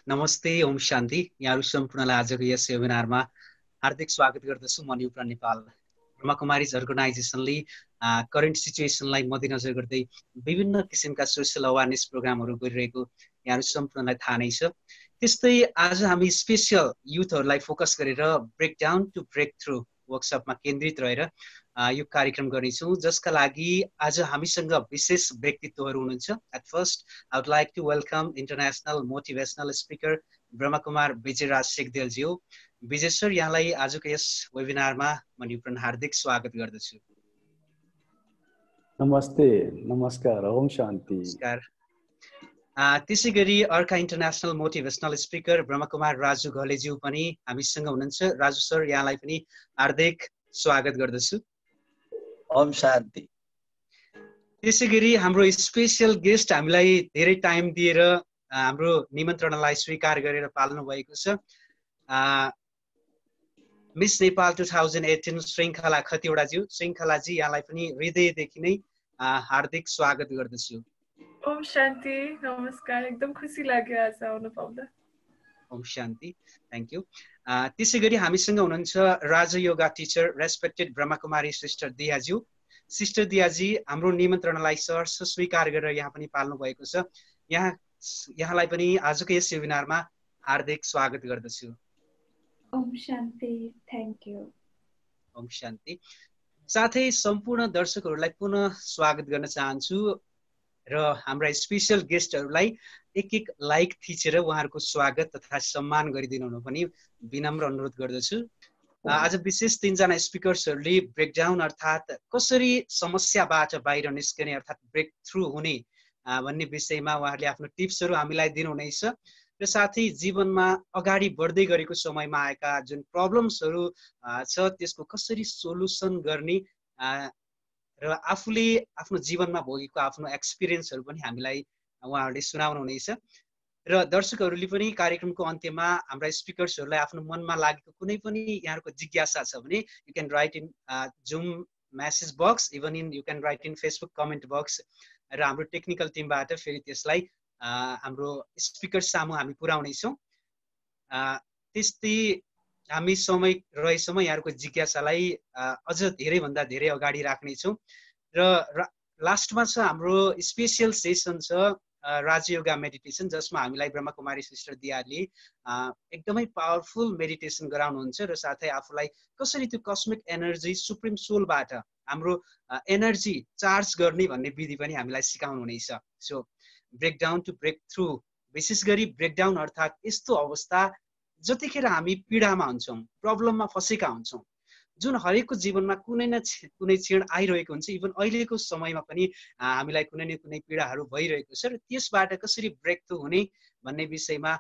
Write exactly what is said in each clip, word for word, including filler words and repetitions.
नमस्ते, ओम शान्ति। यहाँहरू सम्पूर्णलाई आजको यस वेबिनारमा हार्दिक स्वागत गर्दछु। म न्युप्राण नेपाल ब्रह्मकुमारीज अर्गनाइजेसनले करेन्ट सिचुएसनलाई मध्यनजर गर्दै विभिन्न किसिमका सोशल अवेरनेस प्रोग्रामहरू गरिरहेको यहाँहरू सम्पूर्णलाई थाहा नै छ। त्यस्तै आज हामी स्पेशल युथहरूलाई फोकस गरेर breakdown to breakthrough वर्कसपमा केन्द्रित रहेर यो कार्यक्रम गर्नेछौँ, जसका लागि आज हामीसँग विशेष व्यक्तित्वहरू हुनुहुन्छ। At first I would like to welcome international motivational speaker Brahmakumar Vijayraj सेकदेलज्यू। विजय सर, यहाँलाई आजको यस वेबिनारमा म न्युप्राण हार्दिक स्वागत गर्दछु। नमस्ते, नमस्कार, ओम शान्ति। नमस्कार। त्यसै गरी अर्का international motivational speaker Brahmakumar Raju घलेज्यू पनि हामीसँग हुनुहुन्छ। राजु सर, यहाँलाई पनि हार्दिक स्वागत गर्दछु। ओम शान्ति। त्यसै गरी हाम्रो स्पेशल गेस्ट हामीलाई धेरै टाइम दिएर हाम्रो निमन्त्रणालाई स्वीकार गरेर पाल्नु भएको छ। Miss Nepal two thousand eighteen Shrinkhala खतिवडाज्यू। श्रृङ्खलाजी, यहाँलाई पनि हृदयदेखि नै हार्दिक स्वागत गर्दछु। ओम शान्ति, नमस्कार। एकदम खुसी लाग्यो आज आउनु पाउँदा। Om Shanti, thank you. त्यसै गरी हामीसँग हुनुहुन्छ Rajyoga teacher respected Brahmakumari sister दियाज्यू। सिस्टर दियाजी, हाम्रो निमन्त्रणालाई सहर्ष स्वीकार गरेर यहाँ पनि पाल्नु भएको छ। यहाँ यहाँलाई पनि आजको यस वेबिनारमा हार्दिक स्वागत गर्दछु। Om Shanti, thank you. ओम शान्ति। साथै सम्पूर्ण दर्शकहरूलाई पुनः स्वागत गर्न चाहन्छु र हाम्रा स्पेशल गेस्टहरूलाई एक एक लाइक थिचेर उहाँहरूको स्वागत तथा सम्मान गरिदिनु हुन पनि विनम्र अनुरोध गर्दछु। आज विशेष तीनजना स्पिकर्सहरूले ब्रेकडाउन अर्थात् कसरी समस्याबाट बाहिर निस्कने अर्थात् ब्रेक थ्रु हुने भन्ने विषयमा उहाँहरूले आफ्नो टिप्सहरू हामीलाई दिनुहुनेछ र साथै जीवनमा अगाडि बढ्दै गरेको समयमा आएका जुन प्रब्लम्सहरू छ त्यसको कसरी सोलुसन गर्ने र आफूले आफ्नो जीवनमा भोगेको आफ्नो एक्सपिरियन्सहरू पनि हामीलाई उहाँहरूले सुनाउनुहुनेछ र दर्शकहरूले पनि कार्यक्रमको अन्त्यमा हाम्रा स्पिकर्सहरूलाई आफ्नो मनमा लागेको कुनै पनि यहाँहरूको जिज्ञासा छ भने you can write in Zoom message box, even in you can write in Facebook comment box र हाम्रो टेक्निकल टिमबाट फेरि त्यसलाई हाम्रो स्पिकर सामु हामी पुर्याउनेछौँ। त्यस्तै हामी समय रहेसम्म यहाँहरूको जिज्ञासालाई अझ धेरैभन्दा धेरै अगाडि राख्नेछौँ र लास्टमा छ हाम्रो स्पेसियल सेसन छ राजयोगा मेडिटेसन, जसमा हामीलाई ब्रह्मकुमारी सिस्टर दियाले एकदमै पावरफुल मेडिटेसन गराउनुहुन्छ र साथै आफूलाई कसरी त्यो कस्मिक एनर्जी सुप्रिम सोलबाट हाम्रो एनर्जी चार्ज गर्ने भन्ने विधि पनि हामीलाई सिकाउनुहुनेछ। So breakdown to breakthrough, विशेष गरी ब्रेकडाउन अर्थात् यस्तो अवस्था जतिखेर हामी पीडामा हुन्छौँ, प्रब्लममा फँसेका हुन्छौँ, जुन हरेकको जीवनमा कुनै न कुनै क्षण आइरहेको हुन्छ। इभन अहिलेको समयमा पनि हामीलाई कुनै न कुनै पीडाहरू भइरहेको छ र त्यसबाट कसरी ब्रेक थ्रु हुने भन्ने विषयमा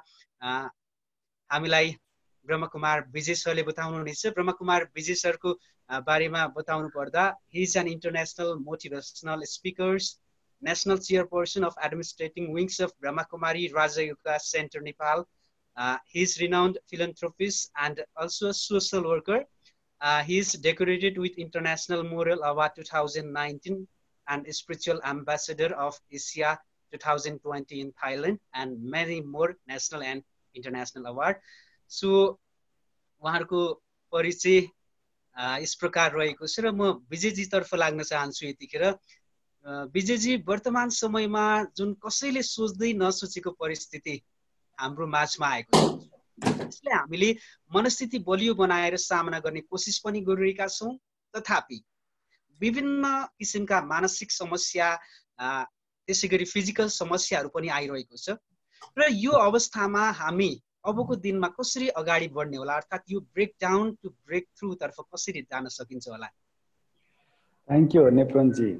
हामीलाई ब्रह्मकुमार विजय सरले बताउनुहुनेछ। ब्रह्मकुमार विजय सरको बारेमा बताउनु पर्दा he is an international motivational speakers, national chairperson of administrating wings of Brahmakumari Rajyoga centre Nepal. He is renowned philanthropist and also a social worker. Uh, he is decorated with International Moral Award two thousand nineteen and Spiritual Ambassador of Asia twenty twenty in Thailand and many more national and international award. So उहाँहरूको परिचय यस प्रकार रहेको छ र म विजयजी तर्फ लाग्न चाहन्छु। यतिखेर विजयजी, वर्तमान समयमा जुन कसैले सोच्दै नसोचेको परिस्थिति हाम्रो माझमा आएको छ, त्यसले हामीले मनस्थिति बलियो बनाएर सामना गर्ने कोसिस पनि गरिरहेका छौँ, तथापि विभिन्न किसिमका मानसिक समस्या त्यसै गरी फिजिकल समस्याहरू पनि आइरहेको छ र यो अवस्थामा हामी अबको दिनमा कसरी अगाडि बढ्ने होला, अर्थात् यो breakdown to breakthrough तर्फ कसरी जान सकिन्छ होला? थ्याङ्क यू नेप्रोनजी।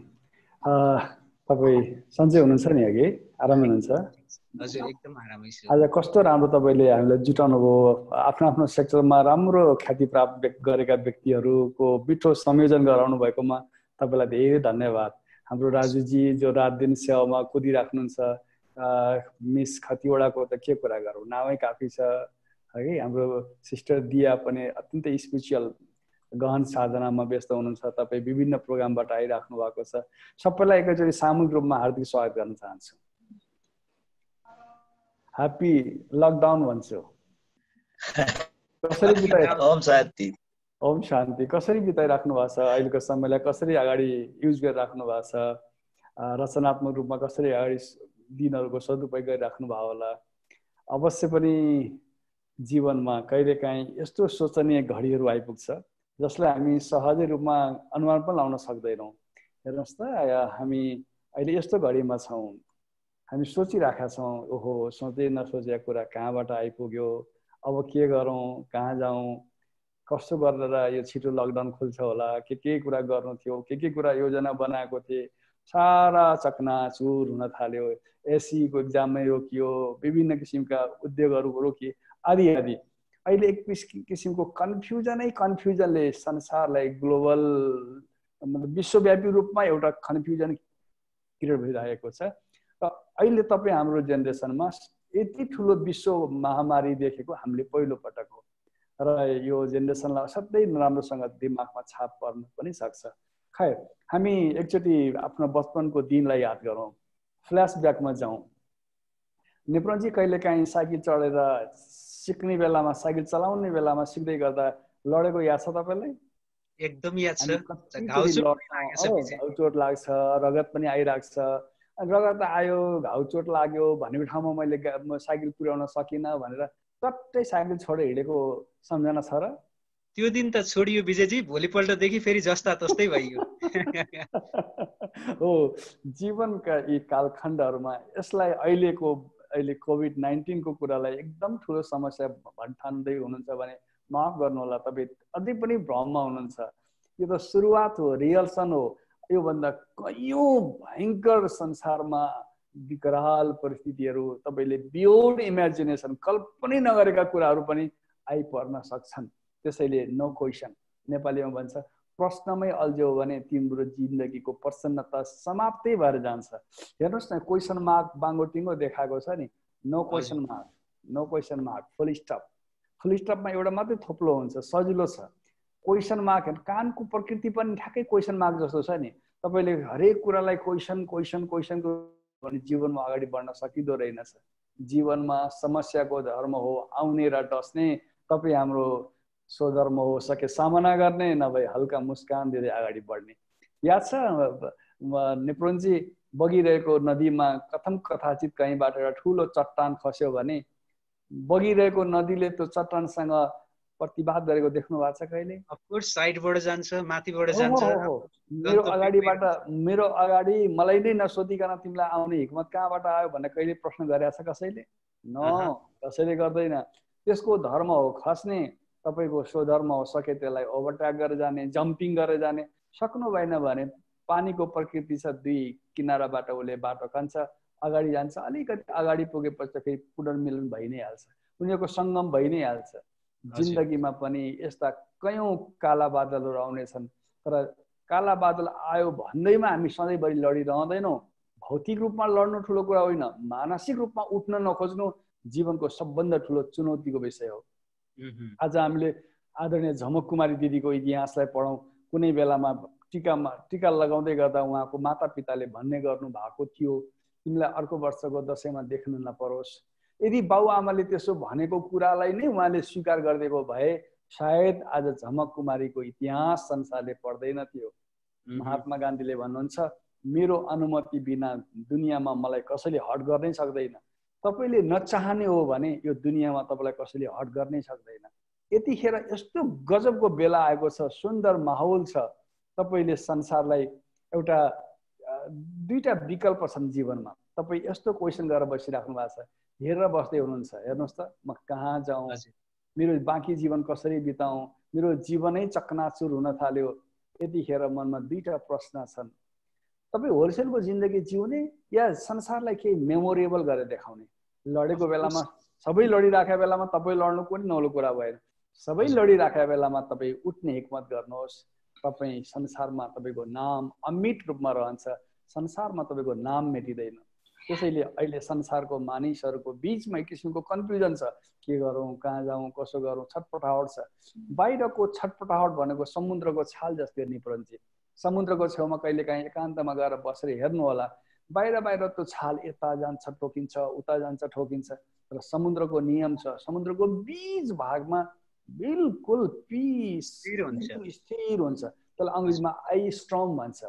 तपाईँ सन्चै हुनुहुन्छ नि? अघि आराम हुनुहुन्छ? हजुर, एकदम आरामै छु। आज कस्तो राम्रो तपाईँले हामीलाई जुटाउनु भयो। आफ्नो आफ्नो सेक्टरमा राम्रो ख्याति प्राप्त गरेका व्यक्तिहरूको मिठो संयोजन गराउनु भएकोमा तपाईँलाई धेरै धन्यवाद। हाम्रो राजुजी जो रात दिन सेवामा कुदिराख्नुहुन्छ, मिस खतिवडाको त के कुरा गरौँ, नामै काफी छ है। हाम्रो सिस्टर दिया पनि अत्यन्तै स्पिरिचुअल गहन साधनामा व्यस्त हुनुहुन्छ। तपाईँ विभिन्न प्रोग्रामबाट आइराख्नु भएको छ। सबैलाई एकैचोटि सामूहिक रूपमा हार्दिक स्वागत गर्न चाहन्छु। ह्याप्पी लकडाउन भन्छु। कसरी बिताइ ओम शान्ति ओम शान्ति कसरी बिताइराख्नु भएको छ? अहिलेको समयलाई कसरी अगाडि युज गरिराख्नु भएको छ? रचनात्मक रूपमा कसरी अगाडि दिनहरूको सदुपयोग गरिराख्नु भयो होला? अवश्य पनि जीवनमा कहिलेकाहीँ यस्तो शोचनीय घडीहरू आइपुग्छ जसलाई हामी सहजै रूपमा अनुमान पनि लाउन सक्दैनौँ। हेर्नुहोस् त, हामी अहिले यस्तो घडीमा छौँ, हामी सोचिरहेका छौँ, ओहो सोचेँ नसोचेको कुरा कहाँबाट आइपुग्यो, अब के गरौँ, कहाँ जाउँ, कसो गरेर यो छिटो लकडाउन खुल्छ होला, के के कुरा गर्नु थियो, के के कुरा योजना बनाएको थिए, सारा चकनाचुर हुन थाल्यो। एसीको एक्जामै रोकियो, विभिन्न किसिमका उद्योगहरू रोकिए, आदि आदि। अहिले एक किसिमको कन्फ्युजनै कन्फ्युजनले संसारलाई ग्लोबल मतलब विश्वव्यापी रूपमा एउटा कन्फ्युजन क्रिएट भइरहेको छ। र अहिले तपाईँ हाम्रो जेनेरेसनमा यति ठुलो विश्व महामारी देखेको हामीले पहिलो पटक हो र यो जेनेरेसनलाई असाध्यै राम्रोसँग दिमागमा छाप पर्न पनि सक्छ। खैर, हामी एकचोटि आफ्नो बचपनको दिनलाई याद गरौँ, फ्ल्यासब्याकमा जाउँ। निपुणजी कहिलेकाहीँ साइकल चढेर सिक्ने बेलामा, साइकल चलाउने बेलामा सिक्दै गर्दा लडेको याद छ तपाईँलाई? एकदम याद छ। घाउ चोट लाग्छ, रगत पनि आइरहेको छ। रगत आयो, घाउ चोट लाग्यो भनेको ठाउँमा मैले साइकल पुर्याउन सकिनँ भनेर चट्टै साइकल छोडेर हिँडेको सम्झना छ र? त्यो दिन त छोडियो विजयजी, भोलिपल्टदेखि फेरि जस्ता तस्तै भइयो। हो, जीवनका यी कालखण्डहरूमा यसलाई अहिलेको अहिले कोभिड नाइन्टिनको कुरालाई एकदम ठुलो समस्या भन्ठान्दै हुनुहुन्छ भने माफ गर्नु होला, तपाईँ अझै पनि भ्रममा हुनुहुन्छ। यो त सुरुवात हो, रिहर्सल हो। योभन्दा कयौँ भयङ्कर संसारमा विकराल परिस्थितिहरू, तपाईँले बियोन्ड इमेजिनेसन, कल्पनै नगरेका कुराहरू पनि आइपर्न सक्छन्। त्यसैले नो क्वेसन, नेपालीमा भन्छ प्रश्नमै अल्झ्यौ भने तिम्रो जिन्दगीको प्रसन्नता समाप्तै भएर जान्छ। हेर्नुहोस् न, क्वेसन मार्क बाङ्गोटिङ्गो देखाएको छ नि, no question mark, no question mark, full stop. Full स्टपमा एउटा मात्रै थोप्लो हुन्छ, सजिलो छ। क्वेसन मार्क, कानको प्रकृति पनि ठ्याक्कै क्वेसन मार्क जस्तो छ नि। तपाईँले हरेक कुरालाई क्वेसन क्वेसन क्वेसन भने जीवनमा अगाडि बढ्न सकिँदो रहेनछ। जीवनमा समस्याको धर्म हो आउने र डस्ने, तपाईँ हाम्रो स्वधर्म हो सके सामना गर्ने, नभए हल्का मुस्कान दिँदै अगाडि बढ्ने। याद छ निपुणजी, बगिरहेको नदीमा कथम कथाचित कहीँबाट एउटा ठुलो चट्टान खस्यो भने बगिरहेको नदीले त्यो चट्टानसँग प्रतिवाद गरेको देख्नु भएको छ कहिले? अफकोर्स, साइडबाट जान्छ, माथिबाट जान्छ। मेरो अगाडिबाट, मेरो अगाडि मलाई नै नसोधिकन तिमीलाई आउने हिक्मत कहाँबाट आयो भनेर कहिले प्रश्न गरेको छ कसैले? न, कसैले गर्दैन। त्यसको धर्म हो खस्ने, तपाईँको स्वधर्म हो सके त्यसलाई ओभरट्याक गरेर जाने, जम्पिङ गरेर जाने। सक्नु भएन भने पानीको प्रकृति छ, दुई किनाराबाट उसले बाटो खान्छ, अगाडि जान्छ, अलिकति अगाडि पुगेपछि फेरि पुनर्मिलन भइ नै हाल्छ, उनीहरूको सङ्गम भइ नै हाल्छ। जिन्दगीमा पनि यस्ता कयौँ काला बादलहरू आउनेछन्, तर काला बादल आयो भन्दैमा हामी सधैँभरि लडिरहँदैनौँ। भौतिक रूपमा लड्नु ठुलो कुरा होइन, मानसिक रूपमा उठ्न नखोज्नु जीवनको सबभन्दा ठुलो चुनौतीको विषय हो। आज हामीले आदरणीय झमक कुमारी दिदीको इतिहासलाई पढौँ। कुनै बेलामा टिकामा टिका लगाउँदै गर्दा उहाँको मातापिताले भन्ने गर्नु भएको थियो, तिमीलाई अर्को वर्षको दसैँमा देख्न नपरोस्। यदि बाबुआमाले त्यसो भनेको कुरालाई नै उहाँले स्वीकार गरिदिएको भए सायद आज झमक कुमारीको इतिहास संसारले पढ्दैन थियो। महात्मा गान्धीले भन्नुहुन्छ, मेरो अनुमति बिना दुनियाँमा मलाई कसैले हट गर्नै सक्दैन। तपाईँले नचाहने हो भने यो दुनियाँमा तपाईँलाई कसैले हट गर्नै सक्दैन। यतिखेर यस्तो गजबको बेला आएको छ, सुन्दर माहौल छ। तपाईँले संसारलाई एउटा दुईटा विकल्प छन् जीवनमा। तपाईँ यस्तो क्वेसन गरेर बसिराख्नु भएको छ, हेरेर बस्दै हुनुहुन्छ, हेर्नुहोस् त म कहाँ जाउँ, मेरो बाँकी जीवन कसरी बिताउँ, मेरो जीवनै चकनाचुर हुन थाल्यो। यतिखेर मनमा दुईटा प्रश्न छन्, तपाईँ होलसेलको जिन्दगी जिउने या संसारलाई केही मेमोरेबल गरेर देखाउने? लडेको बेलामा, सबै लडिराखेको बेलामा तपाईँ लड्नु कुनै नौलो कुरा भएन। सबै लडिराखेको बेलामा तपाईँ उठ्ने हिक्मत गर्नुहोस्। तपाईँ संसारमा तपाईँको नाम अमिट रूपमा रहन्छ, संसारमा तपाईँको नाम मेटिँदैन। त्यसैले अहिले संसारको मानिसहरूको बिचमा एक किसिमको कन्फ्युजन छ, के गरौँ, कहाँ जाउँ, कसो गरौँ, छटपटाहट छ। बाहिरको छटपटाहट भनेको समुद्रको छाल जस्तै निपुणजी। समुद्रको छेउमा कहिलेकाहीँ एकान्तमा गएर बसेर हेर्नु होला, बाहिर बाहिर त्यो छाल यता जान्छ ठोकिन्छ, उता जान्छ ठोकिन्छ, र समुद्रको नियम छ, समुद्रको बीच भागमा बिल्कुल पिस स्थिर हुन्छ, त्यसलाई अङ्ग्रेजीमा आई स्ट्रङ भन्छ।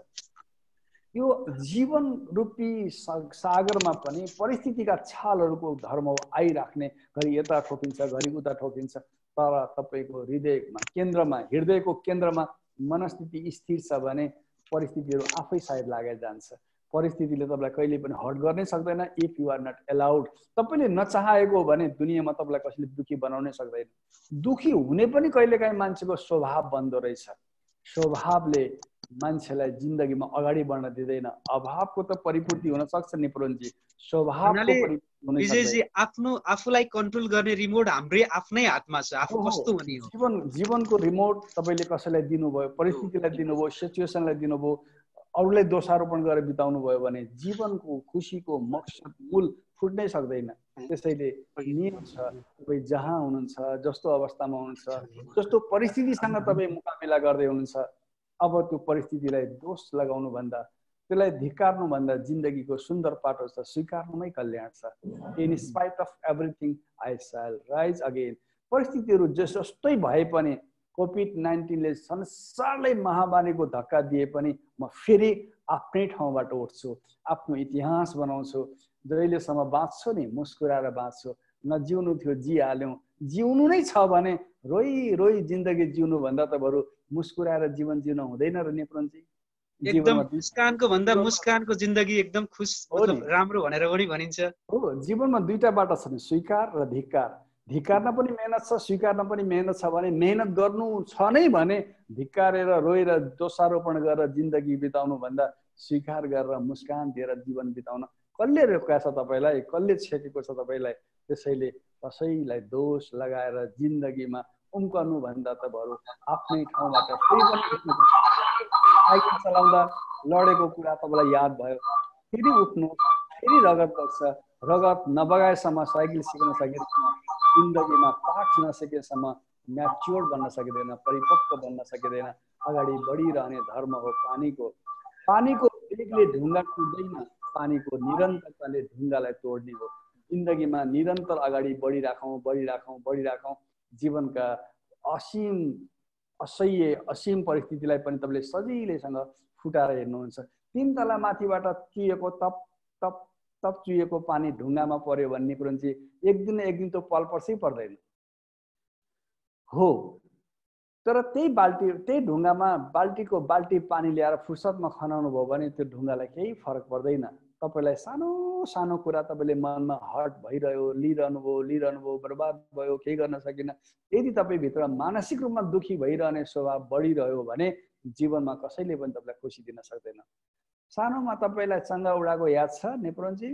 यो जीवन रूपी सागरमा पनि परिस्थितिका छालहरूको धर्म आइराख्ने, घरि यता ठोकिन्छ घरि उता ठोकिन्छ, तर तपाईँको हृदयमा केन्द्रमा हृदयको केन्द्रमा मनस्थिति स्थिर छ भने परिस्थितिहरू आफै सायद लागेर जान्छ। परिस्थितिले तपाईँलाई कहिले पनि हर्ट गर्नै सक्दैन if you are not allowed. तपाईँले नचाहेको हो भने दुनियाँमा तपाईँलाई कसैले दुखी बनाउनै सक्दैन। दुखी हुने पनि कहिलेकाहीँ मान्छेको स्वभाव बन्दो रहेछ। स्वभावले मान्छेलाई जिन्दगीमा अगाडि बढ्न दिँदैन। अभावको त परिपूर्ति हुन सक्छ नि पुरनजी, स्वभावको परिपूर्ति हुन सक्दैन। आफ्नो आफूलाई कन्ट्रोल गर्ने रिमोट हाम्रै आफ्नै हातमा छ, आफू कस्तो हुने हो। जीवन जीवनको रिमोट तपाईँले कसैलाई दिनुभयो, परिस्थितिलाई दिनुभयो, सिचुएसनलाई दिनुभयो, अरूलाई दोषारोपण गरेर बिताउनु भयो भने जीवनको खुसीको मकसद मूल फुट्नै सक्दैन। त्यसैले नियम छ, तपाईँ जहाँ हुनुहुन्छ, जस्तो अवस्थामा हुनुहुन्छ, जस्तो परिस्थितिसँग तपाईँ मुकाबिला गर्दै हुनुहुन्छ, अब त्यो परिस्थितिलाई दोष लगाउनु भन्दा, त्यसलाई धिक्कार्नुभन्दा जिन्दगीको सुन्दर पाटो छ, स्वीकार्नुमै कल्याण छ। In spite of everything I shall rise again. परिस्थितिहरू जस्तै भए पनि, कोभिड नाइन्टिनले संसारलाई महामारीको धक्का दिए पनि म फेरि आफ्नै ठाउँबाट उठ्छु, आफ्नो इतिहास बनाउँछु। जहिलेसम्म बाँच्छु नि मुस्कुराएर बाँच्छु, नजिउनु थियो जिहाल्यौँ, जिउनु नै छ भने रोइ रोइ जिन्दगी जिउनु भन्दा त बरु मुस्कुराएर जीवन जिउनु हुँदैन र नि पुरनजी। एकदम मुस्कानको भन्दा मुस्कानको जिन्दगी एकदम खुश मतलब राम्रो भनेर पनि भनिन्छ। हो, जीवनमा दुईटा बाटो छन्, स्वीकार र धिक्कार। धिक्कार्न पनि मेहनत छ, स्वीकार्न पनि मेहनत छ भने मेहनत गर्नु छ नै भने धिक्कारेर रोएर दोषारोपण गरेर जिन्दगी बिताउनु भन्दा स्वीकार गरेर मुस्कान दिएर जीवन बिताउन कसले रोकेको छ तपाईँलाई, कसले छेकेको छ तपाईँलाई। त्यसैले कसैलाई दोष लगाएर जिन्दगीमा उम्कनु भन्दा त बरु आफ्नै ठाउँबाट फेरि पनि उठ्नु। साइकल चलाउँदा लडेको कुरा तपाईँलाई याद भयो, फेरि उठ्नु, फेरि रगत बग्छ। रगत नबगाएसम्म साइकल सिक्न सकिँदैन, जिन्दगीमा पाठ नसकेसम्म म्याच्योर बन्न सकिँदैन, परिपक्व बन्न सकिँदैन। अगाडि बढिरहने धर्म हो पानीको। पानीको वेगले ढुङ्गा टुट्दैन, पानीको निरन्तरताले ढुङ्गालाई तोड्ने हो। जिन्दगीमा निरन्तर अगाडि बढिराखौँ बढिराखौँ बढिराखौँ। जीवनका असीम असह्य असीम परिस्थितिलाई पनि तपाईँले सजिलैसँग फुटाएर हेर्नुहुन्छ। तिन तला माथिबाट चुहिएको तप तप तप चुहिएको पानी ढुङ्गामा पर्यो भन्ने कुरो चाहिँ एक दिन एक दिन त पल पर्छै पर्दैन हो। तर त्यही बाल्टी त्यही ढुङ्गामा बाल्टीको बाल्टी पानी ल्याएर फुर्सदमा खनाउनु भयो भने त्यो ढुङ्गालाई केही फरक पर्दैन। तपाईँलाई सानो सानो कुरा तपाईँले मनमा हर्ट भइरह्यो, लिइरहनु भयो लिइरहनु भयो बर्बाद भयो, केही गर्न सकिन। यदि तपाईँभित्र मानसिक रूपमा दुखी भइरहने स्वभाव बढिरह्यो भने जीवनमा कसैले पनि तपाईँलाई खुसी दिन सक्दैन। सानोमा तपाईँलाई चङ्गा उडाएको याद छ नेपुरनजी?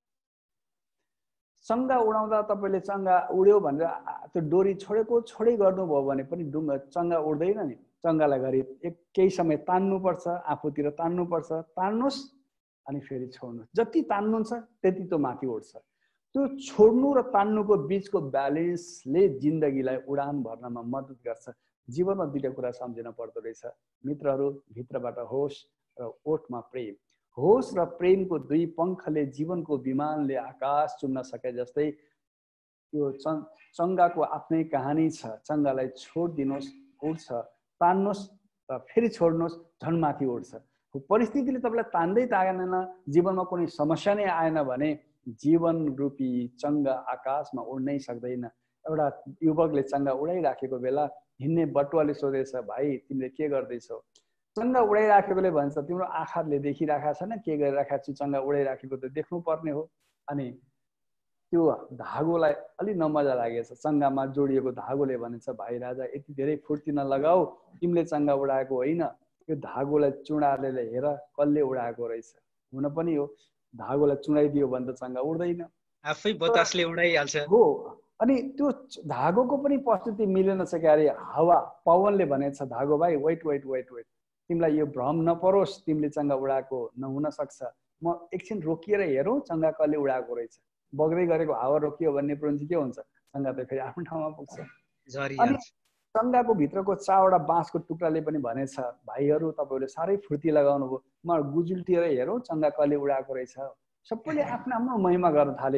चङ्गा उडाउँदा तपाईँले चङ्गा उड्यो भनेर त्यो डोरी छोडेको छोडै गर्नुभयो भने पनि डुङ्गा चङ्गा उड्दैन नि। चङ्गालाई घरि एक केही समय तान्नुपर्छ, आफूतिर तान्नुपर्छ, तान्नुहोस् अनि फेरि छोड्नुहोस्। जति तान्नुहुन्छ त्यति त्यो माथि उड्छ। त्यो छोड्नु र तान्नुको बिचको ब्यालेन्सले जिन्दगीलाई उडान भर्नमा मद्दत गर्छ। जीवनमा दुईटा कुरा सम्झिन पर्दो रहेछ मित्रहरू, भित्रबाट होस र ओठमा प्रेम। होस र प्रेमको दुई पङ्खले जीवनको विमानले आकाश चुम्न सके जस्तै यो चङ्गाको आफ्नै कहानी छ। चङ्गालाई छोडिदिनुहोस् उड्छ, तान्नुहोस् र फेरि छोड्नुहोस् झन् माथि उड्छ। परिस्थितिले तपाईँलाई तान्दै तानेन, जीवनमा कुनै समस्या नै आएन भने जीवन रूपी चङ्गा आकाशमा उड्नै सक्दैन। एउटा युवकले चङ्गा उडाइराखेको बेला हिँड्ने बटुवाले सोधेछ, भाइ तिमीले के गर्दैछौ? चङ्गा उडाइराखेकोले भन्छ, तिम्रो आँखाले देखिराखेको छैन के गरिराखेको छु, चङ्गा उडाइराखेको त देख्नु पर्ने हो। अनि त्यो धागोलाई अलि नमजा लागेछ, चङ्गामा जोडिएको धागोले भनिन्छ, भाइ राजा यति धेरै फुर्ती नलगाऊ, तिमीले चङ्गा उडाएको होइन, यो धागोलाई चुडालेर हेर कसले उडाएको रहेछ। हुन पनि हो, धागोलाई चुडाइदियो भने त चङ्गा उड्दैन, आफै बतासले उडाइहाल्छ हो। अनि त्यो धागोको पनि प्रस्तुति मिलेन छ क्यारे, हावा पवनले भनेछ, धागो भाइ वेट वेट वेट वेट तिमीलाई यो भ्रम नपरोस्, तिमीले चङ्गा उडाएको नहुन सक्छ, म एकछिन रोकिएर हेरौँ चङ्गा कसले उडाएको रहेछ। बग्दै गरेको हावा रोकियो भन्ने प्रोन्जी के हुन्छ, चङ्गा त फेरि आफ्नो ठाउँमा पुग्छ। अनि चङ्गाको भित्रको चारवटा बाँसको टुक्राले पनि भनेछ, भाइहरू तपाईँहरूले साह्रै फुर्ती लगाउनु भयो, म गुजुल्टिएर हेरौँ चङ्गा कसले उडाएको रहेछ। सबैले आफ्नो आफ्नो महिमा गर्न थाले।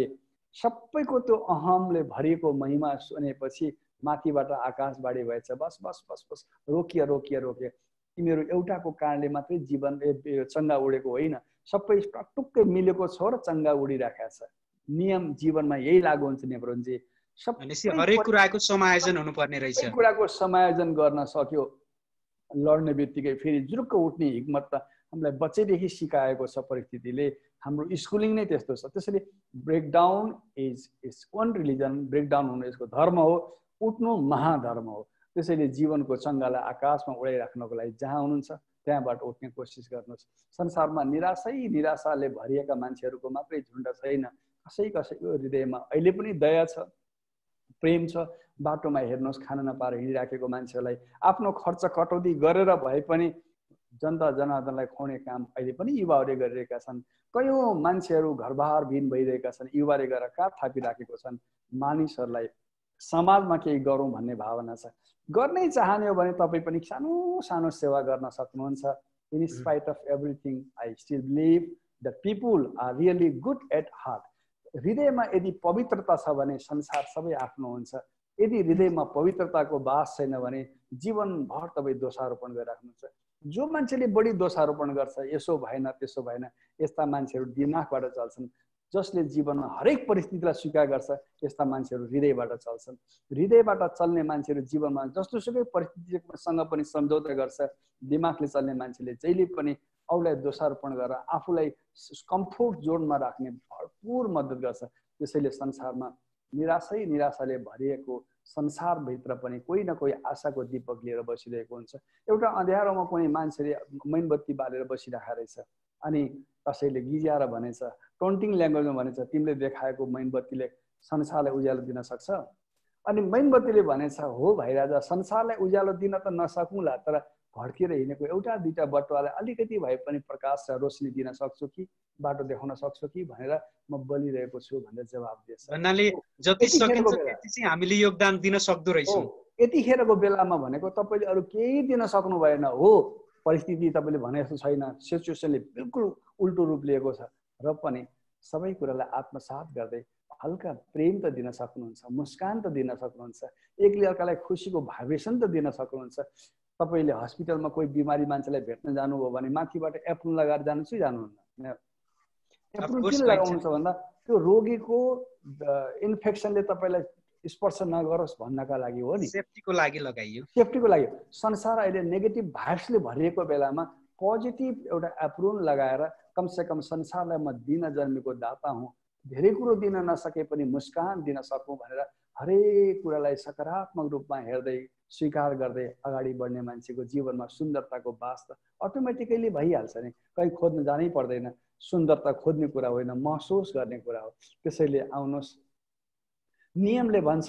सबैको त्यो अहमले भरिएको महिमा सुनेपछि माथिबाट आकाशबाडी भएछ, बस बस बस बस रोकिए रोकिए रोकिए, तिमीहरू एउटाको कारणले मात्रै जीवन चङ्गा उडेको होइन, सबै टक्टुक्कै मिलेको छ र चङ्गा उडिराखेको छ। नियम जीवनमा यही लागु हुन्छ नेभरोनजी। हरेक कुराको समायोजन हुनुपर्ने रहेछ। सबै कुराको समायोजन गर्न सक्यो, लड्ने बित्तिकै फेरि जुरुक्क उठ्ने हिक्मत त हामीलाई बच्चैदेखि सिकाएको छ परिस्थितिले। हाम्रो स्कुलिङ नै त्यस्तो छ। त्यसैले breakdown is is one religion, breakdown हुनु यसको धर्म हो, उठ्नु महाधर्म हो। त्यसैले जीवनको चङ्गालाई आकाशमा उडाइराख्नको लागि जहाँ हुनुहुन्छ त्यहाँबाट उठ्ने कोसिस गर्नुहोस्। संसारमा निराशै निराशाले भरिएका मान्छेहरूको मात्रै झुन्ड छैन, कसै कसैको हृदयमा अहिले पनि दया छ, प्रेम छ। बाटोमा हेर्नुहोस् खाना नपाएर हिँडिराखेको मान्छेलाई आफ्नो खर्च कटौती गरेर भए पनि जनता जनार्दनलाई खुवाउने काम अहिले पनि युवाहरूले गरिरहेका छन्। कयौँ मान्छेहरू घरबार भिन भइरहेका छन्, युवाले गएर काठ थापिराखेको छन्। मानिसहरूलाई समाजमा केही गरौँ भन्ने भावना छ। गर्नै चाहने हो भने तपाईँ पनि सानो सानो सेवा गर्न सक्नुहुन्छ। In spite of everything I still believe the people are really good at heart. हृदयमा यदि पवित्रता छ भने संसार सबै आफ्नो हुन्छ। यदि हृदयमा पवित्रताको बास छैन भने जीवनभर तपाईँ दोषारोपण गरिराख्नुहुन्छ। जो मान्छेले बढी दोषारोपण गर्छ, यसो भएन त्यसो भएन, यस्ता मान्छेहरू दिमागबाट चल्छन्। जसले जीवनमा हरेक परिस्थितिलाई स्वीकार गर्छ, यस्ता मान्छेहरू हृदयबाट चल्छन्। हृदयबाट चल्ने मान्छेहरू जीवनमा जस्तोसुकै परिस्थितिसँग पनि सम्झौता गर्छ। दिमागले चल्ने मान्छेले जहिले पनि अरूलाई दोषारोपण गरेर आफूलाई कम्फोर्ट जोनमा राख्ने भरपुर मद्दत गर्छ। त्यसैले संसारमा निराशै निराशाले भरिएको संसारभित्र पनि कोही न कोही आशाको दीपक लिएर बसिरहेको हुन्छ। एउटा अँध्यारोमा कुनै मान्छेले मैनबत्ती बालेर बसिरहेको रहेछ, अनि कसैले गिज्याएर भनेछ, टोन्टिङ ल्याङ्ग्वेजमा भनेछ, तिमीले देखाएको मैनबत्तीले संसारलाई उज्यालो दिन सक्छ? अनि मैनबत्तीले भनेछ, हो भाइ राजा, संसारलाई उज्यालो दिन त नसकौँला, तर भड्किएर हिँडेको एउटा दुईटा बटुवालाई अलिकति भए पनि प्रकाश र रोशनी दिन सक्छु कि, बाटो देखाउन सक्छु कि भनेर म बलिरहेको छु भनेर जवाब दिएछ। भन्नाले जति सकिन्छ त्यति चाहिँ हामीले योगदान दिन सक्दो रहेछौँ। यतिखेरको बेलामा भनेको तपाईँले अरू केही दिन सक्नु भएन हो, परिस्थिति तपाईँले भने जस्तो छैन, सिचुएसनले बिल्कुल उल्टो रूप लिएको छ, र पनि सबै कुरालाई आत्मसात गर्दै हल्का प्रेम त दिन सक्नुहुन्छ, मुस्कान त दिन सक्नुहुन्छ, एकले अर्कालाई खुसीको भाइब्रेसन त दिन सक्नुहुन्छ। तपाईँले हस्पिटलमा कोही बिमारी मान्छेलाई भेट्न जानुभयो भने माथिबाट एप्रुन लगाएर जानु चाहिँ जानुहुन्न। एप्रुन किन लगाउनुहुन्छ भन्दा त्यो रोगीको इन्फेक्सनले तपाईँलाई स्पर्श नगरोस् भन्नका लागि हो नि, सेफ्टीको लागि लगाइयो। सेफ्टीको लागि। संसार अहिले नेगेटिभ भाइब्सले भरिएको बेलामा पोजिटिभ एउटा एप्रुन लगाएर कमसेकम संसारलाई म दिन जन्मेको दाता हुँ, धेरै कुरो दिन नसके पनि मुस्कान दिन सकौँ भनेर हरेक कुरालाई सकारात्मक रूपमा हेर्दै स्वीकार गर्दै अगाडि बढ्ने मान्छेको जीवनमा सुन्दरताको बास त अटोमेटिकली भइहाल्छ नि, कहीँ खोज्न जानै पर्दैन। सुन्दरता खोज्ने कुरा होइन, महसुस गर्ने कुरा हो। त्यसैले आउनुहोस्, नियमले भन्छ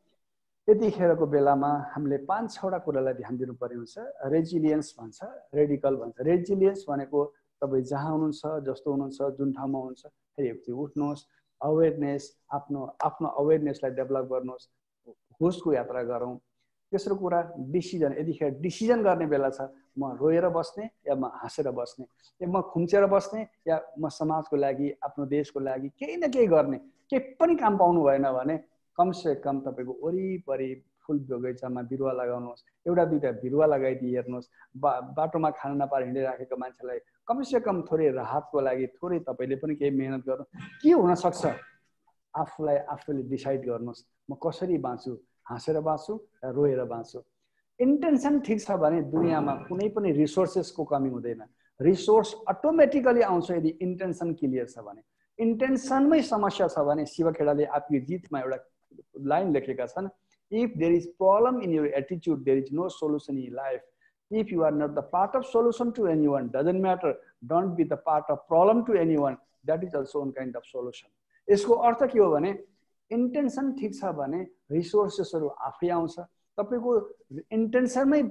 यतिखेरको बेलामा हामीले पाँच छवटा कुरालाई ध्यान दिनुपर्ने हुन्छ। रेजिलियन्स भन्छ, रेडिकल भन्छ। रेजिलियन्स भनेको तपाईँ जहाँ हुनुहुन्छ, जस्तो हुनुहुन्छ, जुन ठाउँमा हुनुहुन्छ, फेरि एकचोटि उठ्नुहोस्, अवेरनेस, आफ्नो आफ्नो अवेरनेसलाई डेभलप गर्नुहोस्, होसको यात्रा गरौँ। तेस्रो कुरा डिसिजन। यतिखेर डिसिजन गर्ने बेला छ, म रोएर बस्ने या म हाँसेर बस्ने, या म खुम्चेर बस्ने या म समाजको लागि, आफ्नो देशको लागि केही न केही गर्ने। केही पनि काम पाउनु भएन भने कमसे कम तपाईँको वरिपरि फुल बगैँचामा बिरुवा लगाउनुहोस्, एउटा दुईवटा बिरुवा लगाइदिए हेर्नुहोस्। बा बाटोमा खाना नपाएर हिँडिराखेको मान्छेलाई कमसे कम थोरै राहतको लागि थोरै तपाईँले पनि केही मेहनत गर्नु। के हुनसक्छ आफूलाई आफूले डिसाइड गर्नुहोस्, म कसरी बाँच्छु, हाँसेर बाँच्छु या रोएर बाँच्छु। इन्टेन्सन ठिक छ भने दुनियाँमा कुनै पनि रिसोर्सेसको कमी हुँदैन। रिसोर्स अटोमेटिकली आउँछ यदि इन्टेन्सन क्लियर छ भने। इन्टेन्सनमै समस्या छ भने शिव खेडाले आपकी जितमा एउटा लाइन लेखेका छन्, if there is problem in your attitude there is no solution in life, if you are not the part of solution to any one doesn't matter, don't be the part of problem to any one, that is also one kind of solution. यसको अर्थ के हो भने intention ठिक छ भने रिसोर्सेसहरू आफै आउँछ। तपाईँको इन्टेन्सनमै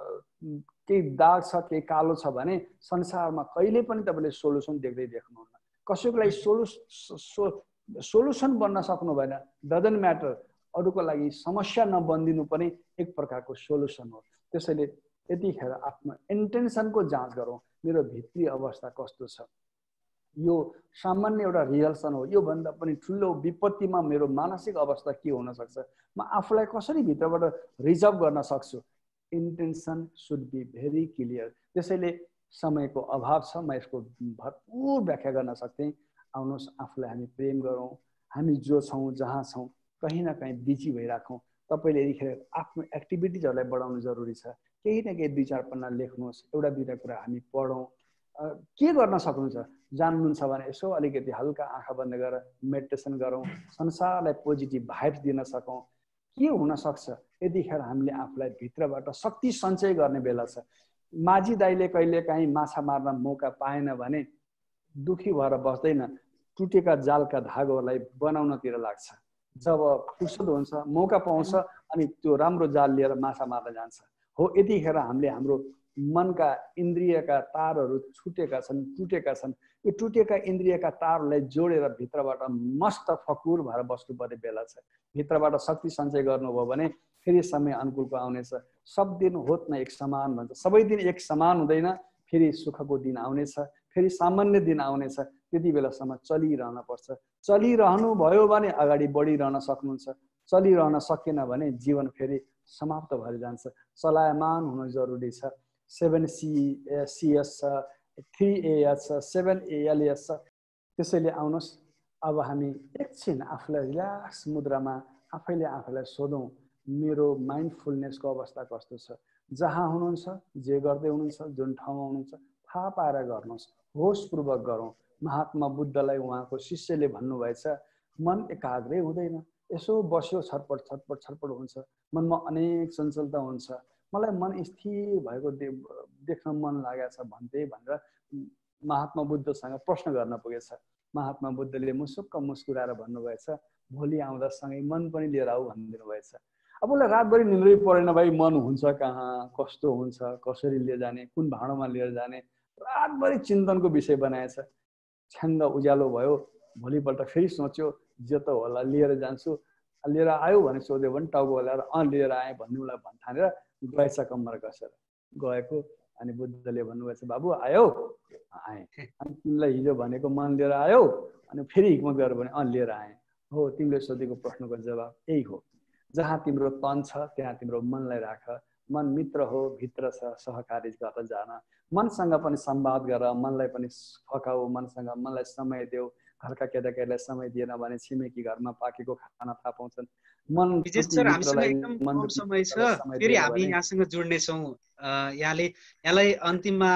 केही दाग छ, केही कालो छ भने संसारमा कहिले पनि तपाईँले सोल्युसन देख्दै देख्नुहुन्न। कसैको लागि सोलु सोल्युसन बन्न सक्नु भएन, डजन्ट म्याटर, अरूको लागि समस्या नबनिदिनु पनि एक प्रकारको सोलुसन हो। त्यसैले यतिखेर आफ्नो इन्टेन्सनको जाँच गरौँ, मेरो भित्री अवस्था कस्तो छ, यो सामान्य एउटा रिहर्सल हो, योभन्दा पनि ठुलो विपत्तिमा मेरो मानसिक अवस्था के हुन सक्छ, म आफूलाई कसरी भित्रबाट रिजर्भ गर्न सक्छु। Intention should be very clear. त्यसैले समयको अभाव छ, म यसको भरपूर व्याख्या गर्न सक्थेँ। आउनुहोस् आफूलाई हामी प्रेम गरौँ, हामी जो छौँ जहाँ छौँ कहीँ न कहीँ बिजी भइराखौँ। तपाईँले यतिखेर आफ्नो एक्टिभिटिजहरूलाई बढाउनु जरुरी छ। केही न केही दुई चार पन्ना लेख्नुहोस्, एउटा दुईवटा कुरा हामी पढौँ। के गर्न सक्नुहुन्छ जान्नुहुन्छ भने यसो अलिकति हल्का आँखा बन्द गरेर मेडिटेसन गरौँ, संसारलाई पोजिटिभ भाइब्स दिन सकौँ। के हुनसक्छ यतिखेर हामीले आफूलाई भित्रबाट शक्ति सञ्चय गर्ने बेला छ। माझी दाइले कहिले काहीँ माछा मार्न मौका पाएन भने दुखी भएर बस्दैन, टुटेका जालका धागोहरूलाई बनाउनतिर लाग्छ। जब फुर्सद हुन्छ, मौका पाउँछ, अनि त्यो राम्रो जाल लिएर माछा मार्न जान्छ। हो यतिखेर हामीले हाम्रो मनका इन्द्रियका तारहरू छुटेका छन्, टुटेका छन्। यो टुटेका इन्द्रियका तारहरूलाई जोडेर भित्रबाट मस्त फकुर भएर बस्नुपर्ने बेला छ। भित्रबाट शक्ति सञ्चय गर्नुभयो भने फेरि समय अनुकूलको आउनेछ। सब दिन होत न एक समान भन्छ, सबै दिन एक समान हुँदैन। फेरि सुखको दिन आउनेछ, फेरि सामान्य दिन आउनेछ। त्यति बेलासम्म चलिरहन पर्छ। चलिरहनु भयो भने अगाडि बढिरहन सक्नुहुन्छ, चलिरहन सकेन भने जीवन फेरि समाप्त भएर जान्छ। चलायमान हुनु जरुरी छ। सेभेन सी सिएस छ, थ्री एएस छ, सेभेन एएलएस छ। त्यसैले आउनुहोस् अब हामी एकछिन आफूलाई रिल्याक्स मुद्रामा आफैले आफूलाई सोधौँ, मेरो माइन्डफुलनेसको अवस्था कस्तो छ। जहाँ हुनुहुन्छ, जे गर्दै हुनुहुन्छ, जुन ठाउँमा हुनुहुन्छ, थाहा पाएर गर्नुहोस्, होसपूर्वक गरौँ। महात्मा बुद्धलाई उहाँको शिष्यले भन्नुभएछ, मन एकाग्रै हुँदैन, यसो बस्यो छटपट छटपट छटपट हुन्छ, मनमा अनेक चञ्चलता हुन्छ, मलाई मन स्थिर भएको दे देख्न मन लागेको छ भन्थे भनेर महात्मा बुद्धसँग प्रश्न गर्न पुगेछ। महात्मा बुद्धले मुसुक्क मुस्कुराएर भन्नुभएछ, भोलि आउँदा सँगै मन पनि लिएर आऊ भनिदिनु भएछ। अब उसलाई रातभरि निन्द्रै परेन, भाइ मन हुन्छ कहाँ, कस्तो हुन्छ, कसरी लिएर जाने, कुन भाँडोमा लिएर जाने, रातभरि चिन्तनको विषय बनाएछ। छ्याङ्ग उज्यालो भयो, भोलिपल्ट फेरि सोच्यो जे त होला लिएर जान्छु, लिएर आयो भने सोध्यो भने टाउको हल्लाएर अँ लिएर आएँ भन्ने उसलाई भन्ठानेर गएछ कम्मर कसेर गएको। अनि बुद्धले भन्नुभएछ, बाबु आयो? आएँ। अनि तिमीलाई हिजो भनेको मन लिएर आयो? अनि फेरि हिक्मत गरेर भने अँ लिएर आएँ। हो, तिमीले सोधेको प्रश्नको जवाब यही हो। जहाँ तिम्रो तन छ त्यहाँ तिम्रो मनलाई राख। मन मित्र हो, भित्र छ, सहकारी गरेर जान। मनसँग पनि संवाद गर, मनलाई पनि फकाऊ, मनसँग मनलाई समय देऊ। घरका केटाकेटीलाई समय दिएन भने छिमेकी घरमा पाकेको खाना थाहा पाउँछन्। मन विजेश सर, हामीसँग एकदम कम समय छ, फेरि हामी यहाँसँग जुड्ने छौँ। यहाँले यहाँलाई अन्तिममा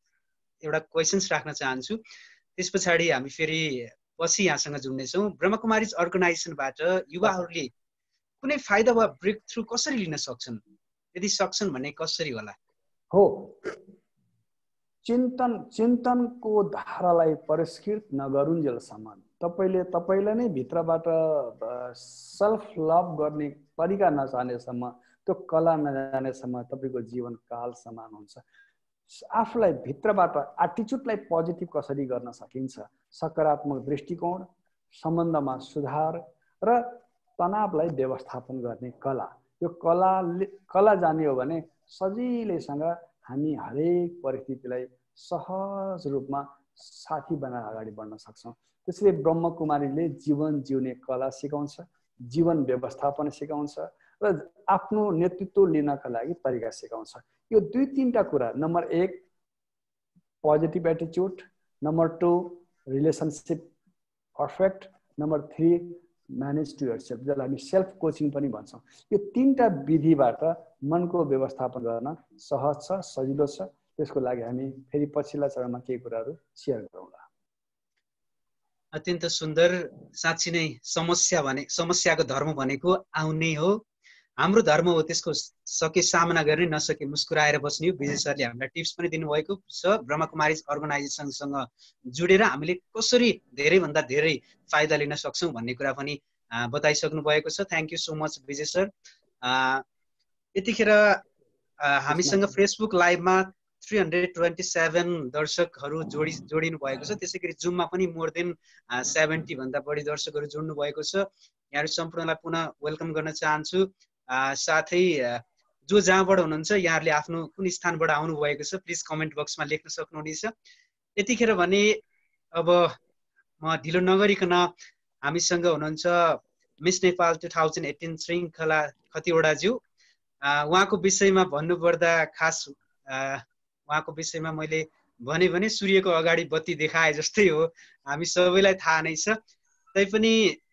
एउटा क्वेसन्स राख्न चाहन्छु, त्यस पछाडि हामी फेरि पछि यहाँसँग जुड्ने छौँ। ब्रह्मकुमारीज अर्गनाइजेसनबाट युवाहरूले कुनै फाइदा वा ब्रेक थ्रु कसरी लिन सक्छन्, यदि सक्छन् भने कसरी होला? हो, चिन्तन चिन्तनको धारालाई परिष्कृत नगरुन्जेलसम्म, तपाईँले तपाईँलाई नै भित्रबाट सेल्फ लभ गर्ने तरिका नजानेसम्म, त्यो कला नजानेसम्म तपाईँको जीवन काल समान हुन्छ। आफूलाई भित्रबाट एटिट्युडलाई पोजिटिभ कसरी गर्न सकिन्छ, सकारात्मक दृष्टिकोण, सम्बन्धमा सुधार र तनावलाई व्यवस्थापन गर्ने कला, यो कला कला जान्यो भने सजिलैसँग हामी हरेक परिस्थितिलाई सहज रूपमा साथी बनाएर अगाडि बढ्न सक्छौँ। त्यसैले ब्रह्मकुमारीले जीवन जिउने कला सिकाउँछ, जीवन व्यवस्थापन सिकाउँछ र आफ्नो नेतृत्व लिनका लागि तरिका सिकाउँछ। यो दुई तीनटा कुरा, नम्बर एक positive attitude, number two relationship perfect, number three manage to yourself, जसलाई हामी सेल्फ कोचिङ पनि भन्छौँ। यो तीनटा विधिबाट मनको व्यवस्थापन गर्न सहज छ, सजिलो छ। त्यसको लागि हामी फेरि पछिल्ला चरणमा केही कुराहरू सेयर गरौँला। अत्यन्त सुन्दर। साँच्ची नै समस्या भने समस्याको धर्म भनेको आउने हो, हाम्रो धर्म हो त्यसको सके सामना गर्ने, नसके मुस्कुराएर बस्ने हो। विजय सरले हामीलाई टिप्स पनि दिनुभएको छ। ब्रह्मकुमारीज अर्गनाइजेसनसँग जुडेर हामीले कसरी धेरैभन्दा धेरै फाइदा लिन सक्छौँ भन्ने कुरा पनि बताइसक्नु भएको छ। Thank you so much Vijay sir. यतिखेर हामीसँग फेसबुक लाइभमा थ्री हन्ड्रेड ट्वेन्टी सेभेन दर्शकहरू जोडी जोडिनु भएको छ। त्यसै गरी जुममा पनि मोर देन सेभेन्टी भन्दा बढी दर्शकहरू जोड्नु भएको छ। यहाँहरू सम्पूर्णलाई पुनः वेलकम गर्न चाहन्छु। साथै जो जहाँबाट हुनुहुन्छ यहाँहरूले आफ्नो कुन स्थानबाट आउनुभएको छ प्लिज कमेन्ट बक्समा लेख्न सक्नुहुनेछ। यतिखेर भने अब म ढिलो नगरिकन हामीसँग हुनुहुन्छ miss Nepal two thousand eighteen Shrinkhala खतिवडाज्यू। उहाँको विषयमा भन्नुपर्दा खास उहाँको विषयमा मैले भने भने सूर्यको अगाडि बत्ती देखाए जस्तै हो, हामी सबैलाई थाहा नै छ। तैपनि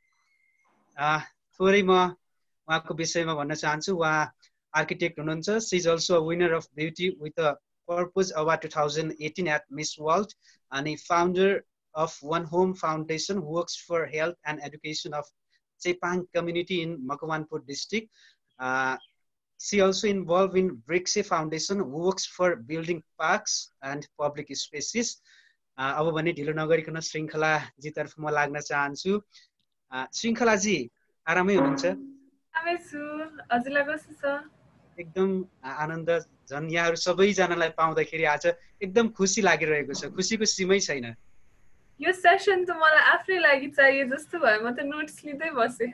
थोरै म उहाँको विषयमा भन्न चाहन्छु। उहाँ आर्किटेक्ट हुनुहुन्छ। She is also a winner of beauty with a purpose award two thousand eighteen at Miss World अनि founder of One Home Foundation works for health and education of Chepang community in Makwanpur district. She also involved in Brixe Foundation, who works for building parks and public spaces. अब भने ढिलो नगरिकन श्रृङ्खला जी तर्फ म लाग्न चाहन्छु। श्रृङ्खला जी आरामै हुनुहुन्छ? आरामै छु, हजुरलाई कस्तो छ? एकदम आनन्द। झन् यहाँहरू सबैजनालाई पाउँदाखेरि आज एकदम खुसी लागिरहेको छ, खुसीको सीमै छैन। यो सेसन त मलाई आफ्नै लागि चाहिए जस्तो भयो, म त नोट्स लिँदै बसेँ।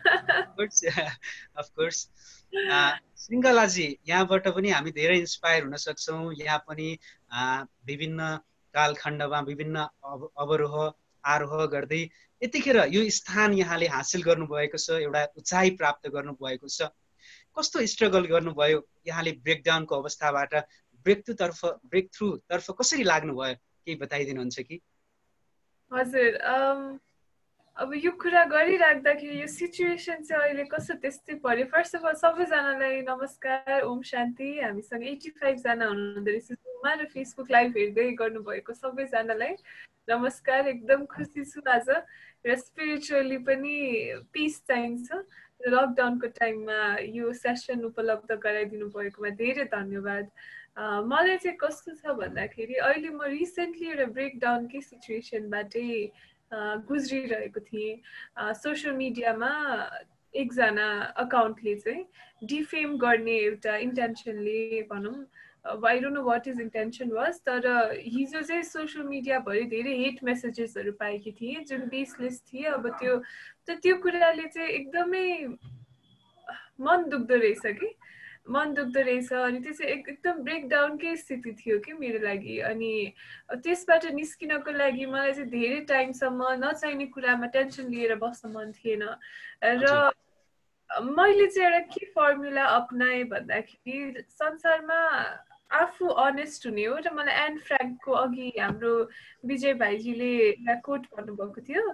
Of course. श्रृङ्खलाजी यहाँबाट पनि हामी धेरै इन्सपायर हुन सक्छौँ। यहाँ पनि विभिन्न कालखण्डमा विभिन्न अवरोह आरोह गर्दै यतिखेर यो स्थान यहाँले हासिल गर्नुभएको छ, एउटा उचाइ प्राप्त गर्नुभएको छ। कस्तो स्ट्रगल गर्नुभयो यहाँले ब्रेकडाउनको अवस्थाबाट ब्रेक थ्रु तर्फ ब्रेक थ्रु तर्फ कसरी लाग्नुभयो, केही बताइदिनुहुन्छ कि? हजुर, अब यो कुरा गरिराख्दाखेरि यो सिचुएसन चाहिँ अहिले कस्तो त्यस्तै पर्यो। फर्स्ट अफ अल सबैजनालाई नमस्कार, ओम शान्ति। हामीसँग एट्टी फाइभ जना हुनुहुँदो रहेछ जुममा र फेसबुक लाइभ हेर्दै गर्नुभएको सबैजनालाई नमस्कार। एकदम खुसी छु आज र स्पिरिचुअली पनि पिस चाहिन्छ। लकडाउनको टाइममा यो सेसन उपलब्ध गराइदिनु भएकोमा धेरै धन्यवाद। मलाई चाहिँ कस्तो छ भन्दाखेरि अहिले म रिसेन्टली एउटा ब्रेकडाउनकै सिचुएसनबाटै गुज्रिरहेको थिएँ। सोसियल मिडियामा एकजना अकाउन्टले चाहिँ डिफेम गर्ने एउटा इन्टेन्सनले भनौँ, I don't know what is intention was, तर हिजो चाहिँ सोसियल मिडियाभरि धेरै हेट मेसेजेसहरू पाएकी थिएँ जुन बेसलेस थिए। अब त्यो त त्यो कुराले चाहिँ एकदमै मन दुख्दो रहेछ कि मन दुख्दो रहेछ अनि त्यो चाहिँ एकदम ब्रेकडाउनकै स्थिति थियो कि मेरो लागि। अनि त्यसबाट निस्किनको लागि मलाई चाहिँ धेरै टाइमसम्म नचाहिने कुरामा टेन्सन लिएर बस्न मन थिएन र मैले चाहिँ एउटा के फर्मुला अपनाएँ भन्दाखेरि संसारमा आफू अनेस्ट हुने हो। र मलाई एन फ्र्याङ्कको अघि हाम्रो विजय भाइजीले एउटा कोट भन्नुभएको थियो,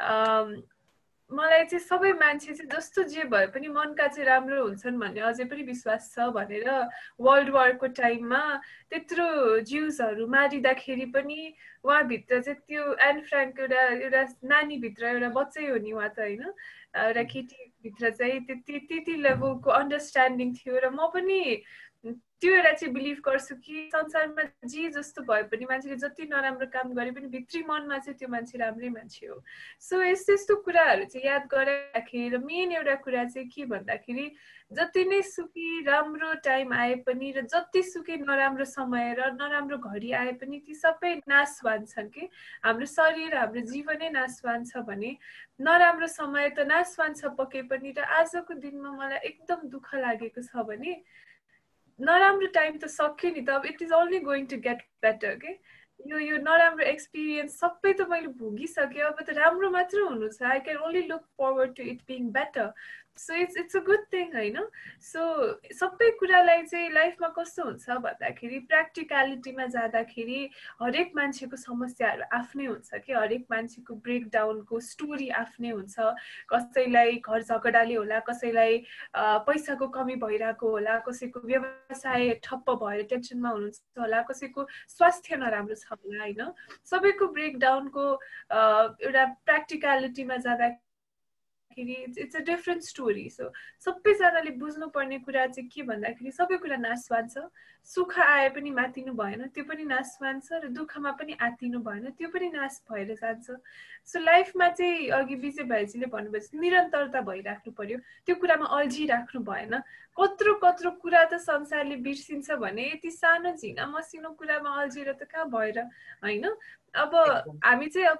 मलाई चाहिँ सबै मान्छे चाहिँ जस्तो जे भए पनि मनका चाहिँ राम्रो हुन्छन् भन्ने अझै पनि विश्वास छ भनेर वर्ल्ड वारको टाइममा त्यत्रो ज्युजहरू मारिँदाखेरि पनि उहाँभित्र चाहिँ त्यो एन फ्र्याङ्क एउटा एउटा नानीभित्र एउटा बच्चै हो नि उहाँ त होइन, एउटा केटीभित्र चाहिँ त्यति त्यति लेभलको अन्डरस्ट्यान्डिङ थियो। र म पनि त्यो एउटा चाहिँ बिलिभ गर्छु कि संसारमा जे जस्तो भए पनि मान्छेले जति नराम्रो काम गरे पनि भित्री मनमा चाहिँ त्यो मान्छे राम्रै मान्छे हो। सो यस्तो यस्तो कुराहरू चाहिँ याद गराइराखेँ। र मेन एउटा कुरा चाहिँ के भन्दाखेरि जति नै सुखी राम्रो टाइम आए पनि र जति सुकै नराम्रो समय र नराम्रो घडी आए पनि ती सबै नाशवान छन् कि हाम्रो शरीर हाम्रो जीवनै नाशवान छ भने नराम्रो समय त नाशवान छ पके पनि। र आजको दिनमा मलाई एकदम दुःख लागेको छ भने नराम्रो टाइम त सक्यो नि त, अब it is only going to get better के। यो यो नराम्रो एक्सपिरियन्स सबै त मैले भोगिसकेँ, अब त राम्रो मात्र हुनु छ। I can only look forward to it being better. So it's it's a good thing होइन। सो सबै कुरालाई चाहिँ लाइफमा कस्तो हुन्छ भन्दाखेरि प्र्याक्टिकलिटीमा जाँदाखेरि हरेक मान्छेको समस्याहरू आफ्नै हुन्छ कि, हरेक मान्छेको ब्रेकडाउनको स्टोरी आफ्नै हुन्छ। कसैलाई घर झगडाले होला, कसैलाई पैसाको कमी भइरहेको होला, कसैको व्यवसाय ठप्प भएर टेन्सनमा हुनुहुन्छ होला, कसैको स्वास्थ्य नराम्रो छ होला होइन। सबैको ब्रेकडाउनको एउटा प्र्याक्टिकलिटीमा जाँदा it's a different story. So सबैजनाले बुझ्नुपर्ने कुरा चाहिँ के भन्दाखेरि सबै कुरा नाशवान छ। सुख आए पनि मातिनु भएन, त्यो पनि नाशवान छ। र दुःखमा पनि आतिनु भएन, त्यो पनि नाश भएर जान्छ। सो लाइफमा चाहिँ अघि विजय भाइजीले भन्नुभएछ निरन्तरता भइराख्नु पर्यो, त्यो कुरामा अल्झिराख्नु भएन। कत्रो कत्रो कुरा त संसारले बिर्सिन्छ भने यति सानो झिना मसिनो कुरामा अल्झिएर त कहाँ भएर होइन। अब हामी चाहिँ अब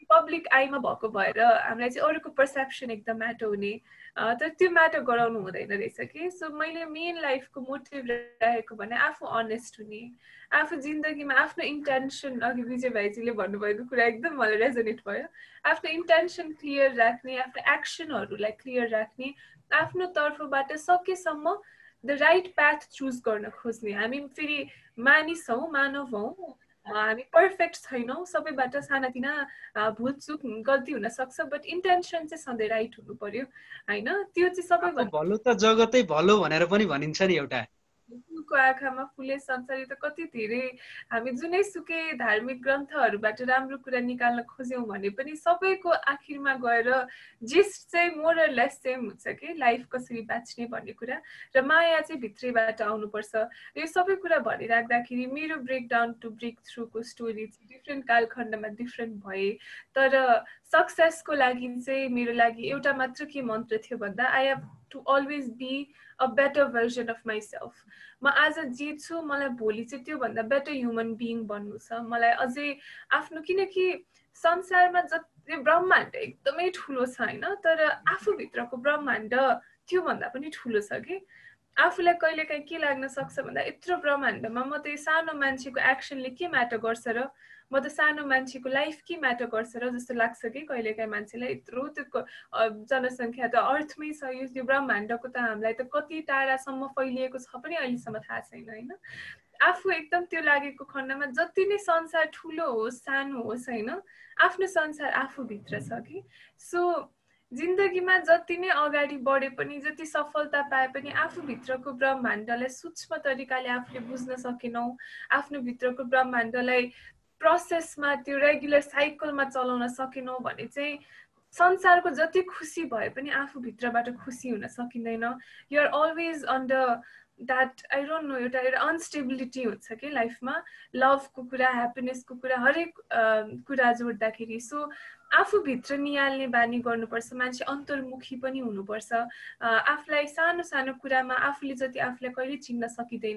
पब्लिक आईमा भएको भएर हामीलाई चाहिँ अरूको पर्सेप्सन एकदम म्याटर हुने, तर त्यो म्याटर गराउनु हुँदैन रहेछ कि। सो मैले मेन लाइफको मोटिभ राखेको भने आफू अनेस्ट हुने, आफू जिन्दगीमा आफ्नो इन्टेन्सन, अघि विजय भाइजीले भन्नुभएको कुरा एकदम मलाई रेजोनेट भयो, आफ्नो इन्टेन्सन क्लियर राख्ने, आफ्नो एक्सनहरूलाई क्लियर राख्ने, आफ्नो तर्फबाट सकेसम्म द राइट पाथ चुज गर्न खोज्ने। हामी फेरि मानिस हौँ, मानव हौँ, हामी पर्फेक्ट छैनौँ, सबैबाट सानातिना भुलचुक गल्ती हुन सक्छ, बट इन्टेन्सन चाहिँ सधैँ राइट हुनु पर्यो होइन। त्यो चाहिँ सबैभन्दा भलो त जगतै भलो भनेर पनि भनिन्छ नि एउटा। फुलको आँखामा फुले संसार, त कति धेरै हामी जुनै सुकै धार्मिक ग्रन्थहरूबाट राम्रो कुरा निकाल्न खोज्यौँ भने पनि सबैको आखिरमा गएर जिस्ट चाहिँ मोरलेस सेम हुन्छ कि लाइफ कसरी बाँच्ने भन्ने कुरा, र माया चाहिँ भित्रैबाट आउनुपर्छ। यो सबै कुरा भनिराख्दाखेरि मेरो ब्रेकडाउन टु ब्रेक थ्रुको स्टोरी चाहिँ डिफ्रेन्ट कालखण्डमा डिफ्रेन्ट भए, तर सक्सेसको लागि चाहिँ मेरो लागि एउटा मात्र के मन्त्र थियो भन्दा I have to always be a better version of myself. म आज जे छु मलाई भोलि चाहिँ त्योभन्दा बेटर ह्युमन बिइङ बन्नु छ मलाई अझै आफ्नो, किनकि संसारमा जति ब्रह्माण्ड एकदमै ठुलो छ होइन, तर आफूभित्रको ब्रह्माण्ड त्योभन्दा पनि ठुलो छ कि। आफूलाई कहिलेकाहीँ के लाग्न सक्छ भन्दा यत्रो ब्रह्माण्डमा म त सानो मान्छेको एक्सनले के म्याटर गर्छ र, म त सानो मान्छेको लाइफ के म्याटर गर्छ र जस्तो लाग्छ कि कहिलेकाहीँ मान्छेलाई। यत्रो त्यो जनसङ्ख्या त अर्थमै छ, यो ब्रह्माण्डको त हामीलाई त कति टाढासम्म फैलिएको छ पनि अहिलेसम्म थाहा छैन होइन। आफू एकदम त्यो लागेको खण्डमा जति नै संसार ठुलो होस् सानो होस् होइन, आफ्नो संसार आफूभित्र छ कि। सो जिन्दगीमा जति नै अगाडि बढे पनि, जति सफलता पाए पनि आफूभित्रको ब्रह्माण्डलाई सूक्ष्म तरिकाले आफूले बुझ्न सकेनौँ, आफ्नो भित्रको ब्रह्माण्डलाई प्रोसेसमा त्यो रेगुलर साइकलमा चलाउन सकेनौँ भने चाहिँ संसारको जति खुसी भए पनि आफूभित्रबाट खुसी हुन सकिँदैन। You are always under that I don't know एउटा एउटा अनस्टेबिलिटी हुन्छ कि लाइफमा, लभको कुरा, ह्याप्पिनेसको कुरा, हरेक कुरा जोड्दाखेरि। सो आफूभित्र निहाल्ने बानी गर्नुपर्छ, मान्छे अन्तर्मुखी पनि हुनुपर्छ। आफूलाई सानो सानो कुरामा आफूले जति आफूलाई कहिले चिन्न सकिँदैन,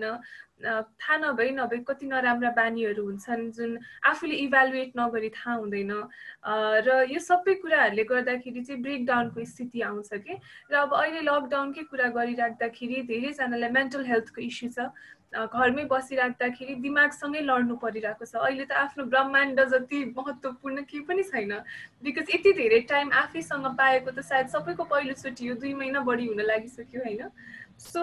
थाहा नभई नभई कति नराम्रा बानीहरू हुन्छन् जुन आफूले इभ्यालुएट नगरी थाहा हुँदैन, र यो सबै कुराहरूले गर्दाखेरि चाहिँ ब्रेकडाउनको स्थिति आउँछ कि। र अब अहिले लकडाउनकै कुरा गरिराख्दाखेरि धेरैजनालाई मेन्टल हेल्थको इस्यु छ, घरमै बसिराख्दाखेरि दिमागसँगै लड्नु परिरहेको छ। अहिले त आफ्नो ब्रह्माण्ड जति महत्त्वपूर्ण केही पनि छैन, बिकज यति धेरै टाइम आफैसँग पाएको त सायद सबैको पहिलोचोटि यो दुई महिना बढी हुन लागिसक्यो होइन। सो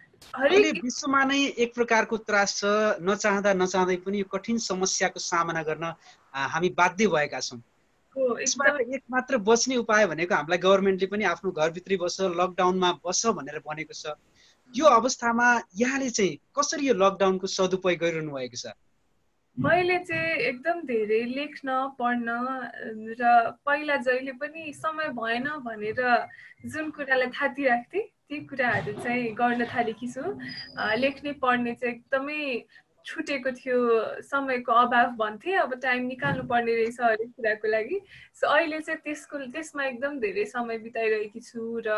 हरेक विश्वमा नै एक प्रकारको त्रास छ, नचाहँदा नचाहँदै पनि यो कठिन समस्याको सामना गर्न हामी बाध्य भएका छौँ। यसबाट एक मात्र बच्ने उपाय भनेको हामीलाई गभर्मेन्टले पनि आफ्नो घरभित्रै बस, लकडाउनमा बस भनेर भनेको छ। यो अवस्थामा यहाँले चाहिँ कसरी यो लकडाउनको सदुपयोग गरिरहनु भएको छ? मैले चाहिँ एकदम धेरै लेख्न पढ्न र पहिला जहिले पनि समय भएन भनेर जुन कुरालाई थाती राख्थेँ ती कुराहरू चाहिँ गर्न थालेकी छु। लेख्ने पढ्ने चाहिँ एकदमै छुटेको थियो, समयको अभाव भन्थे, अब टाइम निकाल्नु पर्ने रहेछ हरेक कुराको लागि। सो अहिले चाहिँ त्यसको त्यसमा एकदम धेरै समय बिताइरहेकी छु र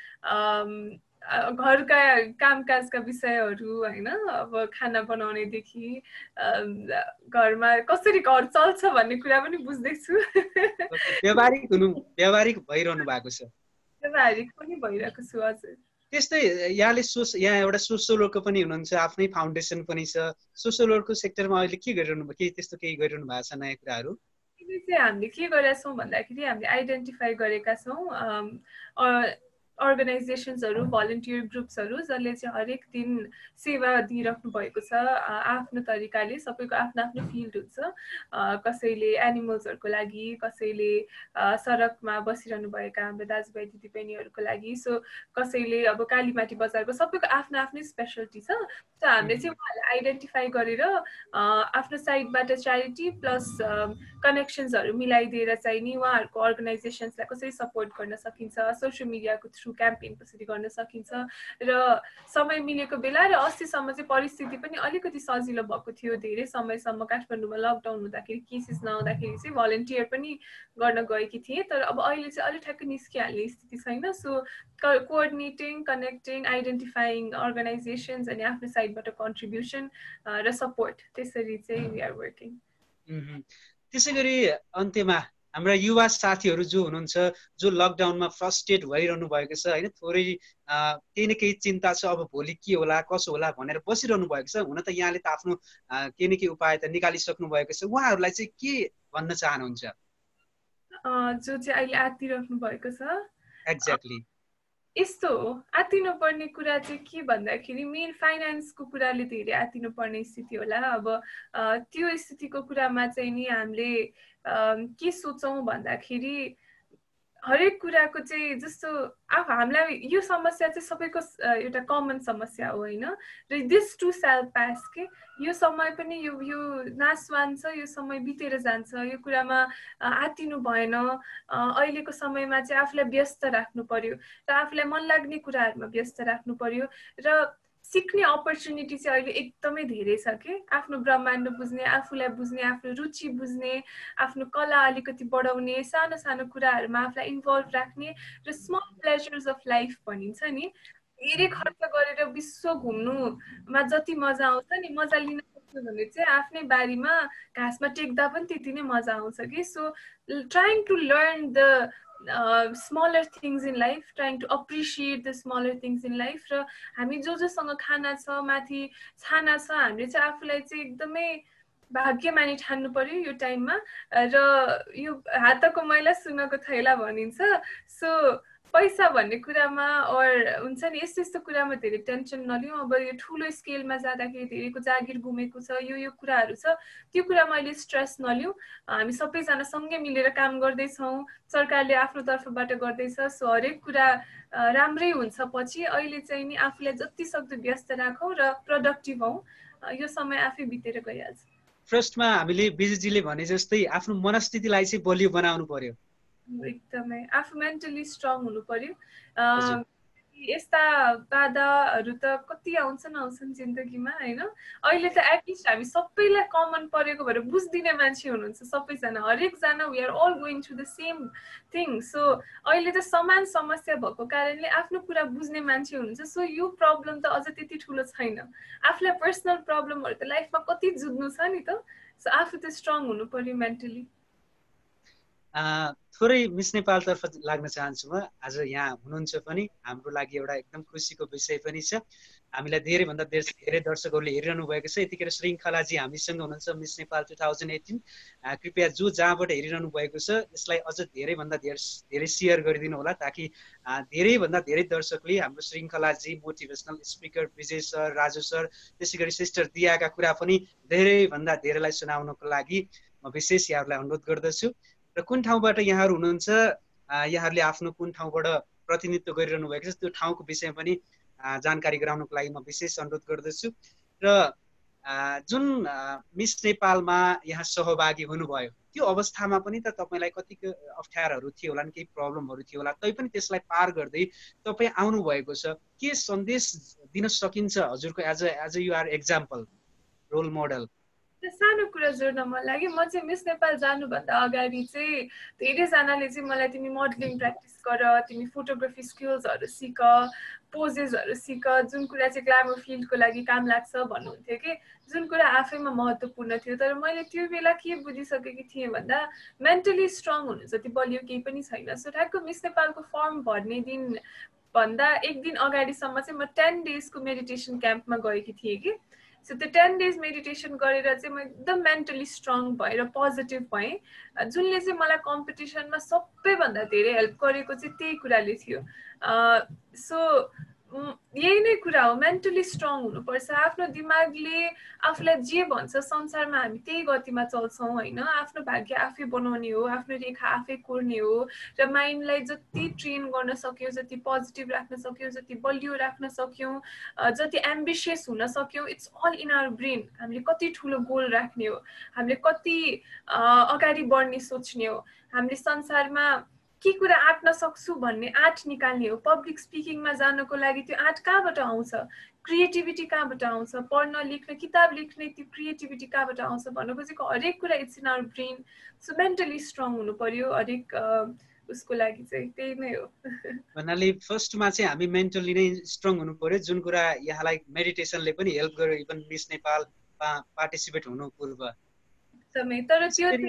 घरका कामकाजका विषयहरू होइन, अब खाना बनाउनेदेखि घरमा कसरी घर चल्छ भन्ने कुरा पनि बुझ्दैछु। व्यावहारिक हुनु व्यावहारिक भइरहनु भएको छ। व्यावहारिक पनि भइरहेको छु हजुर। त्यस्तै यहाँले सोस यहाँ एउटा सोसल वर्कर पनि हुनुहुन्छ, आफ्नै फाउन्डेसन पनि छ। सोसल वर्कको सेक्टरमा अहिले के गरिरहनु भयो, के त्यस्तो केही गरिरहनु भएको छ नयाँ कुराहरू? अहिले चाहिँ हामीले के गरेका छौँ भन्दाखेरि हामीले आइडेन्टिफाई गरेका छौँ अर्गनाइजेसन्सहरू, भलन्टियर ग्रुप्सहरू जसले चाहिँ हरेक दिन सेवा दिइराख्नु भएको छ आफ्नो तरिकाले। सबैको आफ्नो आफ्नो फिल्ड हुन्छ, कसैले एनिमल्सहरूको लागि, कसैले सडकमा बसिरहनु भएका हाम्रो दाजुभाइ दिदीबहिनीहरूको लागि, सो कसैले अब कालीमाटी बजारको, सबैको आफ्नो आफ्नै स्पेसलिटी छ। सो हामीले चाहिँ उहाँहरूलाई आइडेन्टिफाई गरेर आफ्नो साइडबाट च्यारिटी प्लस कनेक्सन्सहरू मिलाइदिएर चाहिँ नि उहाँहरूको अर्गनाइजेसन्सलाई कसरी सपोर्ट गर्न सकिन्छ, सोसियल मिडियाको थ्रु क्याम्पेन कसरी गर्न सकिन्छ। र समय मिलेको बेला र अस्तिसम्म चाहिँ परिस्थिति पनि अलिकति सजिलो भएको थियो, धेरै समयसम्म काठमाडौँमा लकडाउन हुँदाखेरि केसेस नआउँदाखेरि चाहिँ भलन्टियर पनि गर्न गएकी थिएँ, तर अब अहिले चाहिँ अलिक ठ्याक्कै निस्किहाल्ने स्थिति छैन। So coordinating, connecting, identifying organisations अनि आफ्नो साइडबाट कन्ट्रिब्युसन र सपोर्ट, त्यसरी चाहिँ वी आर वर्किङ। त्यसै गरी अन्त्यमा हाम्रा युवा साथीहरू जो हुनुहुन्छ जो लकडाउनमा फ्रस्ट्रेट भइरहनु भएको छ होइन, थोरै केही न केही चिन्ता छ, अब भोलि के होला कसो होला भनेर बसिरहनु भएको छ। हुन त यहाँले त आफ्नो केही न केही उपाय त निकालिसक्नु भएको छ, उहाँहरूलाई चाहिँ के भन्न चाहनुहुन्छ? जो चाहिँ अहिले आत्तिराख्नु भएको छ एक्ज्याक्टली यस्तो हो, आत्तिनु पर्ने कुरा चाहिँ के भन्दाखेरि मेन फाइनेन्सको कुराले धेरै आत्तिनु पर्ने स्थिति होला। अब त्यो स्थितिको कुरामा चाहिँ नि हामीले के सोच्छौँ भन्दाखेरि हरेक कुराको चाहिँ जस्तो आफ हामीलाई यो समस्या चाहिँ सबैको एउटा कमन समस्या हो होइन, र दिस टु सेल पास के यो समय पनि यो यो नासवान छ, यो समय बितेर जान्छ, यो कुरामा आत्तिनु भएन। अहिलेको समयमा चाहिँ आफूलाई व्यस्त राख्नु पर्यो र आफूलाई मन लाग्ने कुराहरूमा व्यस्त राख्नु पर्यो र सिक्ने अपर्च्युनिटी चाहिँ अहिले एकदमै धेरै छ कि आफ्नो ब्रह्माण्ड बुझ्ने, आफूलाई बुझ्ने, आफ्नो रुचि बुझ्ने, आफ्नो कला अलिकति बढाउने, सानो सानो कुराहरूमा आफूलाई इन्भल्भ राख्ने र स्मल प्लेजर्स अफ लाइफ भनिन्छ नि, धेरै खर्च गरेर विश्व घुम्नुमा जति मजा आउँछ नि, मजा लिन सक्यो भने चाहिँ आफ्नै बारीमा घाँसमा टेक्दा पनि त्यति नै मजा आउँछ कि। So trying to learn the Uh, smaller things in life, trying to appreciate the smaller things in life र हामी जो जोसँग खाना छ, माथि छाना छ, हामीले चाहिँ आफूलाई चाहिँ एकदमै भाग्यमानी ठान्नु पर्यो यो टाइममा। र यो हातको मैला सुनको थैला भनिन्छ। सो पैसा भन्ने कुरामा और हुन्छ नि यस्तो यस्तो कुरामा धेरै टेन्सन नलिउँ। अब यो ठुलो स्केलमा जाँदाखेरि धेरैको जागिर गुमेको छ, यो यो कुराहरू छ, त्यो कुरामा अहिले स्ट्रेस नलिउँ। हामी सबैजना सँगै मिलेर काम गर्दैछौँ, सरकारले आफ्नो तर्फबाट गर्दैछ। सो हरेक कुरा राम्रै हुन्छ पछि। अहिले चाहिँ नि आफूलाई जति सक्दो व्यस्त राखौँ र प्रोडक्टिभ हौँ, यो समय आफै बितेर गइहाल्छ। फर्स्टमा हामीले बिजुजीले भने जस्तै आफ्नो मनस्थितिलाई चाहिँ बलियो बनाउनु पर्यो, एकदमै आफू मेन्टली स्ट्रङ हुनु पर्यो। यस्ता बाधाहरू त कति आउँछन् आउँछन् जिन्दगीमा होइन। अहिले त एटलिस्ट हामी सबैलाई कमन परेको भएर बुझिदिने मान्छे हुनुहुन्छ सबैजना, हरेकजना we are all going through the same thing. So अहिले त समान समस्या भएको कारणले आफ्नो कुरा बुझ्ने मान्छे हुनुहुन्छ। सो यो प्रब्लम त अझ त्यति ठुलो छैन। आफूलाई पर्सनल प्रब्लमहरू त लाइफमा कति जुझ्नु छ नि त। सो आफू त स्ट्रङ हुनु पर्यो मेन्टली। थोरै मिस नेपालतर्फ लाग्न चाहन्छु म। आज यहाँ हुनुहुन्छ पनि हाम्रो लागि एउटा एकदम खुसीको विषय पनि छ। हामीलाई धेरैभन्दा धेरै दर्शकहरूले हेरिरहनु भएको छ। यतिखेर श्रृङ्खलाजी हामीसँग हुनुहुन्छ miss Nepal two thousand eighteen. कृपया जो जहाँबाट हेरिरहनु भएको छ यसलाई अझ धेरैभन्दा धेरै धेरै सेयर गरिदिनु होला, ताकि धेरैभन्दा धेरै दर्शकले हाम्रो Shrinkhalaji, motivational speaker Vijay sir, Raju sir, त्यसै गरी सिस्टर दियाका कुरा पनि धेरैभन्दा धेरैलाई सुनाउनको लागि म विशेष यहाँहरूलाई अनुरोध गर्दछु। र कुन ठाउँबाट यहाँहरू हुनुहुन्छ, यहाँहरूले आफ्नो कुन ठाउँबाट प्रतिनिधित्व गरिरहनु भएको छ त्यो ठाउँको विषयमा पनि जानकारी गराउनको लागि म विशेष अनुरोध गर्दछु। र जुन मिस नेपालमा यहाँ सहभागी हुनुभयो त्यो अवस्थामा पनि त तपाईँलाई कतिको अप्ठ्याराहरू थियो होला, केही प्रब्लमहरू थियो होला, तैपनि त्यसलाई पार गर्दै तपाईँ आउनुभएको छ। के सन्देश दिन सकिन्छ हजुरको as a as a you are example, role model? सानो कुरा जोड्न मन लाग्यो। म चाहिँ मिस नेपाल जानुभन्दा अगाडि चाहिँ धेरैजनाले चाहिँ मलाई तिमी मोडलिङ प्र्याक्टिस गर, तिमी फोटोग्राफी स्किल्सहरू सिक, पोजेसहरू सिक, जुन कुरा चाहिँ ग्ल्यामर फिल्डको लागि काम लाग्छ भन्नुहुन्थ्यो कि, जुन कुरा आफैमा महत्त्वपूर्ण थियो। तर मैले त्यो बेला के बुझिसकेकी थिएँ भन्दा मेन्टली स्ट्रङ हुनु जति बलियो केही पनि छैन। सो ठ्याक्क मिस नेपालको फर्म भर्ने दिन भन्दा एक दिन अगाडिसम्म चाहिँ म टेन डेजको मेडिटेसन क्याम्पमा गएकी थिएँ कि। सो त्यो टेन डेज मेडिटेसन गरेर चाहिँ म एकदम मेन्टली स्ट्रङ भएर पोजिटिभ भएँ, जुनले चाहिँ मलाई कम्पिटिसनमा सबैभन्दा धेरै हेल्प गरेको चाहिँ त्यही कुराले थियो। सो यही नै कुरा हो, मेन्टली स्ट्रङ हुनुपर्छ। आफ्नो दिमागले आफूलाई जे भन्छ संसारमा हामी त्यही गतिमा चल्छौँ होइन। आफ्नो भाग्य आफै बनाउने हो, आफ्नो रेखा आफै कोर्ने हो। र माइन्डलाई जति ट्रेन गर्न सक्यौँ, जति पोजिटिभ राख्न सक्यौँ, जति बलियो राख्न सक्यौँ, जति एम्बिसियस हुन सक्यौँ, it's all in our brain. हामीले कति ठुलो गोल राख्ने हो, हामीले कति अगाडि बढ्ने सोच्ने हो, हामीले संसारमा के कुरा आँट्न सक्छु भन्ने आँट निकाल्ने हो। पब्लिक स्पिकिङमा जानको लागि त्यो आँट कहाँबाट आउँछ, क्रिएटिभिटी कहाँबाट आउँछ, पढ्न लेख्न किताब लेख्ने त्यो क्रिएटिभिटी कहाँबाट आउँछ भन्नु खोजेको हरेक कुरा it's in our brain. So mentally strong हुनु पर्यो हरेक उसको लागि चाहिँ त्यही नै हो। भन्नाले फर्स्टमा चाहिँ हामी मेन्टली नै स्ट्रङ हुनु पर्यो, जुन कुरा यहाँलाई मेडिटेसनले पनि हेल्प गर्यो इभन मिस नेपाल पार्टिसिपेट हुनु पूर्व। एकदमै, तर त्यो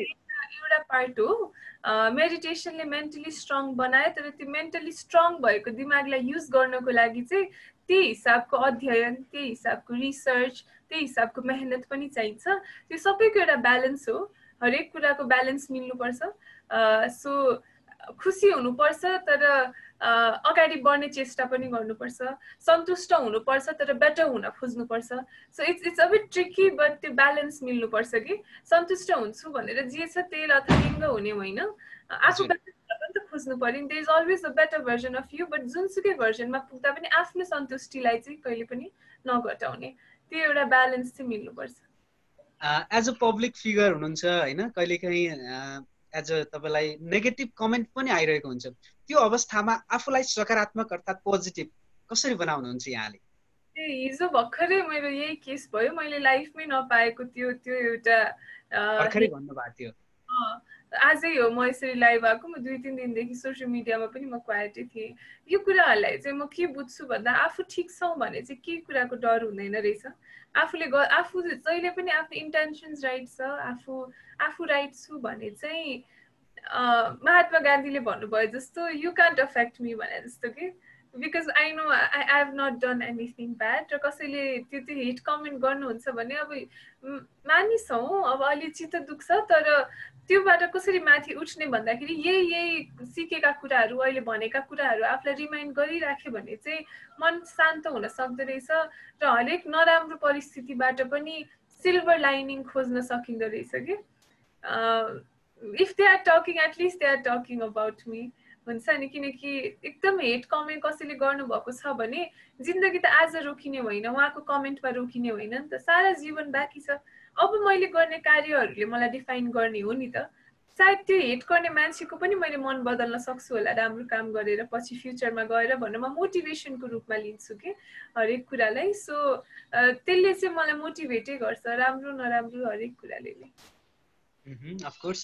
एउटा पार्ट हो। मेडिटेसनले मेन्टली स्ट्रङ बनायो, तर त्यो मेन्टली स्ट्रङ भएको दिमागलाई युज गर्नको लागि चाहिँ त्यही हिसाबको अध्ययन, त्यही हिसाबको रिसर्च, त्यही हिसाबको मेहनत पनि चाहिन्छ। त्यो सबैको एउटा ब्यालेन्स हो, हरेक कुराको ब्यालेन्स मिल्नुपर्छ। सो खुसी हुनुपर्छ तर अगाडि बढ्ने चेष्टा पनि गर्नुपर्छ, सन्तुष्ट हुनुपर्छ तर बेटर हुन खोज्नुपर्छ। So it's it's a bit tricky, but त्यो ब्यालेन्स मिल्नुपर्छ कि सन्तुष्ट हुन्छु भनेर जे छ त्यही लथालिङ्ग हुने होइन, आफू बेटर त खोज्नु पर्यो। There is always a better version of you, but जुनसुकै भर्जनमा पुग्दा पनि आफ्नो सन्तुष्टिलाई चाहिँ कहिले पनि नघटाउने, त्यो एउटा ब्यालेन्स चाहिँ मिल्नुपर्छ। एज अ पब्लिक फिगर हुनुहुन्छ होइन, कहिलेकाहीँ एज अ तपाईँलाई नेगेटिभ कमेन्ट पनि आइरहेको हुन्छ, त्यो अवस्थामा आफूलाई सकारात्मक अर्थात् पोजिटिभ कसरी बनाउनुहुन्छ यहाँले? ए हिजो भर्खरै मेरो यही केस भयो, मैले लाइफमै नपाएको त्यो त्यो एउटा भर्खरै भन्नुभएको थियो। आजै हो म यसरी लाइभ आएको, म दुई तिन दिनदेखि सोसियल मिडियामा पनि म क्वाइटै थिएँ। यो कुराहरूलाई चाहिँ म के बुझ्छु भन्दा आफू ठिक छौँ भने चाहिँ के कुराको डर हुँदैन रहेछ। आफूले ग आफू जहिले पनि आफ्नो इन्टेन्सन्स राइट छ, आफू आफू राइट छु भने चाहिँ महात्मा गान्धीले भन्नुभयो जस्तो यु कान्ट अफेक्ट मी भने जस्तो कि, because I know I I have not done anything bad. र कसैले त्यो त्यो हिट कमेन्ट गर्नुहुन्छ भने अब मानिस हौँ, अब अलि चित्त दुख्छ, तर त्योबाट कसरी माथि उठ्ने भन्दाखेरि यही यही सिकेका कुराहरू, अहिले भनेका कुराहरू आफूलाई रिमाइन्ड गरिराख्यो भने चाहिँ मन शान्त हुन सक्दो रहेछ र हरेक नराम्रो परिस्थितिबाट पनि सिल्भर लाइनिङ खोज्न सकिँदो रहेछ कि। If they are talking at least they are talking about me हुन्छ नि, किनकि एकदम हेट कमेन्ट कसैले गर्नुभएको छ भने जिन्दगी त आज रोकिने होइन, उहाँको कमेन्टमा रोकिने होइन नि त, सारा जीवन बाँकी छ। अब मैले गर्ने कार्यहरूले मलाई डिफाइन गर्ने हो नि त। सायद त्यो हेट गर्ने मान्छेको पनि मैले मन बदल्न सक्छु होला राम्रो काम गरेर पछि फ्युचरमा गएर भनेर म मोटिभेसनको रूपमा लिन्छु कि हरेक कुरालाई। सो त्यसले चाहिँ मलाई मोटिभेटै गर्छ, राम्रो नराम्रो हरेक कुराले। अफकोर्स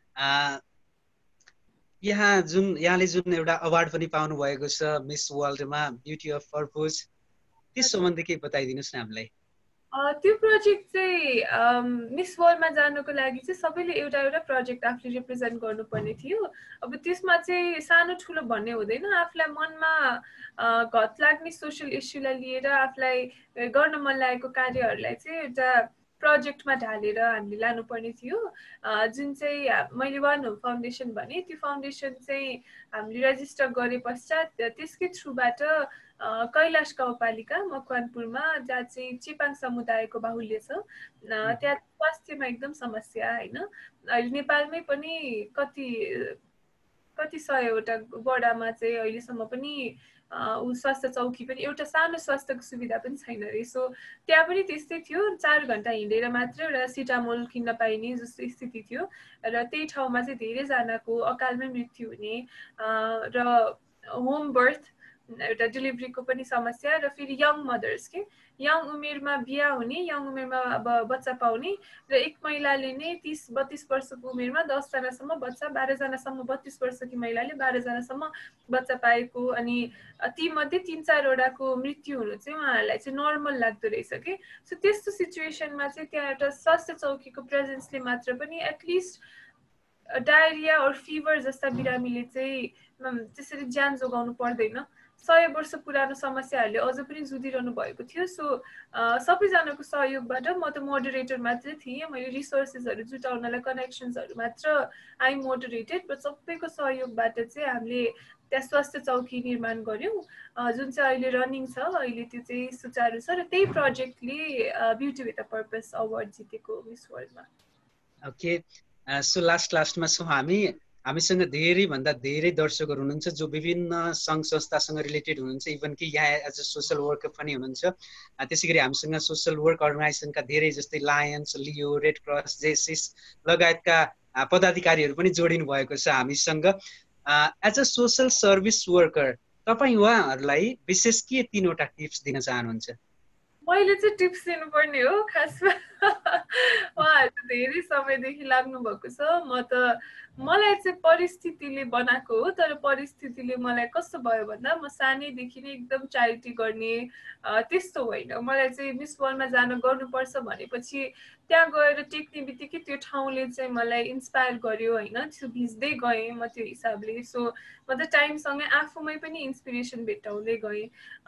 यहाँ जुन यहाँले जुन एउटा अवार्ड पनि पाउनु भएको छ मिस वर्ल्डमा ब्युटी अफ पर्पज, त्यस सम्बन्धी केही बताइदिनुहोस् न हामीलाई। त्यो प्रोजेक्ट चाहिँ मिस वर्ल्डमा जानको लागि चाहिँ सबैले एउटा एउटा प्रोजेक्ट आफूले रिप्रेजेन्ट गर्नुपर्ने थियो। अब त्यसमा चाहिँ सानो ठुलो भन्ने हुँदैन, आफूलाई मनमा घत लाग्ने सोसियल इस्युलाई लिएर आफूलाई गर्न मन लागेको कार्यहरूलाई चाहिँ एउटा प्रोजेक्टमा ढालेर हामीले लानुपर्ने थियो, जुन चाहिँ मैले वान होम फाउन्डेसन भने त्यो फाउन्डेसन चाहिँ हामीले रेजिस्टर गरे पश्चात त्यसकै थ्रुबाट कैलाश गाउँपालिका मकवानपुरमा जहाँ चाहिँ चेपाङ समुदायको बाहुल्य छ, त्यहाँ स्वास्थ्यमा एकदम समस्या होइन। अहिले नेपालमै पनि कति कति सयवटा वडामा चाहिँ अहिलेसम्म पनि ऊ स्वास्थ्य चौकी पनि एउटा सानो स्वास्थ्यको सुविधा पनि छैन अरे। सो त्यहाँ पनि त्यस्तै थियो, चार घन्टा हिँडेर मात्र एउटा सिटामोल किन्न पाइने जस्तो स्थिति थियो र त्यही ठाउँमा चाहिँ धेरैजनाको अकालमै मृत्यु हुने र होम बर्थ एउटा डेलिभरीको पनि समस्या र फेरि यङ मदर्स के यङ उमेरमा बिहा हुने, यङ उमेरमा अब बच्चा पाउने र एक महिलाले नै तिस बत्तिस वर्षको उमेरमा दसजनासम्म बच्चा, बाह्रजनासम्म बत्तिस वर्षकी महिलाले बाह्रजनासम्म बच्चा पाएको, अनि तीमध्ये तिन चारवटाको मृत्यु हुनु चाहिँ उहाँहरूलाई चाहिँ नर्मल लाग्दो रहेछ कि। सो त्यस्तो सिचुएसनमा चाहिँ त्यहाँ एउटा स्वास्थ्य चौकीको प्रेजेन्सले मात्र पनि एटलिस्ट डायरिया और फिभर जस्ता बिरामीले चाहिँ त्यसरी ज्यान जोगाउनु पर्दैन। सय वर्ष पुरानो समस्याहरूले अझ पनि जुधिरहनु भएको थियो। सो सबैजनाको सहयोगबाट, म त मोडरेटर मात्रै थिएँ, मैले रिसोर्सेसहरू जुटाउनलाई कनेक्सन्सहरू मात्र आई मोडरेटेड, बट सबैको सहयोगबाट चाहिँ हामीले त्यहाँ स्वास्थ्य चौकी निर्माण गऱ्यौँ जुन चाहिँ अहिले रनिङ छ, अहिले त्यो चाहिँ सुचारू छ र त्यही प्रोजेक्टले beauty with a purpose award जितेको Miss World. Okay, so last लास्टमा छौँ हामी, हामीसँग धेरैभन्दा धेरै दर्शकहरू हुनुहुन्छ जो विभिन्न सङ्घ संस्थासँग रिलेटेड हुनुहुन्छ, इभन कि यहाँ एज अ सोसल वर्कर पनि हुनुहुन्छ। त्यसै गरी हामीसँग सोसल वर्क अर्गनाइजेसनका धेरै जस्तै Lions, Leo, Red Cross, Jaycees लगायतका पदाधिकारीहरू पनि जोडिनु भएको छ हामीसँग। As a social service worker तपाईँ उहाँहरूलाई विशेष के तिनवटा टिप्स दिन चाहनुहुन्छ? मैले चाहिँ टिप्स दिनुपर्ने हो खासमा, उहाँहरू धेरै समयदेखि लाग्नु भएको छ। म त मलाई चाहिँ परिस्थितिले बनाएको हो, तर परिस्थितिले मलाई कस्तो भयो भन्दा म सानैदेखि नै एकदम च्यारिटी गर्ने त्यस्तो होइन। मलाई चाहिँ मिस वर्ल्डमा जान गर्नुपर्छ भनेपछि त्यहाँ गएर टेक्ने बित्तिकै त्यो ठाउँले चाहिँ मलाई इन्सपायर गर्यो होइन, त्यो भिज्दै गएँ म त्यो हिसाबले। सो म त टाइमसँगै आफूमै पनि इन्सपिरेसन भेट्टाउँदै गएँ।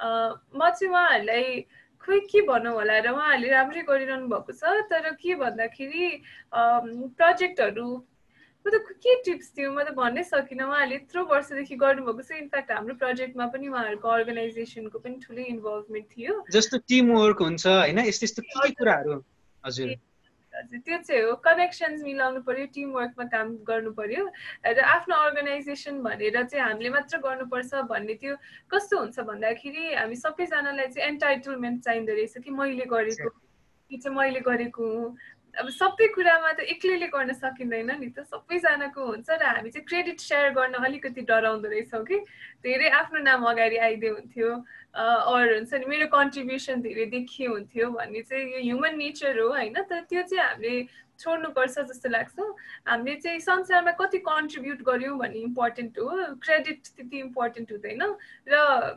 म चाहिँ उहाँहरूलाई खोइ के भनौँ होला र, उहाँहरूले राम्रै गरिरहनु भएको छ, तर के भन्दाखेरि प्रोजेक्टहरू म त के टिप्स दिउँ म त भन्नै सकिनँ। उहाँहरूले यत्रो वर्षदेखि गर्नुभएको छ। इनफ्याक्ट हाम्रो प्रोजेक्टमा पनि उहाँहरूको अर्गनाइजेसनको पनि ठुलै इन्भल्भमेन्ट थियो। जस्तो टिम वर्क हुन्छ होइन, यस्तो यस्तो के के कुराहरू? हजुर हजुर त्यो चाहिँ हो, कनेक्सन्स मिलाउनु पर्यो, टिम वर्कमा काम गर्नु पर्यो र आफ्नो अर्गनाइजेसन भनेर चाहिँ हामीले मात्र गर्नुपर्छ भन्ने त्यो कस्तो हुन्छ भन्दाखेरि हामी सबैजनालाई चाहिँ एन्टाइटलमेन्ट चाहिँदो रहेछ कि मैले गरेको, यो चाहिँ मैले गरेको हुँ। अब सबै कुरामा त एक्लैले गर्न सकिँदैन नि त, सबैजनाको हुन्छ र हामी चाहिँ क्रेडिट सेयर गर्न अलिकति डराउँदो रहेछौँ कि धेरै आफ्नो नाम अगाडि आइदियो हुन्थ्यो अरू हुन्छ नि मेरो कन्ट्रिब्युसन धेरै देखियो हुन्थ्यो भन्ने चाहिँ यो ह्युमन नेचर हो होइन। तर त्यो चाहिँ हामीले छोड्नुपर्छ जस्तो लाग्छ। हामीले चाहिँ संसारमा कति कन्ट्रिब्युट गर्यौँ भन्ने इम्पोर्टेन्ट हो, क्रेडिट त्यति इम्पोर्टेन्ट हुँदैन। र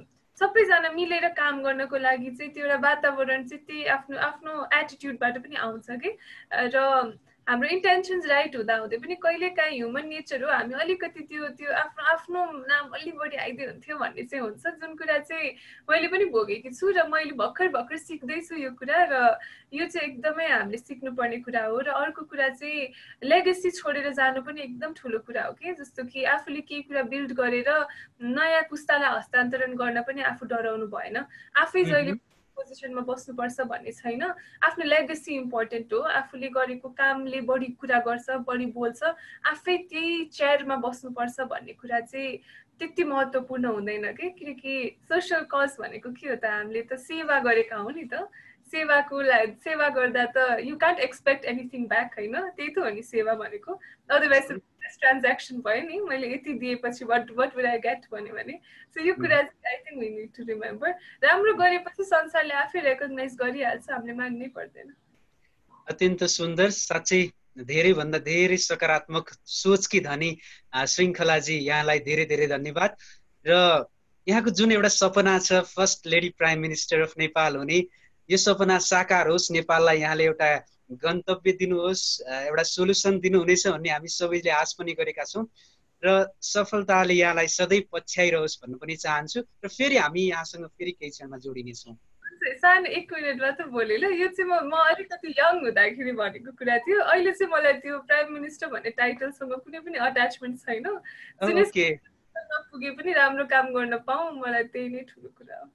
सबैजना मिलेर काम गर्नको लागि चाहिँ त्यो एउटा वातावरण चाहिँ त्यही आफ्नो आफ्नो एटिट्युडबाट पनि आउँछ कि। र हाम्रो इन्टेन्सन्स राइट हुँदा हुँदै पनि कहिलेकाहीँ ह्युमन नेचर हो, हामी अलिकति त्यो त्यो आफ्नो आफ्नो नाम अलि बढी आइदियो हुन्थ्यो भन्ने चाहिँ हुन्छ, जुन कुरा चाहिँ मैले पनि भोगेकी छु र मैले भर्खर भर्खर सिक्दैछु यो कुरा। र यो चाहिँ एकदमै हामीले सिक्नुपर्ने कुरा हो। र अर्को कुरा चाहिँ लेगेसी छोडेर जानु पनि एकदम ठुलो कुरा हो कि, जस्तो कि आफूले केही कुरा बिल्ड गरेर नयाँ पुस्तालाई हस्तान्तरण गर्न पनि आफू डराउनु भएन। आफै जहिले पोजिसनमा बस्नुपर्छ भन्ने छैन, आफ्नो लेगेसी इम्पोर्टेन्ट हो। आफूले गरेको कामले बढी कुरा गर्छ, बढी बोल्छ, आफै त्यही चेयरमा बस्नुपर्छ भन्ने कुरा चाहिँ त्यति महत्त्वपूर्ण हुँदैन कि। किनकि सोसल कज भनेको के हो त, हामीले त सेवा गरेका हौँ नि त। सेवाको लागि सेवा गर्दा त you can't expect anything back होइन, त्यही त हो नि सेवा भनेको। अदरवाइज ट्रान्ज्याक्सन भयो नि, मैले यति दिएपछि what what would I get भन्यो भने। सो यो कुरा I think we need to remember. राम्रो गरेपछि संसारले आफै रेकग्नाइज गरिहाल्छ, हामीले माग्नै पर्दैन। अत्यन्त सुन्दर, साँच्चै धेरैभन्दा धेरै सकारात्मक सोचकी धनी श्रृङ्खलाजी, यहाँलाई धेरै धेरै धन्यवाद। र यहाँको जुन एउटा सपना छ first lady prime minister of Nepal हुने, यो सपना साकार होस्, नेपाललाई यहाँले एउटा गन्तव्य दिनुहोस्, एउटा सोल्युसन दिनुहुनेछ भन्ने हामी सबैले आश पनि गरेका छौँ। र सफलताले यहाँलाई सधैँ पछ्याइरहोस् भन्नु पनि चाहन्छु। र फेरि हामी यहाँसँग फेरि केही क्षणमा जोडिनेछौँ। सानो एक मिनट मात्र बोले ल, यो चाहिँ म म अलिकति यङ हुँदाखेरि भनेको कुरा थियो। अहिले चाहिँ मलाई त्यो प्राइम मिनिस्टर भन्ने टाइटलसँग कुनै पनि अट्याचमेन्ट छैन। नपुगे पनि राम्रो काम गर्न पाऊँ, मलाई त्यही नै ठुलो कुरा हो।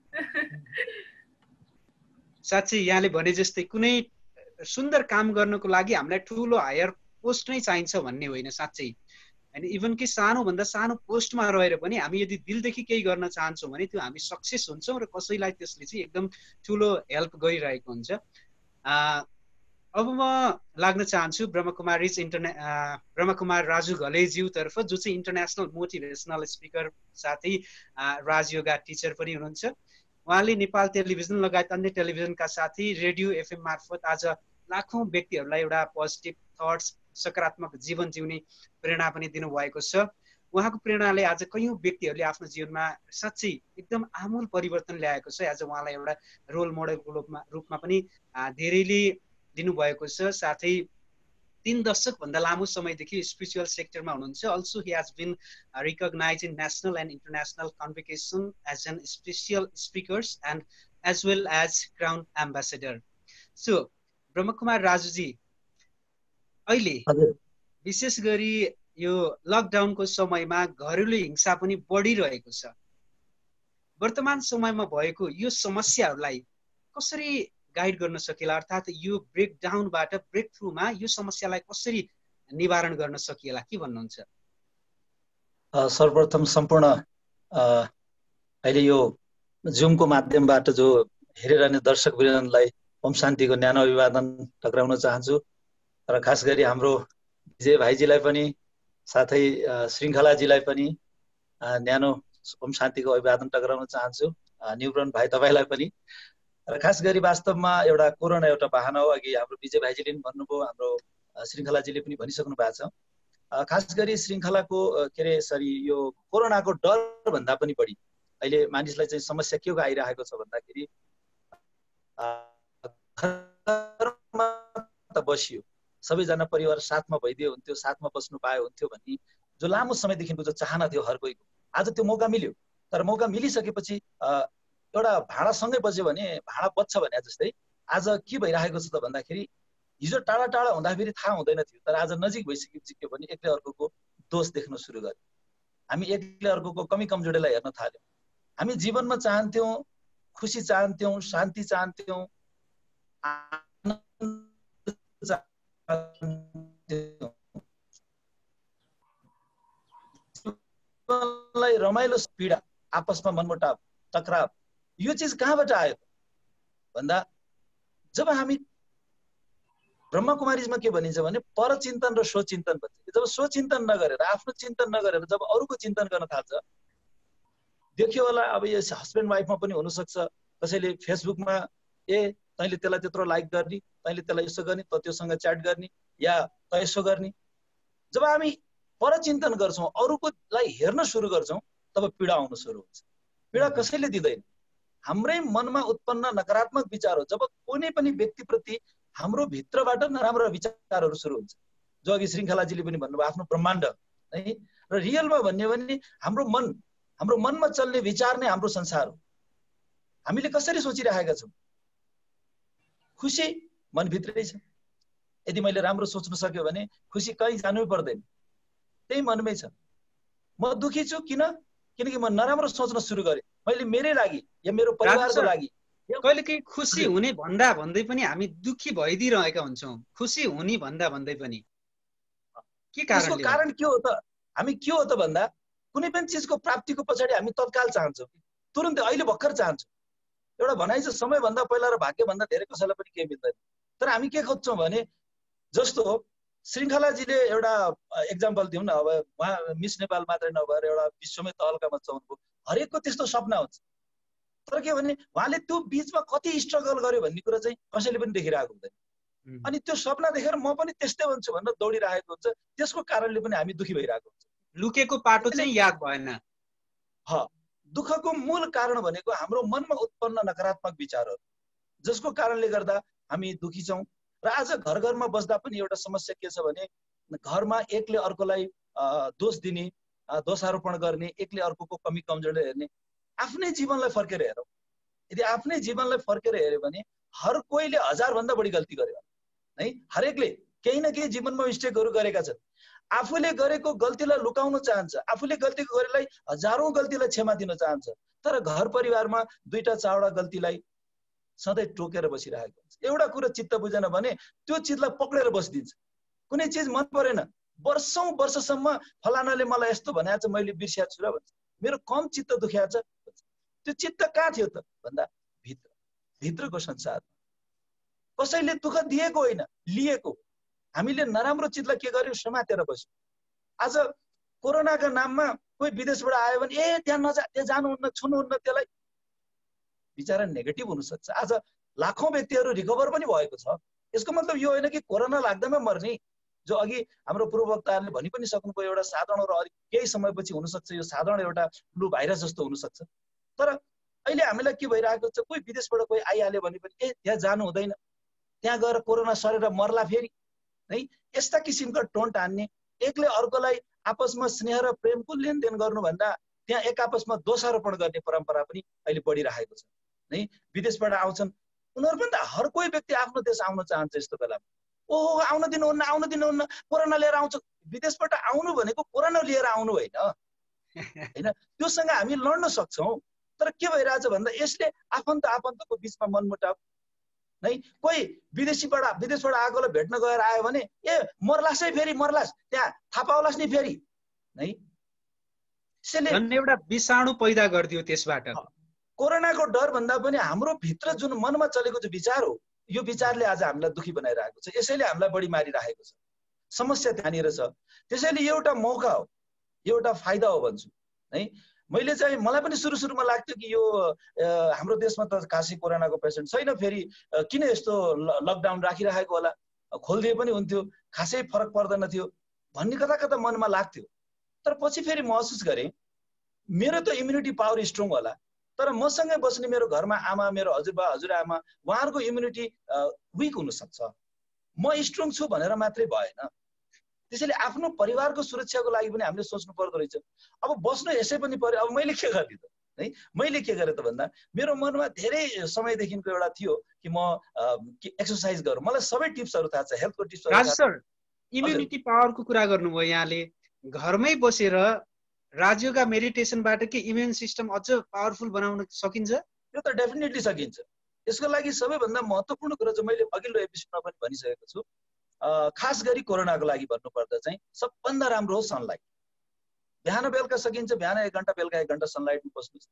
साँच्चै यहाँले भने जस्तै कुनै सुन्दर काम गर्नको लागि हामीलाई ठुलो हायर पोस्ट नै चाहिन्छ भन्ने होइन, साँच्चै होइन। इभन कि सानोभन्दा सानो पोस्टमा रहेर पनि हामी यदि दिलदेखि केही गर्न चाहन्छौँ भने त्यो हामी सक्सेस हुन्छौँ र कसैलाई त्यसले चाहिँ एकदम ठुलो हेल्प गरिरहेको हुन्छ। अब म लाग्न चाहन्छु ब्रह्मकुमारी इन्टरने ब्रह्मकुमार राजु घलेज्यूतर्फ, जो चाहिँ इन्टरनेसनल मोटिभेसनल स्पिकर साथै राजयोगा टिचर पनि हुनुहुन्छ। उहाँले नेपाल टेलिभिजन लगायत अन्य टेलिभिजनका साथै रेडियो एफएम मार्फत आज लाखौँ व्यक्तिहरूलाई एउटा पोजिटिभ थट्स, सकारात्मक जीवन जिउने प्रेरणा पनि दिनुभएको छ। उहाँको प्रेरणाले आज कयौँ व्यक्तिहरूले आफ्नो जीवनमा साँच्चै एकदम आमूल परिवर्तन ल्याएको छ। आज उहाँलाई एउटा रोल मोडलको रूपमा रूपमा पनि धेरैले लिनुभएको छ। साथै तीन दशकभन्दा लामो समयदेखि स्पिरिचुअल सेक्टरमा हुनुहुन्छ। Also he has been recognize in national and international convocation as an special speakers and as well as crown ambassador. So Brahmakumar Rajuji, अहिले विशेष गरी यो लकडाउनको समयमा घरेलु हिंसा पनि बढिरहेको छ। वर्तमान समयमा भएको यो समस्याहरूलाई कसरी गाइड गर्न सकिएला, अर्थात् यो ब्रेकडाउनबाट ब्रेक थ्रुमा यो समस्यालाई कसरी निवारण गर्न सकिएला, के भन्नुहुन्छ? सर्वप्रथम सम्पूर्ण अहिले यो जुमको माध्यमबाट जो हेरिरहने दर्शकवृन्दलाई ओम शान्तिको न्यानो अभिवादन टक्राउन चाहन्छु। र खास गरी हाम्रो विजय भाइजीलाई पनि साथै श्रृङ्खलाजीलाई पनि न्यानो ओम शान्तिको अभिवादन टक्राउन चाहन्छु। न्युब्रन भाइ तपाईँलाई पनि। र खास गरी वास्तवमा एउटा कोरोना एउटा बहाना हो। अघि हाम्रो विजय भाइजीले पनि भन्नुभयो, हाम्रो श्रृङ्खलाजीले पनि भनिसक्नु भएको छ। खास गरी श्रृङ्खलाको के अरे सरी यो कोरोनाको डर भन्दा पनि बढी अहिले मानिसलाई चाहिँ समस्या के को आइरहेको छ भन्दाखेरि घरमा त बसियो, सबैजना परिवार साथमा भइदियो हुन्थ्यो, साथमा बस्नु पायो हुन्थ्यो भन्ने जो लामो समयदेखिको जो चाहना थियो हर कोहीको, आज त्यो मौका मिल्यो। तर मौका मिलिसकेपछि एउटा भाँडा सँगै बज्यो भने भाँडा बज्छ भने जस्तै आज के भइरहेको छ त भन्दाखेरि हिजो टाढा टाढा हुँदाखेरि थाहा हुँदैन थियो, तर आज नजिक भइसकेपछि के भने एकले अर्कोको दोष देख्न सुरु गर्यो। हामी एकले अर्कोको कमी कमजोरीलाई हेर्न थाल्यौँ। हामी जीवनमा चाहन्थ्यौँ खुसी चाहन्थ्यौँ, शान्ति चाहन्थ्यौँ, रमाइलो पीडा, आपसमा मनमुटाव, टकराव, यो चिज कहाँबाट आयो भन्दा जब हामी ब्रह्मकुमारीमा के भनिन्छ भने परचिन्तन र स्वचिन्तन भन्छ। जब स्वचिन्तन नगरेर आफ्नो चिन्तन नगरेर जब अरूको चिन्तन गर्न थाल्छ, देखियो होला अब यो हस्बेन्ड वाइफमा पनि हुनसक्छ, कसैले फेसबुकमा ए तैँले त्यसलाई त्यत्रो लाइक गर्ने, तैँले त्यसलाई यसो गर्ने, त त्योसँग च्याट गर्ने या त यसो गर्ने। जब हामी परचिन्तन गर्छौँ, अरूकोलाई हेर्न सुरु गर्छौँ, तब पीडा आउन सुरु हुन्छ। पीडा कसैले दिँदैन, हाम्रै मनमा उत्पन्न नकारात्मक विचार हो। जब कुनै पनि व्यक्तिप्रति हाम्रो भित्रबाट नराम्रो विचारहरू सुरु हुन्छ, जो अघि श्रृङ्खलाजीले पनि भन्नुभयो आफ्नो ब्रह्माण्ड है, र रियलमा भन्यो भने हाम्रो मन, हाम्रो मनमा चल्ने विचार नै हाम्रो संसार हो। हामीले कसरी सोचिरहेका छौँ, खुसी मनभित्रै छ। यदि मैले राम्रो सोच्न सक्यो भने खुसी कहीँ जानै पर्दैन, त्यही मनमै छ। म दुखी छु किन? किनकि म नराम्रो सोच्न सुरु गरेँ, मैले मेरै लागि या मेरो परिवारको लागि। कहिले काहीँ खुसी हुने भन्दा भन्दै पनि हामी दुखी भइदिइरहेका हुन्छौँ, खुसी हुने भन्दा भन्दै पनि। के कारण? कारण के हो त? हामी के हो त भन्दा कुनै पनि चिजको प्राप्तिको पछाडि हामी तत्काल चाहन्छौँ, तुरुन्तै अहिले भर्खर चाहन्छौँ। एउटा भनाइ छ समयभन्दा पहिला र भाग्यभन्दा धेरै कसैलाई पनि केही मिल्दैन। तर हामी के खोज्छौँ भने जस्तो श्रृङ्खलाजीले एउटा एक्जाम्पल दिउँ न, अब उहाँ मिस नेपाल मात्रै नभएर एउटा विश्वमै तहल्कामा चौनको हरेकको त्यस्तो सपना हुन्छ। तर के भने उहाँले त्यो बिचमा कति स्ट्रगल गर्यो भन्ने कुरा चाहिँ कसैले पनि देखिरहेको हुँदैन। अनि त्यो सपना देखेर म पनि त्यस्तै हुन्छु भनेर दौडिरहेको हुन्छ, त्यसको कारणले पनि हामी दुखी भइरहेको हुन्छ। लुकेको पाटो चाहिँ याद भएन। ह दुःखको मूल कारण भनेको हाम्रो मनमा उत्पन्न नकारात्मक विचारहरू, जसको कारणले गर्दा हामी दुखी छौँ। र आज घर घरमा बस्दा पनि एउटा समस्या के छ भने घरमा एकले अर्कोलाई दोष दिने, दोषारोपण गर्ने, एकले अर्कोको कमी कमजोरी हेर्ने। आफ्नै जीवनलाई फर्केर हेरौँ, यदि आफ्नै जीवनलाई फर्केर हेऱ्यो भने हर कोहीले हजार भन्दा बढी गल्ती गर्यो है। हरेकले केही न केही जीवनमा मिस्टेकहरू गरेका छन्। आफूले गरेको गल्तीलाई लुकाउन चाहन्छ, आफूले गल्ती गरेलाई हजारौं गल्तीलाई क्षमा दिन चाहन्छ, तर घर परिवारमा दुईटा चारवटा गल्तीलाई सधैँ टोकेर बसिरहेको हुन्छ। एउटा कुरा चित्त बुझेन भने त्यो चिजलाई पक्रेर बसिदिन्छ। कुनै चिज मन परेन, वर्षौं वर्षसम्म फलानाले मलाई यस्तो भनेको छ, मैले बिर्सिया छु र भन्छ, मेरो कम चित्त दुख्या छ। त्यो चित्त कहाँ थियो त भन्दा भित्र, भित्रको संसार। कसैले दुःख दिएको होइन, लिएको। हामीले नराम्रो चिजलाई के गर्यो, समातेर बस्यो। आज कोरोनाका नाममा कोही विदेशबाट आयो भने ए त्यहाँ नजा, त्यहाँ जानुहुन्न, छुनुहुन्न, त्यसलाई बिचारा नेगेटिभ हुनसक्छ। आज लाखौं व्यक्तिहरू रिकभर पनि भएको छ। यसको मतलब यो होइन कि कोरोना लाग्दैमा मर्ने, जो अघि हाम्रो पूर्ववक्ताहरूले भनि पनि सक्नुभयो, एउटा साधारण र केही समयपछि हुनसक्छ यो साधारण एउटा फ्लू भाइरस जस्तो हुनसक्छ। तर अहिले हामीलाई के भइरहेको छ, कोही विदेशबाट कोही आइहाल्यो भने पनि ए त्यहाँ जानु हुँदैन, त्यहाँ गएर कोरोना सरेर मर्ला फेरि है, यस्ता किसिमका टोन्ट हान्ने, एकले अर्कोलाई आपसमा स्नेह र प्रेमको लेनदेन गर्नुभन्दा त्यहाँ एक आपसमा दोषारोपण गर्ने परम्परा पनि अहिले बढिरहेको छ है। विदेशबाट आउँछन् उनीहरू पनि त हर कोही व्यक्ति आफ्नो देश आउन चाहन्छ। यस्तो बेलामा ओहो आउन दिनुहुन्न, आउन दिनुहुन्न, कोरोना लिएर आउँछ। विदेशबाट आउनु भनेको कोरोना लिएर आउनु होइन होइन, त्योसँग हामी लड्न सक्छौँ। तर के भइरहेछ भन्दा यसले आफन्त आफन्तको बिचमा मनमुटाव है। कोही विदेशीबाट विदेशबाट आएकोलाई भेट्न गएर आयो भने ए मर्लास है, फेरि मर्लास, त्यहाँ थाहा पाउलास् नि फेरि है। यसले एउटा विषाणु पैदा गरिदियो। त्यसबाट कोरोनाको डर भन्दा पनि हाम्रो भित्र जुन मनमा चलेको जो विचार हो, यो विचारले आज हामीलाई दुखी बनाइरहेको छ। यसैले हामीलाई बढी मारिरहेको छ। समस्या त्यहाँनिर छ। त्यसैले एउटा मौका हो, एउटा फाइदा हो भन्छु है। मैले चाहिँ मलाई पनि सुरु सुरुमा लाग्थ्यो कि यो हाम्रो देशमा त खासै कोरोनाको पेसेन्ट छैन, फेरि किन यस्तो लकडाउन राखिरहेको होला, खोलिदिए पनि हुन्थ्यो। खासै फरक पर्दैन थियो भन्ने कता कता मनमा लाग्थ्यो। तर पछि फेरि महसुस गरेँ मेरो त इम्युनिटी पावर स्ट्रङ होला, तर मसँगै बस्ने मेरो घरमा आमा, मेरो हजुरबा हजुरआमा, उहाँहरूको इम्युनिटी विक हुनसक्छ। म स्ट्रङ छु भनेर मात्रै भएन। त्यसैले आफ्नो परिवारको सुरक्षाको लागि पनि हामीले सोच्नु पर्दो रहेछ। अब बस्नु यसै पनि पर्यो, अब मैले के गर्ने त है? मैले के गरेँ त भन्दा मेरो मनमा धेरै समयदेखिको एउटा थियो कि म एक्सर्साइज गरौँ। मलाई सबै टिप्सहरू थाहा छ, हेल्थको टिप्सहरू थाहा छ। सर, इम्युनिटी पावरको कुरा गर्नुभयो यहाँले, घरमै बसेर राजयोगा मेडिटेसनबाट के इम्युन सिस्टम अझ पावरफुल बनाउन सकिन्छ? यो त डेफिनेटली सकिन्छ। यसको लागि सबैभन्दा महत्त्वपूर्ण कुरा चाहिँ मैले अघिल्लो एपिसोडमा पनि भनिसकेको छु, खास गरी कोरोनाको लागि भन्नुपर्दा चाहिँ सबभन्दा राम्रो हो सनलाइट। बिहान बेलुका सकिन्छ, बिहान एक घन्टा बेलुका एक घन्टा सनलाइटमा बस्नुहोस्,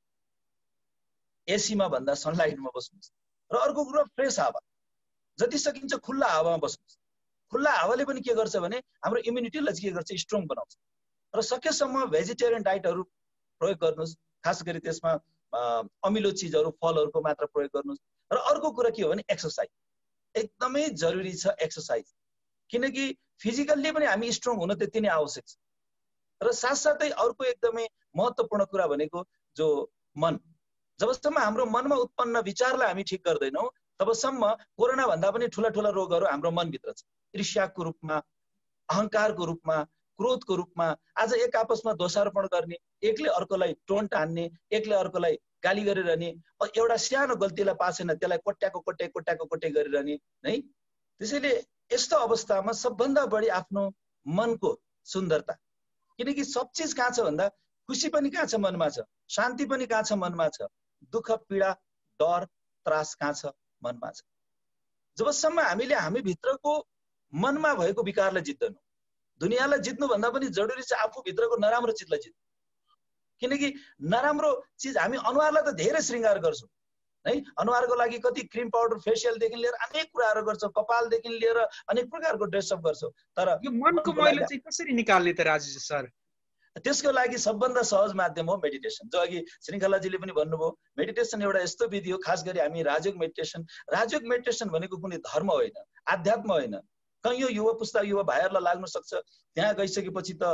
एसीमा भन्दा सनलाइटमा बस्नुहोस्। र अर्को कुरा फ्रेस हावा, जति सकिन्छ खुल्ला हावामा बस्नुहोस्। खुल्ला हावाले पनि के गर्छ भने हाम्रो इम्युनिटीलाई के गर्छ, स्ट्रङ बनाउँछ। र सकेसम्म भेजिटेरियन डाइटहरू प्रयोग गर्नुहोस्, खास गरी त्यसमा अमिलो चिजहरू फलहरूको मात्र प्रयोग गर्नुहोस्। र अर्को कुरा के हो भने एक्सर्साइज एकदमै जरुरी छ। एक्सर्साइज किनकि फिजिकल्ली पनि हामी स्ट्रङ हुन त्यति नै आवश्यक छ। र साथसाथै अर्को एकदमै महत्त्वपूर्ण कुरा भनेको जो मन, जबसम्म हाम्रो मनमा उत्पन्न विचारलाई हामी ठिक गर्दैनौँ तबसम्म कोरोना भन्दा पनि ठुला ठुला रोगहरू हाम्रो मनभित्र छ। ईर्ष्याको रूपमा, अहङ्कारको रूपमा, क्रोधको रूपमा आज एक आपसमा दोषारोपण गर्ने, एकले अर्कोलाई टोन टान्ने, एकले अर्कोलाई गाली गरिरहने, एउटा सानो गल्तीलाई पासेन त्यसलाई कोट्याको कोट्याइ कोट्याको कोट्याइ गरिरहने है। त्यसैले यस्तो अवस्थामा सबभन्दा बढी आफ्नो मनको सुन्दरता, किनकि सब चिज कहाँ छ भन्दा खुसी पनि कहाँ छ मनमा छ, शान्ति पनि कहाँ छ मनमा छ, दुःख पीडा डर त्रास कहाँ छ मनमा छ। जबसम्म हामीले हामी भित्रको मनमा भएको विकारलाई जित्दैनौँ, दुनियाँलाई जित्नु भन्दा पनि जरुरी छ आफू भित्रको नराम्रो चिजलाई जित्नु। किनकि नराम्रो चिज हामी अनुहारलाई त धेरै श्रृङ्गार गर्छौँ है, अनुहारको लागि कति क्रिम पाउडर फेसियलदेखि लिएर अनेक कुराहरू गर्छौँ, कपालदेखि लिएर अनेक प्रकारको ड्रेसअप गर्छौँ। तर यो मनको मैला चाहिँ कसरी निकाल्ने त राजु सर? त्यसको लागि सबभन्दा सहज माध्यम हो मेडिटेसन। जो अघि श्रृङ्खलाजीले पनि भन्नुभयो, मेडिटेसन एउटा यस्तो विधि हो, खास गरी हामी राजयोग मेडिटेसन। राजयोग मेडिटेसन भनेको कुनै धर्म होइन, आध्यात्म होइन। कहीँ यो युवा पुस्ता युवा भाइहरूलाई लाग्न सक्छ त्यहाँ गइसकेपछि त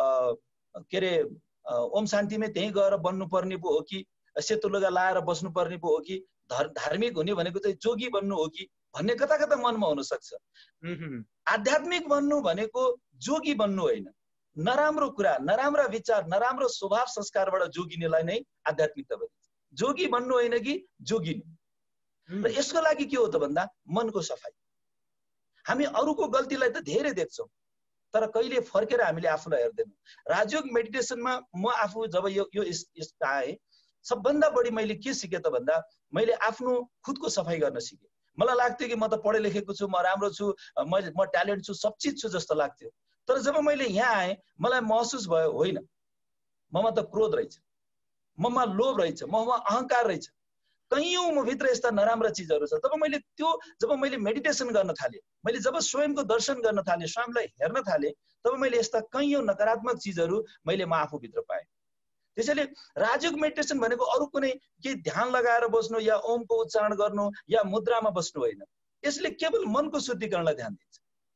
के अरे ओम शान्तिमै त्यहीँ गएर बन्नुपर्ने पो हो कि, सेतो लुगा लाएर बस्नुपर्ने पो हो कि, धार्मिक हुने भनेको चाहिँ जोगी बन्नु हो कि भन्ने कता कता मनमा हुन सक्छ। आध्यात्मिक बन्नु भनेको जोगी बन्नु होइन, नराम्रो कुरा, नराम्रा विचार, नराम्रो स्वभाव संस्कारबाट जोगिनेलाई नै आध्यात्मिकता भनिन्छ। जोगी बन्नु होइन कि जोगिनु। र यसको लागि के हो त भन्दा मनको सफाइ। हामी अरूको गल्तीलाई त धेरै देख्छौँ तर कहिले फर्केर हामीले आफूलाई हेर्दैनौँ। राजयोग मेडिटेसनमा म आफू जब यो यो आएँ सबभन्दा बढी मैले के सिकेँ त भन्दा मैले आफ्नो खुदको सफाइ गर्न सिकेँ। मलाई लाग्थ्यो कि म त पढे लेखेको छु, म राम्रो छु, म म ट्यालेन्ट छु, सब चिज छु जस्तो लाग्थ्यो। तर जब मैले यहाँ आएँ मलाई महसुस भयो होइन, ममा त क्रोध रहेछ, ममा लोभ रहेछ, ममा अहङ्कार रहेछ, कैयौँ म भित्र यस्ता नराम्रा चिजहरू छ। तब मैले त्यो जब मैले मेडिटेसन गर्न थालेँ, मैले जब स्वयंको दर्शन गर्न थालेँ, स्वयंलाई हेर्न थालेँ, तब मैले यस्ता कैयौँ नकारात्मक चिजहरू मैले म आफूभित्र पाएँ। त्यसैले राजयोग मेडिटेसन भनेको अरू कुनै के ध्यान लगाएर बस्नु या ओमको उच्चारण गर्नु या मुद्रामा बस्नु होइन। यसले केवल मनको शुद्धिकरणलाई ध्यान दिन्छ।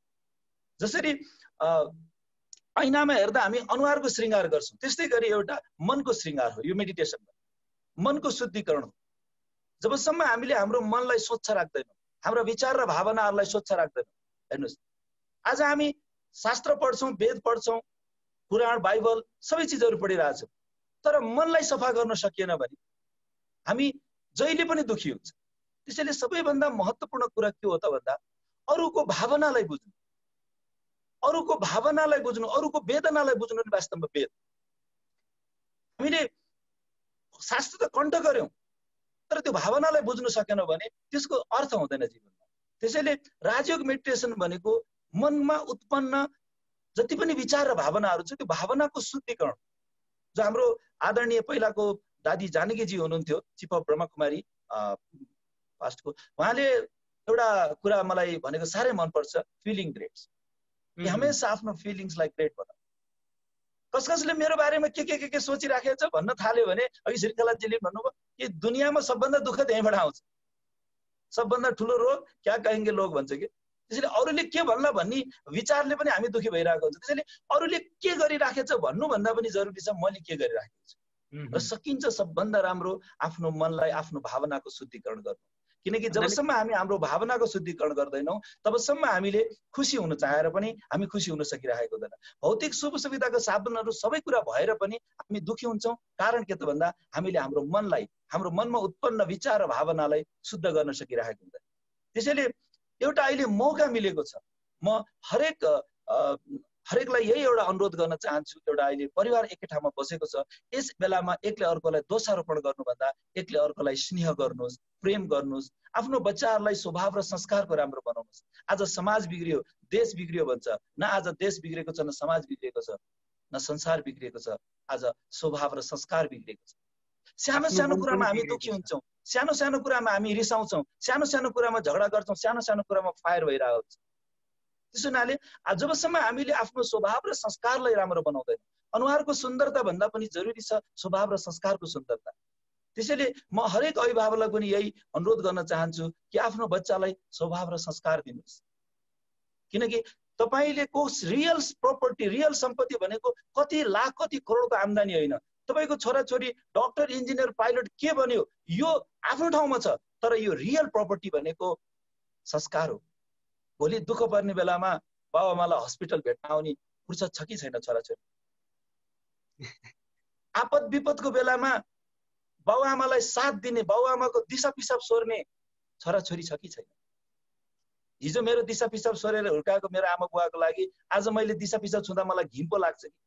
जसरी ऐनामा हेर्दा हामी अनुहारको श्रृङ्गार गर्छौँ, त्यस्तै गरी एउटा मनको श्रृङ्गार हो यो मेडिटेसन, मनको शुद्धिकरण हो। जबसम्म हामीले हाम्रो मनलाई स्वच्छ राख्दैनौँ, हाम्रा विचार र भावनाहरूलाई स्वच्छ राख्दैनौँ, हेर्नुहोस् आज हामी शास्त्र पढ्छौँ, वेद पढ्छौँ, पुराण बाइबल सबै चिजहरू पढिरहेछौँ, तर मनलाई सफा गर्न सकिएन भने हामी जहिले पनि दुखी हुन्छ। त्यसैले सबैभन्दा महत्त्वपूर्ण कुरा के हो त भन्दा अरूको भावनालाई बुझ्नु, अरूको भावनालाई बुझ्नु, अरूको वेदनालाई बुझ्नु नै वास्तवमा वेद। हामीले शास्त्र त कण्ठ गर्यौँ तर त्यो भावनालाई बुझ्नु सकेनौँ भने त्यसको अर्थ हुँदैन जीवनमा। त्यसैले राजयोग मेडिटेसन भनेको मनमा उत्पन्न जति पनि विचार र भावनाहरू छ त्यो भावनाको शुद्धिकरण। जो हाम्रो आदरणीय पहिलाको दादी जानकीजी हुनुहुन्थ्यो, चिफ अफ ब्रह्मकुमारी पास्टको, उहाँले एउटा कुरा मलाई भनेको साह्रै मनपर्छ, फिलिङ ग्रेट्स। हमेसा आफ्नो फिलिङ्सलाई ग्रेट बनाऊ। कस कसले मेरो बारेमा के के के के सोचिराखेको छ भन्न थाल्यो भने अघि श्रृङ्खलाजीले भन्नुभयो कि दुनियाँमा सबभन्दा दुःख त्यहीँबाट आउँछ, सबभन्दा ठुलो रोग क्या कहेंगे लोग भन्छ कि त्यसैले अरूले के भन्ला भन्ने विचारले पनि हामी दुखी भइरहेको हुन्छ। त्यसैले अरूले के गरिराखेछ भन्नुभन्दा पनि जरुरी छ मैले के गरिराखेको छु। र सकिन्छ सबभन्दा राम्रो आफ्नो मनलाई आफ्नो भावनाको शुद्धिकरण गर्नु, किनकि जबसम्म हामी हाम्रो भावनाको शुद्धिकरण गर्दैनौँ तबसम्म हामीले खुसी हुन चाहेर पनि हामी खुसी हुन सकिरहेको हुँदैन। भौतिक सुख सुविधाको साधनहरू सबै कुरा भएर पनि हामी दुखी हुन्छौँ। कारण के त भन्दा हामीले हाम्रो मनलाई, हाम्रो मनमा उत्पन्न विचार र भावनालाई शुद्ध गर्न सकिरहेको हुँदैन। त्यसैले एउटा अहिले मौका मिलेको छ। म हरेक हरेकलाई यही एउटा अनुरोध गर्न चाहन्छु, एउटा अहिले परिवार एकै ठाउँमा बसेको छ, यस बेलामा एकले अर्कोलाई दोषारोपण गर्नुभन्दा एकले अर्कोलाई स्नेह गर्नुहोस्, प्रेम गर्नुहोस्, आफ्नो बच्चाहरूलाई स्वभाव र संस्कारको राम्रो बनाउनुहोस्। आज समाज बिग्रियो, देश बिग्रियो भन्छ, न आज देश बिग्रेको छ, न समाज बिग्रेको छ, न संसार बिग्रेको छ, आज स्वभाव र संस्कार बिग्रेको छ। सानो सानो कुरामा हामी दुखी हुन्छौँ, सानो सानो कुरामा हामी रिसाउँछौँ, सानो सानो कुरामा झगडा गर्छौँ, सानो सानो कुरामा फायर भइरहेको हुन्छ। त्यसो हुनाले जबसम्म हामीले आफ्नो स्वभाव र संस्कारलाई राम्रो बनाउँदैन, अनुहारको सुन्दरता भन्दा पनि जरुरी छ स्वभाव र संस्कारको सुन्दरता। त्यसैले म हरेक अभिभावकलाई पनि यही अनुरोध गर्न चाहन्छु कि आफ्नो बच्चालाई स्वभाव र संस्कार दिनुहोस्, किनकि तपाईले को रियल प्रपर्टी, रियल सम्पत्ति भनेको कति लाख कति करोडको आम्दानी होइन। तपाईको छोराछोरी डाक्टर, इन्जिनियर, पाइलट के बन्यो यो आफ्नो ठाउँमा छ, तर यो रियल प्रपर्टी भनेको संस्कार हो। भोलि दुःख पर्ने बेलामा बाबुआमालाई हस्पिटल भेट्न आउने फुर्सद छ कि छैन छोराछोरी? आपद विपदको बेलामा बाबुआमालाई साथ दिने, बाबुआमाको दिशा पिसाब सोर्ने छोराछोरी छ कि छैन? हिजो मेरो दिशा पिसाब सोरेर हुर्काएको मेरो आमा बुवाको लागि आज मैले दिशा पिसाब छुँदा मलाई घिन पो लाग्छ कि?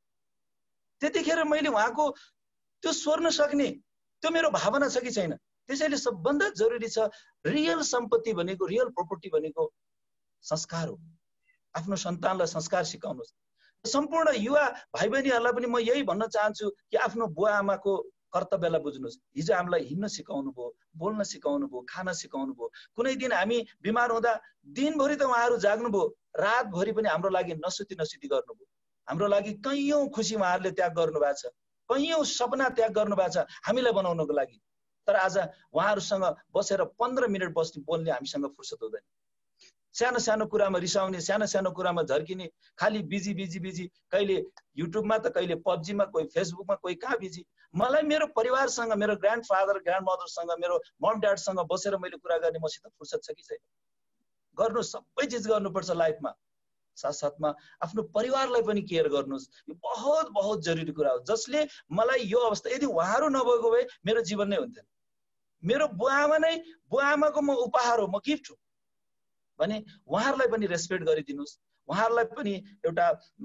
त्यतिखेर मैले उहाँको त्यो सोर्न सक्ने त्यो मेरो भावना छ कि छैन? त्यसैले सबभन्दा जरुरी छ रियल सम्पत्ति भनेको, रियल प्रपर्टी भनेको संस्कार हो। आफ्नो सन्तानलाई संस्कार सिकाउनुहोस्। सम्पूर्ण युवा भाइ बहिनीहरूलाई पनि म यही भन्न चाहन्छु कि आफ्नो बुवा आमाको कर्तव्यलाई बुझ्नुहोस्। हिजो हामीलाई हिँड्न सिकाउनु भयो, बोल्न सिकाउनु भयो, खान सिकाउनु भयो। कुनै दिन हामी बिमार हुँदा दिनभरि त उहाँहरू जाग्नु भयो, रातभरि पनि हाम्रो लागि नसुती नसुती गर्नुभयो। हाम्रो लागि कैयौँ खुसी उहाँहरूले त्याग गर्नु भएको छ, कैयौँ सपना त्याग गर्नु भएको छ हामीलाई बनाउनको लागि। तर आज उहाँहरूसँग बसेर पन्ध्र मिनट बस्ने बोल्ने हामीसँग फुर्सद हुँदैन। सानो सानो कुरामा रिसाउने, सानो सानो कुरामा झर्किने, खालि बिजी बिजी बिजी, कहिले युट्युबमा त कहिले पब्जीमा, कोही फेसबुकमा, कोही कहाँ बिजी। मलाई मेरो परिवारसँग, मेरो ग्रान्ड फादर ग्रान्ड मदरसँग, मेरो मम ड्याडसँग बसेर मैले कुरा गर्ने मसित फुर्सद छ कि छैन? गर्नु, सबै चिज गर्नुपर्छ लाइफमा। साथसाथमा आफ्नो परिवारलाई पनि केयर गर्नुहोस्। यो बहुत बहुत जरुरी कुरा हो, जसले मलाई यो अवस्था, यदि उहाँहरू नभएको भए मेरो जीवन नै हुन्थेन। मेरो बुवा आमा नै बुवा आमाको म उपहार हो, म गिफ्ट हो भने उहाँहरूलाई पनि रेस्पेक्ट गरिदिनुहोस्। उहाँहरूलाई पनि एउटा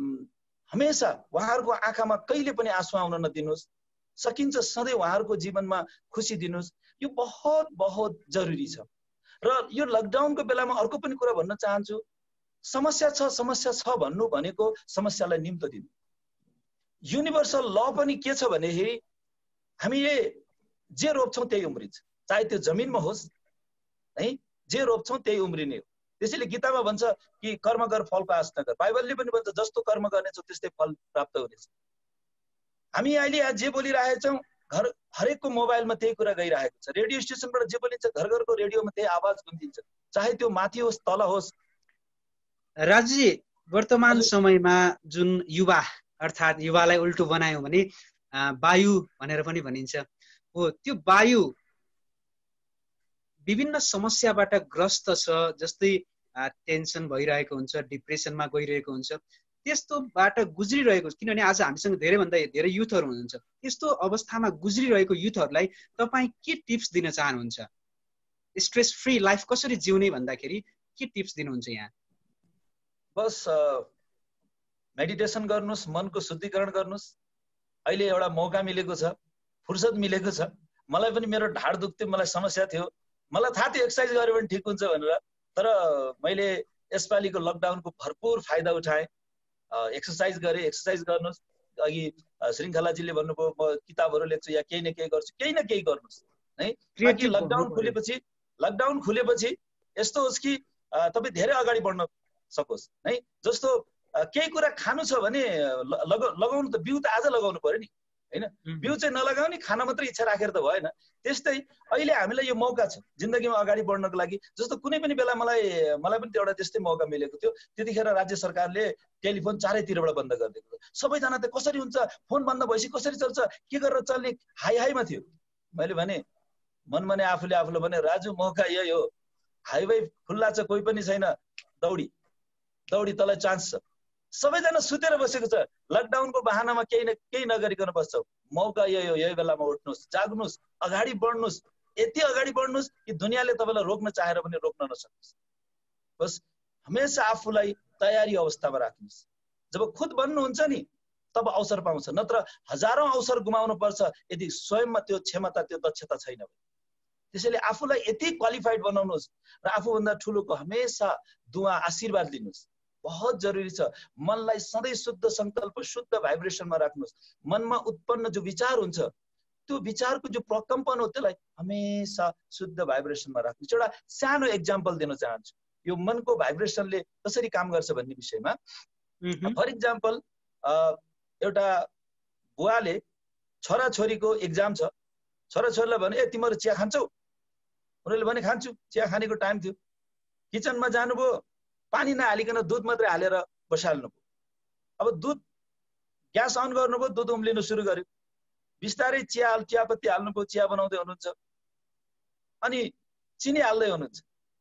हमेसा उहाँहरूको आँखामा कहिले पनि आँसु आउन नदिनुहोस्। सकिन्छ सधैँ उहाँहरूको जीवनमा खुसी दिनुहोस्। यो बहुत बहुत जरुरी छ। र यो लकडाउनको बेलामा अर्को पनि कुरा भन्न चाहन्छु, समस्या छ समस्या छ भन्नु भनेको समस्यालाई निम्तो दिनु। युनिभर्सल ल पनि के छ भनेखेरि हामीले जे रोप्छौँ त्यही उम्रिन्छ, चाहे त्यो जमिनमा होस् है, जे रोप्छौँ त्यही उम्रिने हो। त्यसैले गीतामा भन्छ कि कर्म गर फलको आश नगर। बाइबलले पनि भन्छ जस्तो कर्म गर्नेछौ त्यस्तै फल प्राप्त हुनेछ। हामी अहिले आज जे बोलिरहेछौँ घर हरेकको मोबाइलमा त्यही कुरा गइरहेको छ। रेडियो स्टेसनबाट जे बोलिन्छ घर घरको रेडियोमा त्यही आवाज गुन्जिन्छ, चाहे त्यो माथि होस् तल होस्। राजुजी, वर्तमान समयमा जुन युवा अर्थात् युवालाई उल्टो बनायौँ भने वायु भनेर पनि भनिन्छ हो, त्यो वायु विभिन्न समस्याबाट ग्रस्त छ। जस्तै टेन्सन भइरहेको हुन्छ, डिप्रेसनमा गइरहेको हुन्छ, त्यस्तोबाट गुज्रिरहेको। किनभने आज हामीसँग धेरैभन्दा धेरै युथहरू हुनुहुन्छ। त्यस्तो अवस्थामा गुज्रिरहेको युथहरूलाई तपाईँ के टिप्स दिन चाहनुहुन्छ? स्ट्रेस फ्री लाइफ कसरी जिउने भन्दाखेरि के टिप्स दिनुहुन्छ यहाँ? बस मेडिटेसन गर्नुहोस्, मनको शुद्धिकरण गर्नुहोस्। अहिले एउटा मौका मिलेको छ, फुर्सद मिलेको छ। मलाई पनि मेरो ढाड दुख्थ्यो, मलाई समस्या थियो, मलाई थाहा थियो एक्सर्साइज गऱ्यो भने ठिक हुन्छ भनेर। तर मैले यसपालिको लकडाउनको भरपुर फाइदा उठाएँ, एक्सर्साइज गरेँ। एक्सर्साइज गर्नुहोस्, अघि श्रृङ्खलाजीले भन्नुभयो म किताबहरू लेख्छु या केही न केही गर्छु, केही न केही गर्नुहोस् है। ताकि लकडाउन खुलेपछि लकडाउन खुलेपछि यस्तो होस् कि तपाईँ धेरै अगाडि बढ्न सकोस् है। जस्तो केही कुरा खानु छ भने लगाउनु त बिउ त आज लगाउनु पर्यो नि हैन। बिउ चाहिँ नलगाउने, खाना मात्रै इच्छा राखेर त भएन। त्यस्तै अहिले हामीलाई यो मौका छ जिन्दगीमा अगाडि बढ्नको लागि। जस्तो कुनै पनि बेला मलाई मलाई पनि एउटा त्यस्तै मौका मिलेको थियो। त्यतिखेर राज्य सरकारले टेलिफोन चारैतिरबाट बन्द गरिदिएको थियो। सबैजना त कसरी हुन्छ, फोन बन्द भएपछि कसरी चल्छ, के गरेर चल्ने हाई हाईमा थियो। मैले भने मनमा नै आफूले आफूले भने राजु मौका यही हो, हाइवे खुल्ला छ, कोही पनि छैन, दौडी दौडी तँलाई चान्स छ। सबैजना सुतेर बसेको छ, लकडाउनको बहानामा केही न केही नगरिकन बस्छ। मौका यही हो, यही बेलामा उठ्नुहोस्, जाग्नुहोस्, अगाडि बढ्नुहोस्। यति अगाडि बढ्नुहोस् कि दुनियाँले तपाईँलाई रोक्न चाहेर पनि रोक्न नसक्नुहोस्। बस हमेसा आफूलाई तयारी अवस्थामा राख्नुहोस्। जब खुद बन्नुहुन्छ नि तब अवसर पाउँछ, नत्र हजारौं अवसर गुमाउनु पर्छ यदि स्वयंमा त्यो क्षमता त्यो दक्षता छैन भने। त्यसैले आफूलाई यति क्वालिफाइड बनाउनुहोस् र आफूभन्दा ठुलोको हमेसा दुआ आशीर्वाद लिनुहोस्। बहुत जरुरी छ। मनलाई सधैँ शुद्ध संकल्प, शुद्ध भाइब्रेसनमा राख्नुहोस्। मनमा उत्पन्न जो विचार हुन्छ त्यो विचारको जो प्रकम्पन हो त्यसलाई हमेसा शुद्ध भाइब्रेसनमा राख्नुहोस्। एउटा सानो एक्जाम्पल दिन चाहन्छु यो मनको भाइब्रेसनले कसरी काम गर्छ भन्ने विषयमा। फर इक्जाम्पल एउटा बुवाले छोराछोरीको एक्जाम छ, छोराछोरीलाई भने ए तिमीहरू चिया खान्छौ? उनीहरूले भने खान्छु। चिया खानेको टाइम थियो, किचनमा जानुभयो, पानी नहालिकन दुध मात्रै हालेर बसाल्नुभयो। अब दुध ग्यास अन गर्नुभयो, दुध उम्लिन सुरु गर्यो, बिस्तारै चिया चियापत्ती हाल्नुभयो, चिया बनाउँदै हुनुहुन्छ, अनि चिनी हाल्दै हुनुहुन्छ।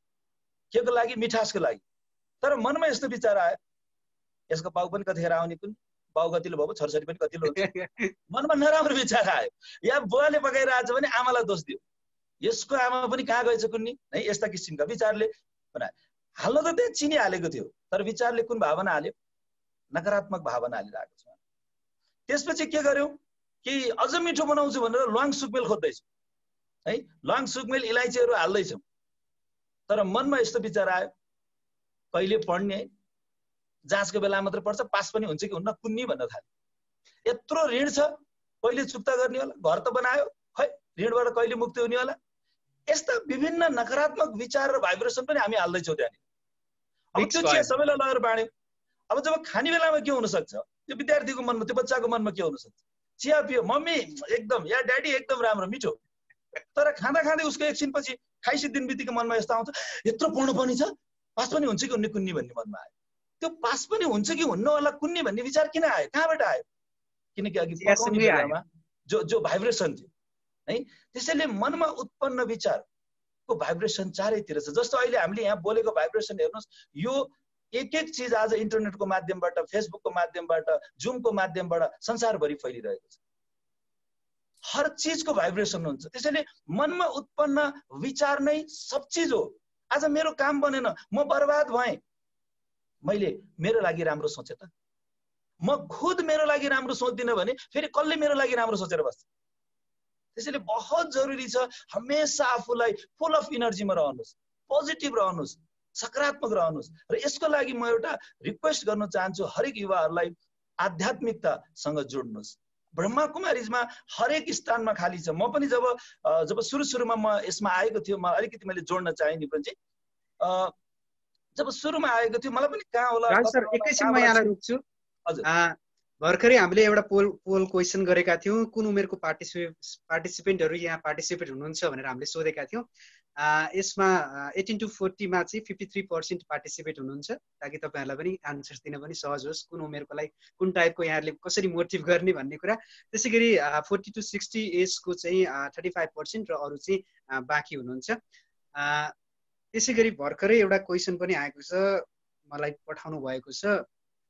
के को लागि? मिठासको लागि। तर मनमा यस्तो विचार आयो, यसको पाउ पनि कतिखेर आउने, कुन बाउ कतिले भयो, छोराछोरी पनि कतिले हुन्छ। मनमा नराम्रो विचार आयो, या बुवाले पकाइरहेछ भने आमालाई दोष दियो, यसको आमा पनि कहाँ गएछ कुन्नी है, यस्ता किसिमका विचारले बनायो। हाल्न त त्यहाँ चिनी हालेको थियो, तर विचारले कुन भावना हाल्यो? नकारात्मक भावना हालिरहेको छ। त्यसपछि के गर्यौं कि अझ मिठो बनाउँछु भनेर ल्वाङ सुकमेल खोज्दैछु है, ल्वाङ सुकमेल इलाइचीहरू हाल्दैछौँ। तर मनमा यस्तो विचार आयो, कहिले पढ्ने, जाँचको बेला मात्र पढ्छ, पास पनि हुन्छ कि हुन्न कुन्नी भन्न थाल्यो। यत्रो ऋण छ, कहिले चुक्ता गर्ने होला, घर त बनायो, खै ऋणबाट कहिले मुक्ति हुने होला। यस्ता विभिन्न नकारात्मक विचार र भाइब्रेसन पनि हामी हाल्दैछौँ त्यहाँनिर। अब त्यो चिया सबैलाई लगेर बाँड्यौँ। अब जब खाने बेलामा के हुन सक्छ, त्यो विद्यार्थीको मनमा, त्यो बच्चाको मनमा के हुन सक्छ? चिया पियो, मम्मी एकदम, या ड्याडी एकदम राम्रो मिठो, तर खाँदा खाँदै उसको एकछिनपछि खाइसी दिन बित्तिकै मनमा यस्तो आउँछ, यत्रो पढ्नु पर्ने छ, पास पनि हुन्छ कि हुन्न कुन्नी भन्ने मनमा आयो। त्यो पास पनि हुन्छ कि हुन्न होला कुन्नी भन्ने विचार किन आयो, कहाँबाट आयो? किनकि अघि पकाउने बेलामा जो जो भाइब्रेसन थियो है, त्यसैले मनमा उत्पन्न विचारको भाइब्रेसन चारैतिर छ। जस्तो अहिले हामीले यहाँ बोलेको भाइब्रेसन हेर्नुहोस्, यो एक एक चिज आज इन्टरनेटको माध्यमबाट, फेसबुकको माध्यमबाट, जुमको माध्यमबाट संसारभरि फैलिरहेको छ। हर चिजको भाइब्रेसन हुन्छ। त्यसैले मनमा उत्पन्न विचार नै सब चिज हो। आज मेरो काम बनेन, म बर्बाद भएँ, मैले मेरो लागि राम्रो सोचे त? म खुद मेरो लागि राम्रो सोच्दिनँ भने फेरि कसले मेरो लागि राम्रो सोचेर बस्छ? त्यसैले बहुत जरुरी छ हमेसा आफूलाई फुल अफ इनर्जीमा रहनुहोस्, पोजिटिभ रहनुहोस्, सकारात्मक रहनुहोस्। र यसको लागि म एउटा रिक्वेस्ट गर्न चाहन्छु, हरेक युवाहरूलाई आध्यात्मिकतासँग जोड्नुहोस्। ब्रह्मा कुमारीजमा हरेक स्थानमा खाली छ। म पनि जब जब सुरु सुरुमा म यसमा आएको थियो, म अलिकति मैले जोड्न चाहे नि पनि, जब सुरुमा आएको थियो मलाई पनि कहाँ होला सर, एकैछिन म यहाँलाई रोक्छु। हजुर, भर्खरै हामीले एउटा पोल पोल क्वेसन गरेका थियौँ, कुन उमेरको पार्टिसिपेट पार्टिसिपेन्टहरू यहाँ पार्टिसिपेट हुनुहुन्छ भनेर हामीले सोधेका थियौँ। यसमा एटिन टु फोर्टीमा चाहिँ फिफ्टी थ्री पर्सेन्ट पार्टिसिपेट हुनुहुन्छ, ताकि तपाईँहरूलाई पनि आन्सर्स दिन पनि सहज होस्, कुन उमेरकोलाई कुन टाइपको यहाँहरूले कसरी मोटिभ गर्ने भन्ने कुरा। त्यसै गरी फोर्टी टु सिक्सटी एजको चाहिँ थर्टी फाइभ पर्सेन्ट र अरू चाहिँ बाँकी हुनुहुन्छ। त्यसै गरी भर्खरै एउटा क्वेसन पनि आएको छ, मलाई पठाउनु भएको छ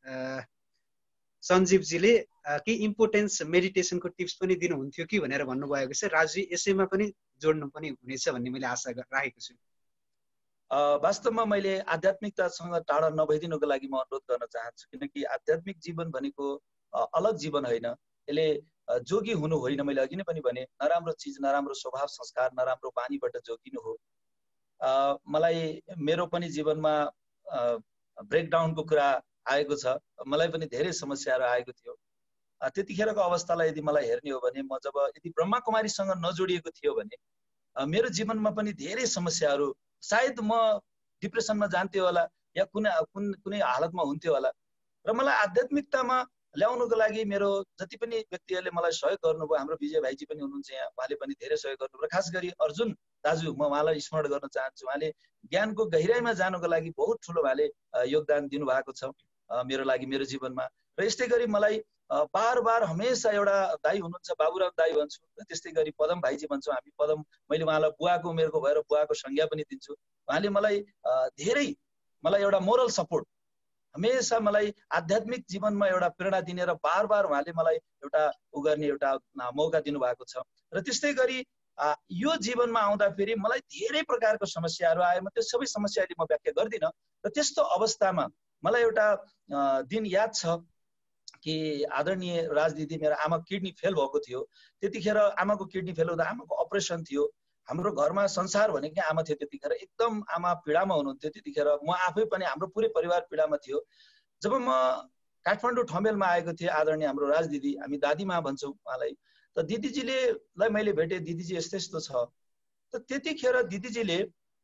सञ्जीवजीले, के इम्पोर्टेन्स मेडिटेसनको टिप्स पनि दिनुहुन्थ्यो कि भनेर भन्नुभएको छ। राजु यसैमा पनि जोड्नु पनि हुनेछ भन्ने मैले आशा राखेको छु। वास्तवमा मैले आध्यात्मिकतासँग टाढा नभइदिनुको लागि म अनुरोध गर्न चाहन्छु, किनकि आध्यात्मिक जीवन भनेको अलग जीवन होइन, यसले जोगी हुनु होइन। मैले अघि नै पनि भने, नराम्रो चिज, नराम्रो स्वभाव संस्कार, नराम्रो बानीबाट जोगिनु हो। मलाई मेरो पनि जीवनमा ब्रेकडाउनको कुरा आएको छ, मलाई पनि धेरै समस्याहरू आएको थियो। त्यतिखेरको अवस्थालाई यदि मलाई हेर्ने हो भने, म जब यदि ब्रह्मा कुमारीसँग नजोडिएको थियो भने मेरो जीवनमा पनि धेरै समस्याहरू, सायद म डिप्रेसनमा जान्थेँ होला या कुनै कुन कुनै हालतमा हुन्थ्यो होला। र मलाई आध्यात्मिकतामा ल्याउनुको लागि मेरो जति पनि व्यक्तिहरूले मलाई सहयोग गर्नुभयो, हाम्रो विजय भाइजी पनि हुनुहुन्छ यहाँ, उहाँले पनि धेरै सहयोग गर्नुभयो। खास गरी अर्जुन दाजु म उहाँलाई स्मरण गर्न चाहन्छु। उहाँले ज्ञानको गहिराइमा जानुको लागि बहुत ठुलो उहाँले योगदान दिनुभएको छ मेरो लागि, मेरो जीवनमा। र यस्तै गरी मलाई बार बार हमेसा एउटा दाई हुनुहुन्छ, बाबुराम दाई भन्छु, त्यस्तै गरी पदम भाइजी भन्छौँ हामी। पदम मैले उहाँलाई बुवाको उमेरको भएर बुवाको संज्ञा पनि दिन्छु। उहाँले मलाई धेरै मलाई एउटा मोरल सपोर्ट, हमेसा मलाई आध्यात्मिक जीवनमा एउटा प्रेरणा दिने र बार बार उहाँले मलाई एउटा उ गर्ने एउटा मौका दिनुभएको छ। र त्यस्तै गरी यो जीवनमा आउँदाखेरि मलाई धेरै प्रकारको समस्याहरू आयो। म त्यो सबै समस्याले म व्याख्या गर्दिनँ। र त्यस्तो अवस्थामा मलाई एउटा दिन याद छ कि आदरणीय राजदिदी मेरो आमा किडनी फेल भएको थियो। त्यतिखेर आमाको किडनी फेल हुँदा आमाको अपरेसन थियो। हाम्रो घरमा संसार भनेकै आमा थियो। त्यतिखेर एकदम आमा पीडामा हुनुहुन्थ्यो। त्यतिखेर म आफै पनि, हाम्रो पुरै परिवार पीडामा थियो। जब म काठमाडौँ ठमेलमा आएको थिएँ, आदरणीय हाम्रो राजदिदी, हामी दादीमा भन्छौँ उहाँलाई, त दिदीजीले लाई मैले भेटेँ, दिदीजी यस्तो यस्तो छ। त त्यतिखेर दिदीजीले